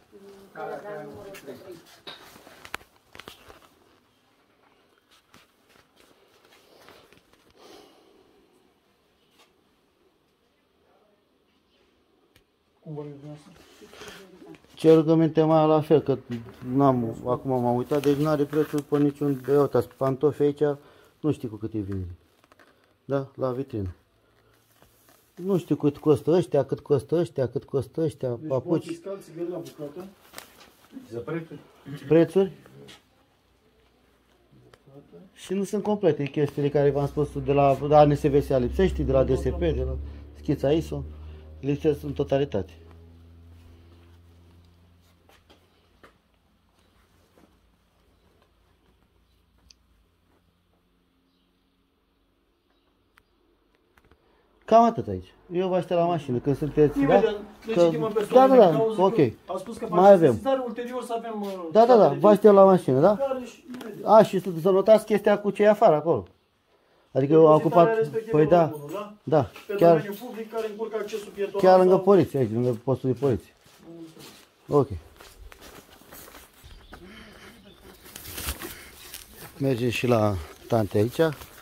Cum vorbim dumneavoastră? Ce rugăminte mai la fel, că n-am, acum m-am uitat, deci nu are prețul pe niciun de uitați, pantofi aici, nu știu cu cât e vine. Da? La vitrină. Nu știu cât costă ăștia, cât costă ăștia, cât costă ăștia, deci papuci. Deci fiscal, țigări la bucată. Prețuri? Prețuri? Și nu sunt complete chestiile care v-am spus de la, de la N S V S lipsește, de la D S P, de la schița I S O, lipsesc în totalitate. Cam atât aici. Eu vă aștept la mașină când sunteți, da? Imediat, ne Că, citim în da, persoane da, de da, cauză, ok. A spus că Mai avem. sesizare, ulterior să avem... Da, da, da, vă aștept la mașină, da? Și imediat. A, și să, să notați chestia cu cei afară acolo. Adică eu am ocupat, păi da, bunul, da? da, Pe chiar, domeniul public care încurcă accesul pietonal. chiar lângă sau... poliție, aici, lângă postul de poliție. Ok. Mergem și la tante aici.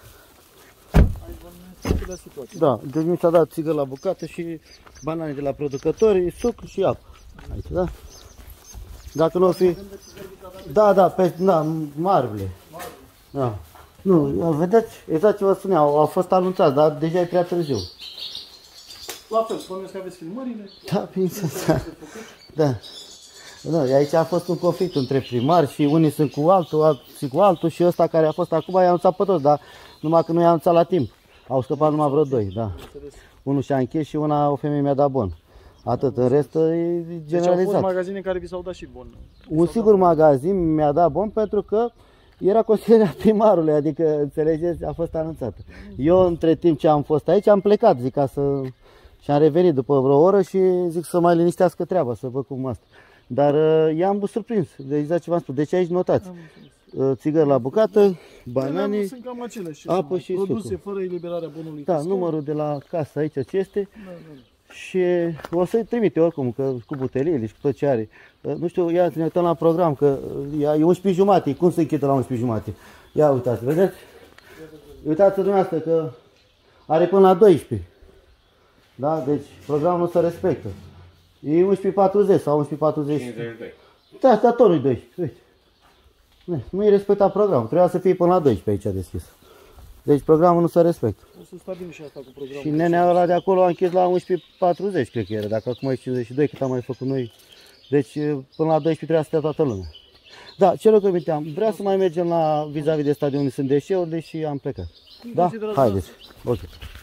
Da, deci mi s-a dat țigări la bucată și banane de la producători, suc și apă. Aici, da? Dacă nu o fi... Da, da, pe, da, marbile. Da. Nu, vedeți, exact ce vă spuneam, au fost anunțați, dar deja e prea târziu. La fel, spuneți că aveți filmările. Da, bineînțeles, da. Da. Da, aici a fost un conflict între primari și unii sunt cu altul, alții cu altul și ăsta care a fost acum i-a anunțat pe toți, dar numai că nu i-a anunțat la timp. Au scăpat numai vreo doi, da. Unul și-a închis și una, o femeie mi-a dat bon. Atât, în rest e generalizat. Deci au fost magazine care vi s-au dat și bon. Un sigur magazin mi-a dat bon pentru că era consilierea primarului, adică, înțelegeți, a fost anunțată. Eu, între timp ce am fost aici, am plecat, zic, ca să... Și am revenit după vreo oră și zic să mai liniștească treaba, să văd cum asta. Dar uh, i-am surprins, de exact ce v-am spus. Deci aici notați. Uh, țigări la bucată, banane, sunt cam aceleași, apă și produse sucul. fără eliberarea bonului Da, fiscal. numărul de la casă aici ce este. Da, da. Și o să-i trimite oricum, că cu buteliile și cu tot ce are. Uh, nu știu, ia să ne uităm la program, că uh, e unsprezece jumate. Cum se închide la unsprezece jumate? Ia uitați, vedeți? Uitați-vă dumneavoastră că are până la douăsprezece. Da? Deci programul nu se respectă. E unsprezece patruzeci sau unsprezece patruzeci. Da, dar tot nu-i doisprezece. Uite. Nu e respectat programul. Trebuia să fie până la doisprezece aici deschis. Deci programul nu se respectă. O să stabilim și asta cu programul. Și nenea ăla de acolo a închis la unsprezece patruzeci, cred că era. Dacă acum e cincizeci și doi, cât am mai făcut noi. Deci până la doisprezece trebuia să stea toată lumea. Da, ce rugăminteam? Vreau să mai mergem la vis-a-vis de stadion unde sunt deșeuri, deși am plecat. Da? Haideți. Ok.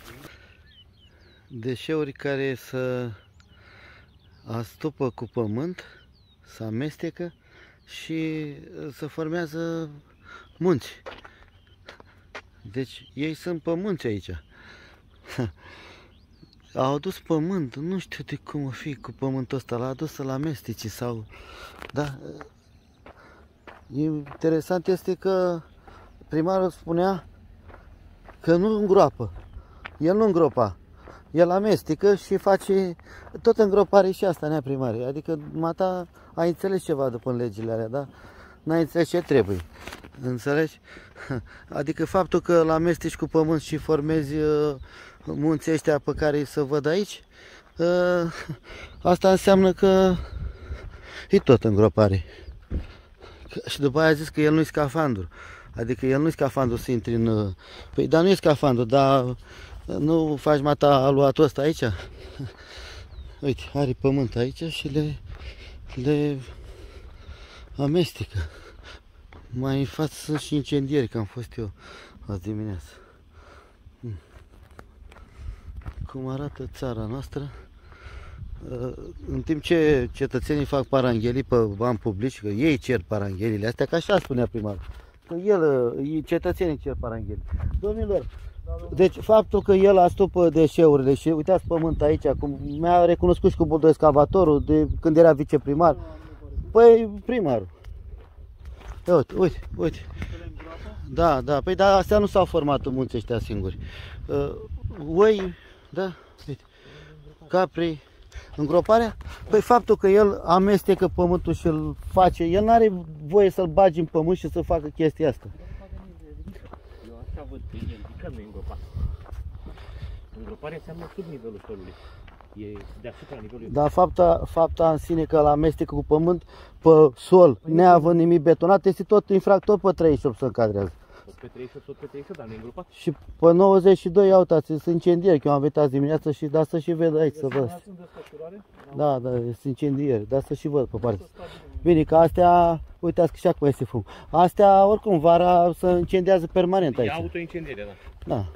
Deșeuri care să astupă cu pământ, se amestecă și se formează munți. Deci ei sunt pe munți aici. Au adus pământ, nu știu de cum o fi cu pământul ăsta, l-a adus la amesteci sau... Da. Interesant este că primarul spunea că nu îngroapă. El nu îngropa. El amestecă și face tot îngropare și asta, nea primare. Adică mata a înțeles ceva după legile alea, da? N-ai înțeles ce trebuie. Înțelegi? Adică faptul că îl amesteci cu pământ și formezi uh, munții ăștia pe care se văd aici, uh, asta înseamnă că e tot îngropare. Și după aia a zis că el nu-i scafandru. Adică el nu-i scafandru să intri în... Păi, dar nu e scafandru, dar nu faci mata aluatul ăsta aici? Uite, are pământ aici și le, le amestecă. Mai în față sunt și incendieri, că am fost eu azi dimineață. Cum arată țara noastră? În timp ce cetățenii fac paranghelii pe bani publici, că ei cer paranghelile astea, că așa spunea primarul, că el, cetățenii cer paranghelii. Domnilor, deci faptul că el astupă deșeurile și uitați pământ aici, cum mi-a recunoscut și cu buldo excavatorul de când era viceprimar, păi primarul. Uite, uite, uite. Da, da, păi dar astea nu s-au format în munți ăștia singuri. Uh, oi, da, uite, capri, îngroparea. Păi faptul că el amestecă pământul și îl face, el nu are voie să-l bagi în pământ și să facă chestia asta. Eu așa văd că e ridicat, nu e îngropat. Îngroparea înseamnă sub nivelul solului. E deasupra nivelului. Dar fapta, fapta în sine că îl amestecă cu pământ pe sol, neavând nimic betonat, este tot infractor pe treizeci și opt să încadrează. Pe treizeci și opt, tot pe treizeci și opt, dar nu e îngropat. Și pe nouăzeci și doi, ia uitați, sunt incendieri, că eu am venit azi dimineață și da să și ved aici, să văd. Da, da, sunt incendieri, da să și văd pe partea. Bine, că astea, uitați că și acum este fum. Astea, oricum, vara se incendiază permanent aici. E autoincendiere, da. Da.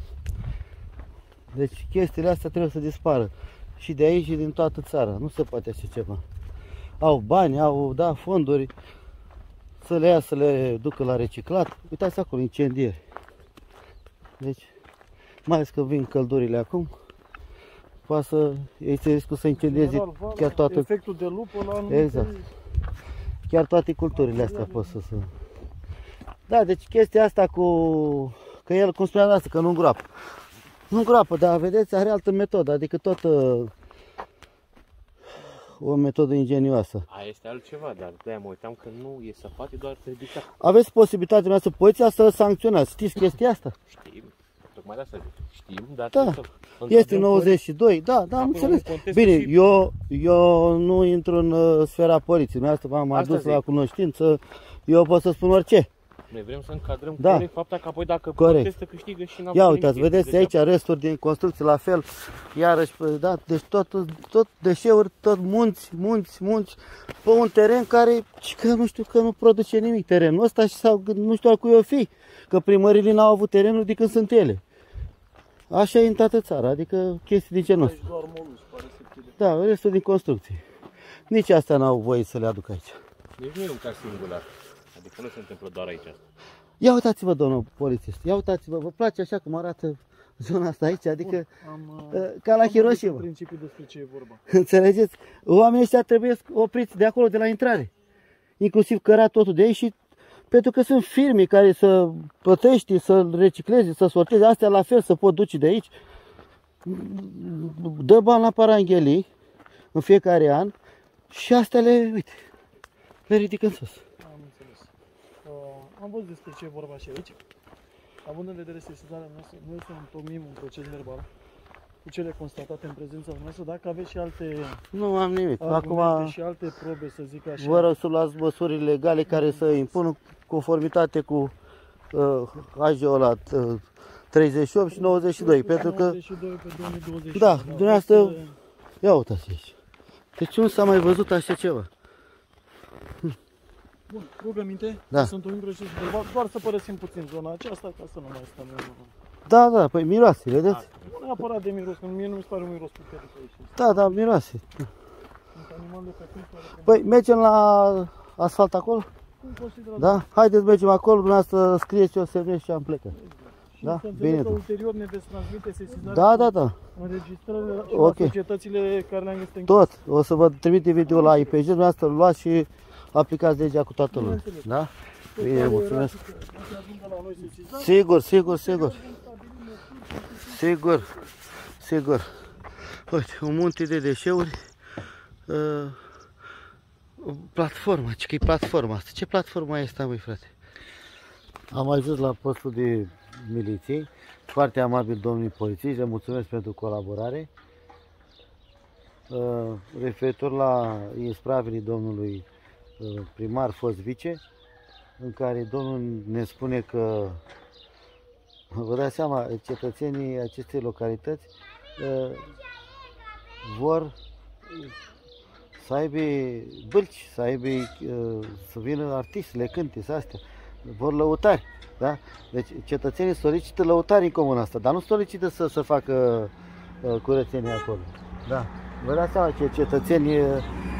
Deci chestiile astea trebuie să dispară. Și de aici și din toată țara. Nu se poate așa ceva. Au bani, au, da, fonduri. Să le ia, să le ducă la reciclat. Uitați acolo, incendieri. Deci, mai ales că vin căldurile acum, poate să, este riscul să incendieze chiar toată... Efectul de lupă la anumite... Exact. Chiar toate culturile astea pot să se... Da, deci chestia asta cu... Că el, cum spuneam asta, că nu îngroapă. Nu îngroapă, dar vedeți, are altă metodă, adică tot uh, o metodă ingenioasă. Aia este altceva, dar de-aia mă uitam că nu e să poate doar ridicat. Aveți posibilitatea mea să poliția să-l sancționați, știți chestia asta? Știm, tocmai de asta știm, dar... Da, este nouăzeci și doi, da, da, am înțeles. Bine, și... eu, eu nu intru în uh, sfera poliției, mi asta m-am adus la cunoștință, eu pot să spun orice. Noi vrem să încadrăm da. corect fapta că apoi dacă protestă câștigă și n-am. Ia uitați, vedeți deci aici resturi din construcții la fel, iarăși, da, deci tot, tot deșeuri, tot munți, munți, munți, pe un teren care, că nu știu, că nu produce nimic terenul ăsta și sau nu știu al cui o fi, că primările n-au avut terenuri de când sunt ele. Așa e în toată țara, adică chestii de genul ăsta. Da, restul din construcții. Nici astea n-au voie să le aduc aici. Deci nu e un caz singular. Adică nu se întâmplă doar aici asta. Ia uitați-vă, domnul polițist, ia uitați-vă, vă place așa cum arată zona asta aici, adică am, ca la Hiroshima. Principiul despre ce e vorba. Înțelegeți? Oamenii ăștia trebuie opriți de acolo, de la intrare. Inclusiv cărat totul de aici și pentru că sunt firme care să plătești, să recicleze, să sorteze, astea la fel să pot duce de aici. Dă bani la paranghelii în fiecare an și astea le, uite, le ridică în sus. Am văzut despre ce e vorba și aici. Având în vedere sesizarea noastră, noi să întocmim un proces verbal cu cele constatate în prezența noastră, dacă aveți și alte nu am nimic. Acum și alte probe, să zic așa. Vă rog să luați măsuri legale care să impună conformitate cu uh, A G O la uh, treizeci și opt și nouăzeci și doi, pentru că nouăzeci și doi pe două mii douăzeci și da, dumneavoastră, ia uitați aici. Deci nu s-a mai văzut așa ceva. Bun, rugăminte, da. Sunt un proces verbal, doar să părăsim puțin zona aceasta ca să nu mai stăm în... Da, da, păi miroase, vedeți? Nu neapărat de miros, că mie nu mi se pare un miros puternic aici. Da, da, miroase. Sunt animale pe timp care... Păi mergem la asfalt acolo? Da? Haideți mergem acolo, dumneavoastră scrieți, eu semnez și am plecat. Și da? să Bine. că ulterior ne veți transmite sesizarea da, da, da. înregistrările și okay. la societățile care le-am găsit în tot. O să vă trimite video la I P G, dumneavoastră luați și aplicați legea cu toată lumea. Da? Bine, mulțumesc. Sigur, sigur, sigur. Sigur, sigur. Uite, un munte de deșeuri. Uh, platforma, ce că e platforma asta? Ce platforma este, măi, frate? Am ajuns la postul de miliție. Foarte amabil domnului polițist, le mulțumesc pentru colaborare. Uh, referitor la ispravele domnului uh, primar, fost vice, în care domnul ne spune că, vă dați seama, cetățenii acestei localități uh, vor să aibă bâlci, să aibă, uh, să vină artiști, le cânte, să astea, vor lăutari. Da? Deci cetățenii solicită lăutari în comuna asta, dar nu solicită să, să facă uh, curățenie acolo. Da. Vă dați seama ce cetățeni uh,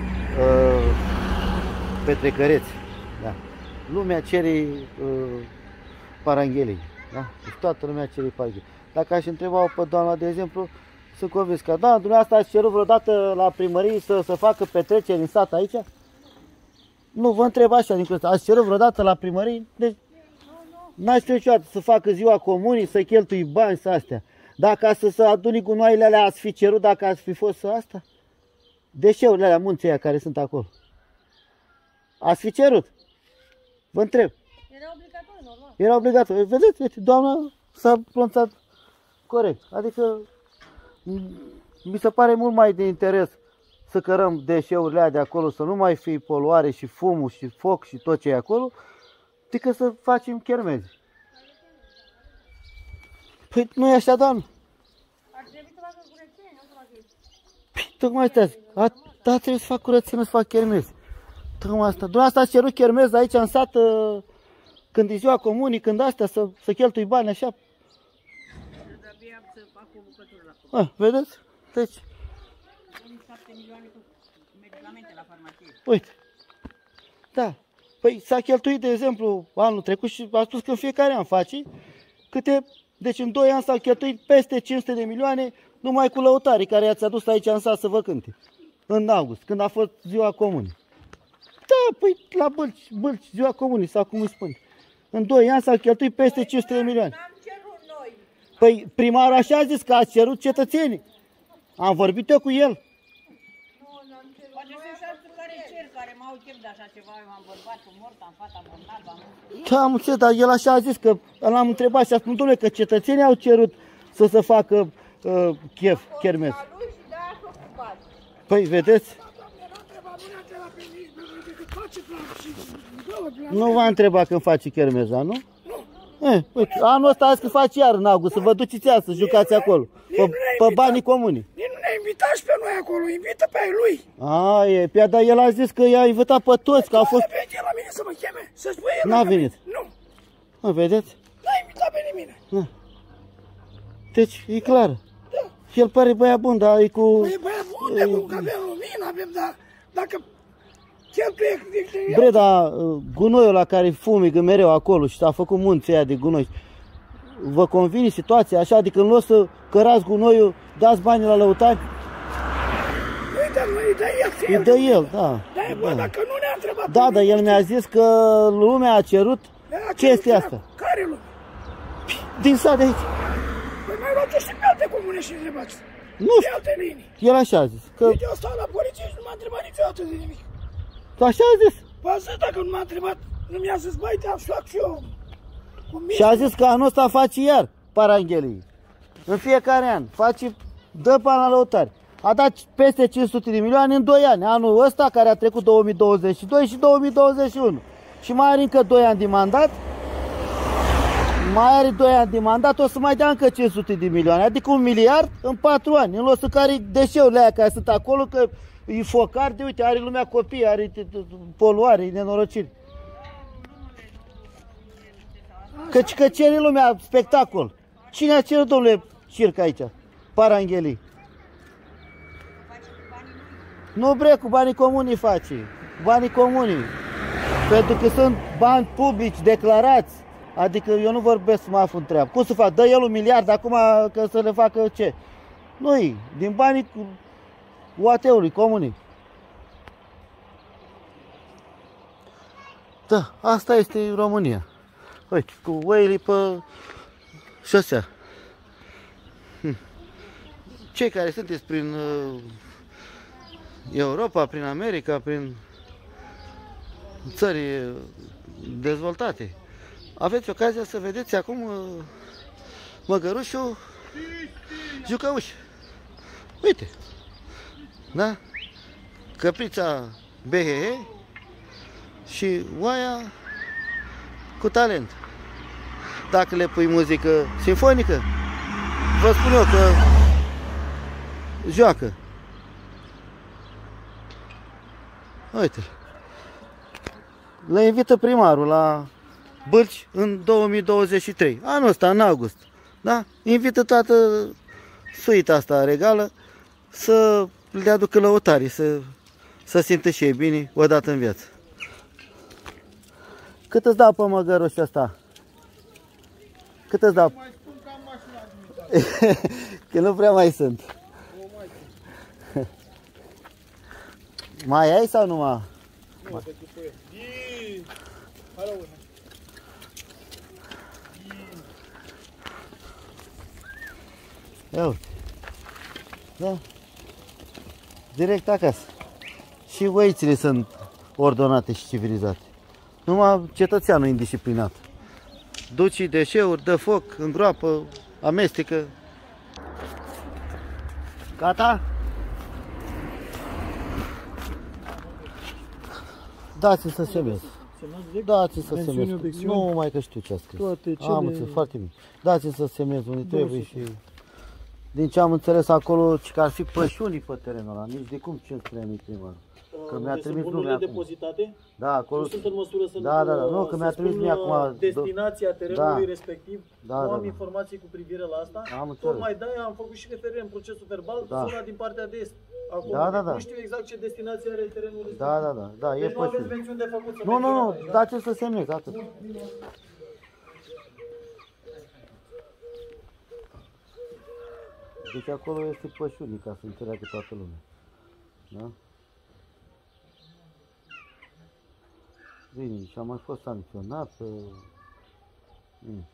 petrecăreți. Da. Lumea cere uh, paranghelii. Da? Deci toată lumea cere paranghelii. Dacă aș întreba pe doamna, de exemplu, sunt convins că, da, dumneavoastră ați cerut vreodată la primărie să, să facă petreceri în sat aici? Nu, vă întreb așa, din ăsta. Ați cerut vreodată la primărie? Deci, n-ați cerut niciodată să facă ziua comunii, să cheltui bani, să astea. Dacă să, să aduni gunoaiele alea, ați fi cerut dacă ați fi fost să asta? Deșeurile alea, munții aia care sunt acolo. Ați fi cerut? Vă întreb. Era obligatoriu, normal. Era obligatoriu. Vedeți, vedeți, doamna s-a pronunțat corect. Adică mi se pare mult mai de interes să cărăm deșeurile alea de acolo, să nu mai fie poluare și fumul și foc și tot ce e acolo, decât să facem chermezi. Păi nu e așa, doamnă? Ar trebui să facă curățenie, nu să facă... Păi tocmai asta, a, da, trebuie să fac curățenie, să fac chermezi. Tocmai asta. Dumneavoastră ați cerut chermezi aici în sat, când e ziua comunii, când astea, să, să cheltui bani așa. A, vedeți? Deci... șapte milioane cu medicamente la farmacie. Uite. Da. Păi s-a cheltuit, de exemplu, anul trecut și a spus că în fiecare an face câte... Deci în doi ani s-au cheltuit peste cinci sute de milioane numai cu lăutarii care i-ați adus aici în sat să vă cânte. În august, când a fost ziua comunii. Da, păi la Bâlci, Bâlci, ziua comunii, sau cum îi spune. În doi ani s-au cheltuit peste cinci sute de milioane. Păi primarul așa a zis că a cerut cetățenii. Am vorbit eu cu el. Poate sunt și alții care cer, care m-au chef de așa ceva, eu am bărbatul mort, am fata bolnavă, am... Da, am înțeles, dar el așa a zis că l-am întrebat și a spus, dom'le, că cetățenii au cerut să se facă uh, chef, chermez. Păi, vedeți? Nu v-a întrebat când face chermeza, nu? Eh, uite, anul ăsta azi că faci iar în august, să vă duceți iar să jucați acolo, pe, pe banii comuni. Nu ne-a invitat și pe noi acolo, invită pe ai lui. A, e, pe dar el a zis că i-a invitat pe toți, că a fost... Pe el la mine să mă cheme, să spui el. N-a venit. Nu. Mă, vedeți? N-a invitat pe nimeni. Da. Deci, e clar. Da. El pare băiat bun, dar e cu... Păi e băiat bun, de cum, că avem lumină, avem, dar dacă... Bre, dar gunoiul la care fumigă mereu acolo și s-a făcut munții aia de gunoi, vă convine situația așa? Adică în loc să cărați gunoiul, dați banii la lăutari? Îi dă el, îi dă el, da. Da, bă, dacă nu ne-a întrebat. Da, dar el mi-a zis că lumea a cerut chestia asta. Care lume? Din sat de aici. Păi mai luat-o și pe alte comune și întrebați. Nu știu. Pe alte linii. El așa a zis. Că... Deci eu stau la poliție și nu m-a întrebat niciodată de nimic. Așa a zis. Păi atât, dacă nu m-a întrebat, nu mi-a zis, băi, te-am fac și eu. Și a zis că anul ăsta face iar paranghelii. În fiecare an. Face, dă bani la lăutari. A dat peste cinci sute de milioane în doi ani. Anul ăsta care a trecut două mii douăzeci și doi și două mii douăzeci și unu. Și mai are încă doi ani de mandat. Mai are doi ani de mandat, o să mai dea încă cinci sute de milioane. Adică un miliard în patru ani. În loc să care deșeurile aia care sunt acolo, că e focar, de uite, are lumea copii, are poluare, nenorociri. Căci că cere lumea spectacol. Cine a cerut, domnule, circ aici? Paranghelii. Nu, bre, cu banii comuni face. Banii comuni. Pentru că sunt bani publici, declarați. Adică eu nu vorbesc să mă aflu în treabă. Cum să fac? Dă el un miliard acum că să le facă ce? Nu-i. Din banii U A T-ului, comunii. Da, asta este România. Uite, cu oile pe șosea. Hm. Cei care sunteți prin uh, Europa, prin America, prin țări dezvoltate, aveți ocazia să vedeți acum uh, măgărușul jucăuș. Uite. Da? Căprița B H E și oaia cu talent. Dacă le pui muzică simfonică, vă spun eu că joacă. Uite. Le invită primarul la Bâlci în două mii douăzeci și trei. Anul ăsta, în august. Da? Invită toată suita asta regală să le aducă lăutarii, să, să simtă și ei bine odată în viață. Cât îți dau pe măgărușul ăsta? Cât îți dau? Că nu prea mai sunt. Mai ai sau nu mai? Ia uite. Da? Direct acasă. Și oițile sunt ordonate și civilizate. Numai cetățeanul indisciplinat. Duci deșeuri, dă foc, îngroapă, amestecă. Gata? Dați-mi să semnez. Dați-mi să semnez. Nu mai că știu ce a scris. Am înțeles, foarte bine. Dați-mi să semnez unde trebuie și... Din ce am înțeles acolo, că ar fi pășunii pe terenul ăla, nici de cum ce-mi spunea mie primar. Că mi-a trimis lumea acum. Depozitate? Da, acolo. Nu sunt în măsură să da, da, da, nu, că mi-a trimis mie acum destinația terenului da. respectiv. Da, nu da, am da. informații cu privire la asta. Am înțeles. Tocmai de-aia am făcut și referire în procesul verbal, Da. zona din partea de est. Acolo Da, da, da. nu știu exact ce destinație are terenul respectiv. Da, da, da, da, deci e nu aveți pășuni. mențiuni de făcut să Nu, nu, nu, menționați, da? dați-mi să semnez, atât. Deci acolo este pășunii, ca să înțeleagă toată lumea. Da? Bine, și am mai fost sancționat. Mm.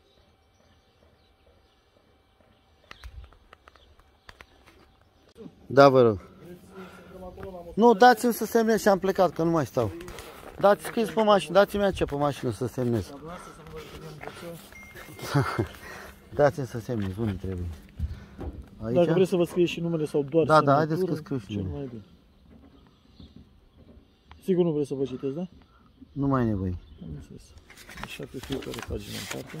Da, vă rog. Nu, dați-mi să semnez și am plecat, că nu mai stau. Dați scris pe mașină, dați-mi aici pe mașină să semnez. Dați-mi să semnez, unde trebuie. Aici? Dacă vreți să vă scrie și numele sau doar Da, da, haideți că scriu și cel numele. mai bine. Sigur nu vreți să vă citesc, da? Nu mai e nevoie. Am înțeles. Așa pe fiecare pagină în parte.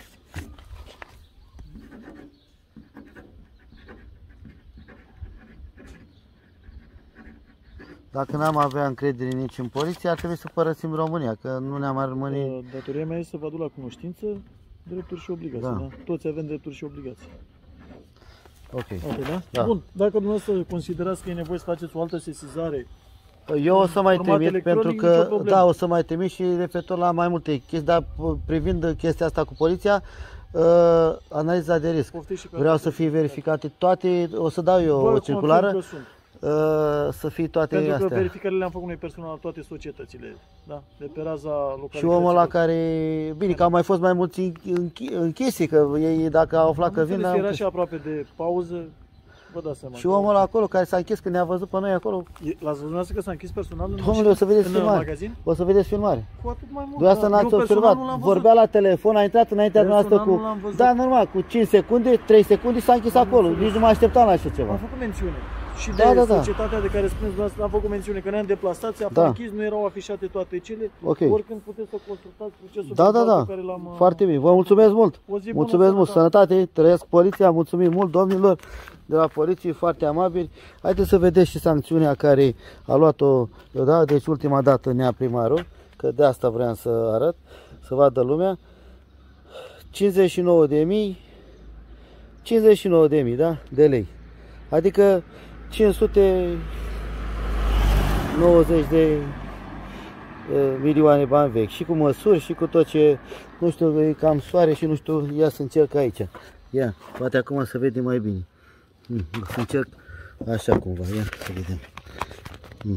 Dacă n-am avea încredere nici în poliție, ar trebui să părăsim România, că nu ne-am ar rămâne... Datoria mea este să vă aduc la cunoștință drepturi și obligații, da. Da? Toți avem drepturi și obligații. Ok. Ok, da? Da. Bun, dacă dumneavoastră considerați că e nevoie să faceți o altă sesizare... Eu o să mai trimit, pentru că, da, o să mai trimit și referitor la mai multe chestii, dar privind chestia asta cu poliția, uh, analiza de risc. Vreau să fie verificate toate, o să dau eu o circulară, uh, să fie toate pentru astea. Pentru că verificările le-am făcut noi personal la toate societățile, da? De pe raza localității. Și omul ăla care, bine, că au mai fost mai mulți închisi, că ei dacă au aflat că vin... Era și aproape de pauză. Vă dați seama. Și omul ăla acolo care s-a închis când ne-a văzut pe noi acolo. L-ați văzut dumneavoastră că s-a închis personal în Domnule, o să vedeți în filmare. magazin? O să vedeți filmare. Cu atât mai mult. Dumneavoastră Da. n-ați observat. Vorbea la telefon, a intrat înaintea noastră cu... Da, normal, cu cinci secunde, trei secunde s-a închis acolo. Nici nu mă așteptam la așa ceva. Am făcut mențiune. Și de da, da, da. societatea de care spuneți dumneavoastră, am făcut mențiune că ne-am deplasat, se da. închis, nu erau afișate toate cele. Okay. Oricând puteți să consultați procesul da, da, da. pe care l-am... Foarte bine. Vă mulțumesc mult. Mulțumesc mult. Sănătate. Trăiesc poliția. Mulțumim mult, domnilor de la poliție, foarte amabili. Haideți să vedeți și sancțiunea care a luat-o, da? Deci ultima dată nea primarul, că de asta vreau să arăt, să vadă lumea. cincizeci și nouă de mii, cincizeci și nouă de mii, da? De lei. Adică cinci sute nouăzeci de uh, milioane bani vechi. Și cu măsuri și cu tot ce, nu știu, e cam soare și nu știu, ia să încerc aici. Ia, poate acum să vede mai bine. Hmm, să încerc așa cumva, ia să vedem. Hmm.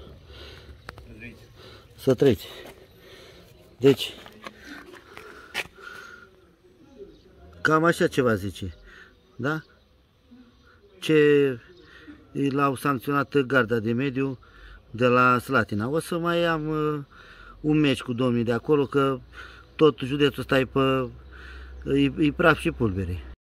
Să treci. Deci, cam așa ceva zice. Da? Ce l-au sancționat garda de mediu de la Slatina. O să mai am uh, un meci cu domnii de acolo, că tot județul ăsta e, pe, e, e praf și pulbere.